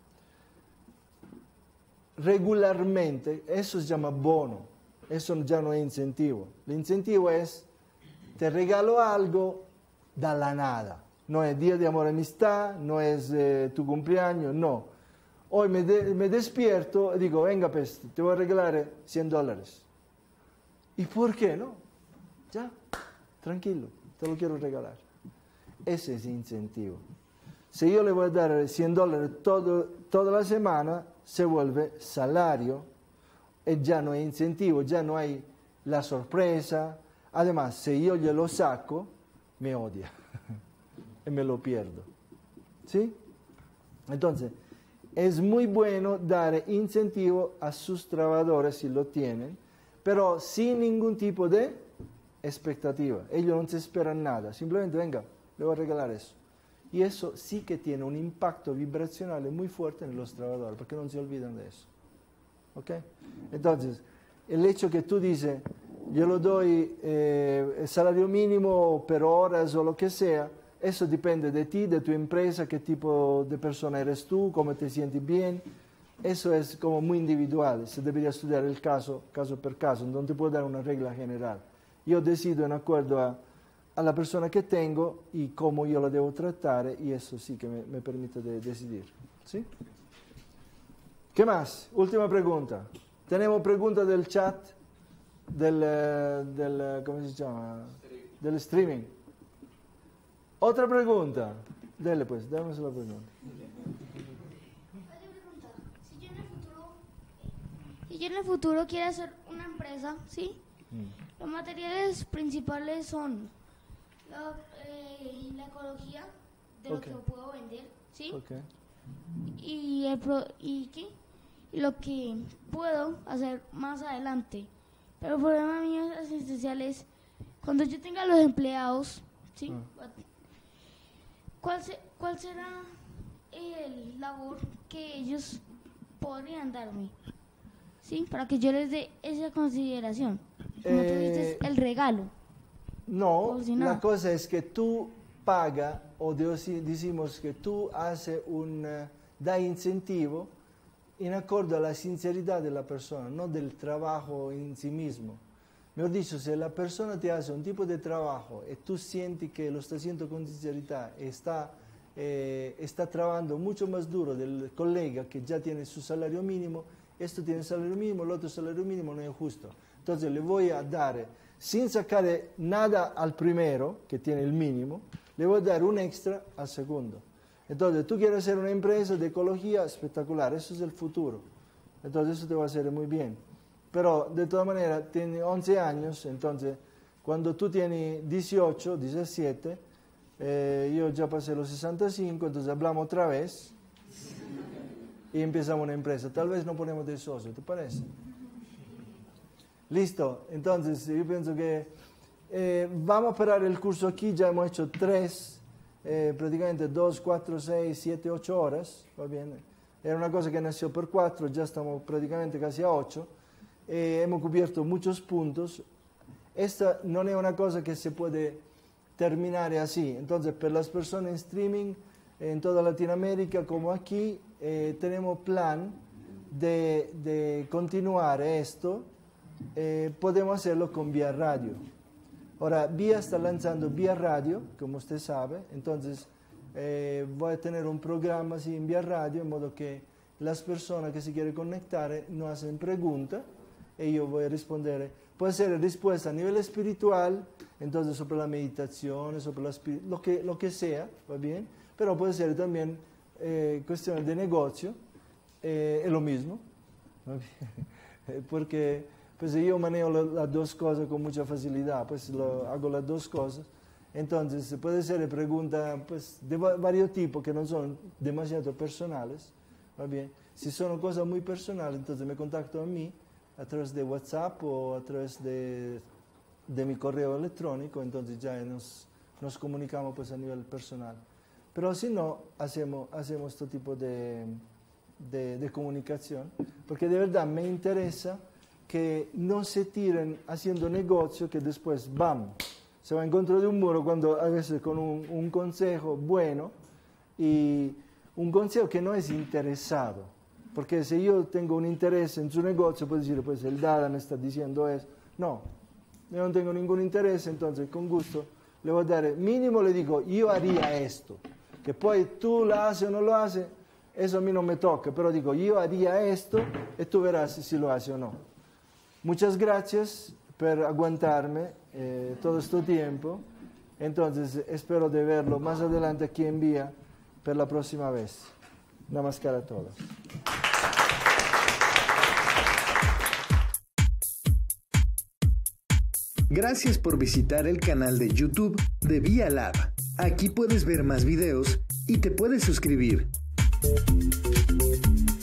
regularmente, eso se llama bono, eso ya no es incentivo. El incentivo es, te regalo algo da la nada. No es día de amor y amistad, no es eh, tu cumpleaños, no. Hoy me, de, me despierto y digo, venga, pues, te voy a regalar cien dólares. ¿Y por qué no? Ya, tranquilo, te lo quiero regalar. Ese es incentivo. Si yo le voy a dar cien dólares todo, toda la semana, se vuelve salario y ya no hay incentivo, ya no hay la sorpresa. Además, si yo le lo saco, me odia y me lo pierdo. ¿Sí? Entonces, es muy bueno dar incentivo a sus trabajadores si lo tienen, pero sin ningún tipo de expectativa. Ellos no se esperan nada, simplemente venga, le voy a regalar eso. Y eso sí que tiene un impacto vibracional muy fuerte en los trabajadores, porque no se olvidan de eso. ¿Ok? Entonces, el hecho que tú dices, yo lo doy eh, el salario mínimo per horas o lo que sea, eso depende de ti, de tu empresa, qué tipo de persona eres tú, cómo te sientes bien. Eso es como muy individual, se debería estudiar el caso, caso per caso, no te puedo dar una regla general. Yo decido en acuerdo a, a la persona que tengo y cómo yo la debo tratar, y eso sí que me, me permite de decidir. ¿Sí? ¿Qué más? Última pregunta. Tenemos preguntas del chat, del, del ¿cómo se llama? Del streaming. Otra pregunta. Dele pues, démosle la pregunta. Si yo en el futuro, si yo en el futuro quiero hacer una empresa, ¿sí? Mm. Los materiales principales son la, eh, la ecología de okay. lo que puedo vender, ¿sí? Okay. Y, el pro, y, ¿qué? y lo que puedo hacer más adelante. Pero el problema mío esencial es cuando yo tenga los empleados, ¿sí? Ah. ¿Cuál, se, ¿Cuál será el labor que ellos podrían darme? ¿Sí? Para que yo les dé esa consideración. Como eh, tú dices, el regalo. No, si no, la cosa es que tú pagas, o decimos que tú haces un, uh, da incentivo en acuerdo a la sinceridad de la persona, no del trabajo en sí mismo. Mejor dicho, si la persona te hace un tipo de trabajo y tú sientes que lo está haciendo con sinceridad, está, eh, está trabajando mucho más duro del colega que ya tiene su salario mínimo, esto tiene salario mínimo, el otro salario mínimo no es justo. Entonces le voy a dar, sin sacar nada al primero, que tiene el mínimo, le voy a dar un extra al segundo. Entonces tú quieres hacer una empresa de ecología espectacular, eso es el futuro. Entonces eso te va a hacer muy bien. Pero de todas maneras, tiene once años, entonces cuando tú tienes dieciocho, diecisiete, eh, yo ya pasé los sesenta y cinco, entonces hablamos otra vez y empezamos una empresa. Tal vez no ponemos de socio, ¿te parece? Listo, entonces yo pienso que eh, vamos a parar el curso aquí, ya hemos hecho tres, eh, prácticamente dos, cuatro, seis, siete, ocho horas, va bien. Era una cosa que nació por cuatro, ya estamos prácticamente casi a ocho. Eh, hemos cubierto muchos puntos. Esta no es una cosa que se puede terminar así. Entonces, para las personas en streaming, en toda Latinoamérica como aquí, eh, tenemos plan de, de continuar esto. Eh, podemos hacerlo con Vía Radio. Ahora, Vía está lanzando Vía Radio, como usted sabe. Entonces, eh, voy a tener un programa así en Vía Radio, en modo que las personas que se quieren conectar nos hacen preguntas y yo voy a responder. Puede ser respuesta a nivel espiritual, entonces sobre la meditación, sobre la lo, que, lo que sea, ¿va bien? Pero puede ser también eh, cuestiones de negocio, eh, es lo mismo, porque pues yo manejo la, las dos cosas con mucha facilidad, pues lo, hago las dos cosas. Entonces puede ser preguntas pues, de varios tipos que no son demasiado personales, ¿va bien? Si son cosas muy personales, entonces me contacto a mí a través de WhatsApp o a través de, de mi correo electrónico, entonces ya nos, nos comunicamos pues, a nivel personal. Pero si no, hacemos, hacemos este tipo de, de, de comunicación, porque de verdad me interesa que no se tiren haciendo negocio que después, ¡bam!, se va en contra de un muro cuando a veces con un, un consejo bueno y un consejo que no es interesado. Porque si yo tengo un interés en su negocio, puedo decir, pues el Dada me está diciendo eso. No, yo no tengo ningún interés, entonces con gusto le voy a dar, mínimo le digo, yo haría esto. Que poi tú lo haces o no lo haces, eso a mí no me toca, pero digo, yo haría esto y tú verás si lo hace o no. Muchas gracias por aguantarme eh, todo este tiempo. Entonces espero de verlo más adelante aquí en Vía per la próxima vez. Namaskar a todos. Gracias por visitar el canal de YouTube de Vía Lab. Aquí puedes ver más videos y te puedes suscribir.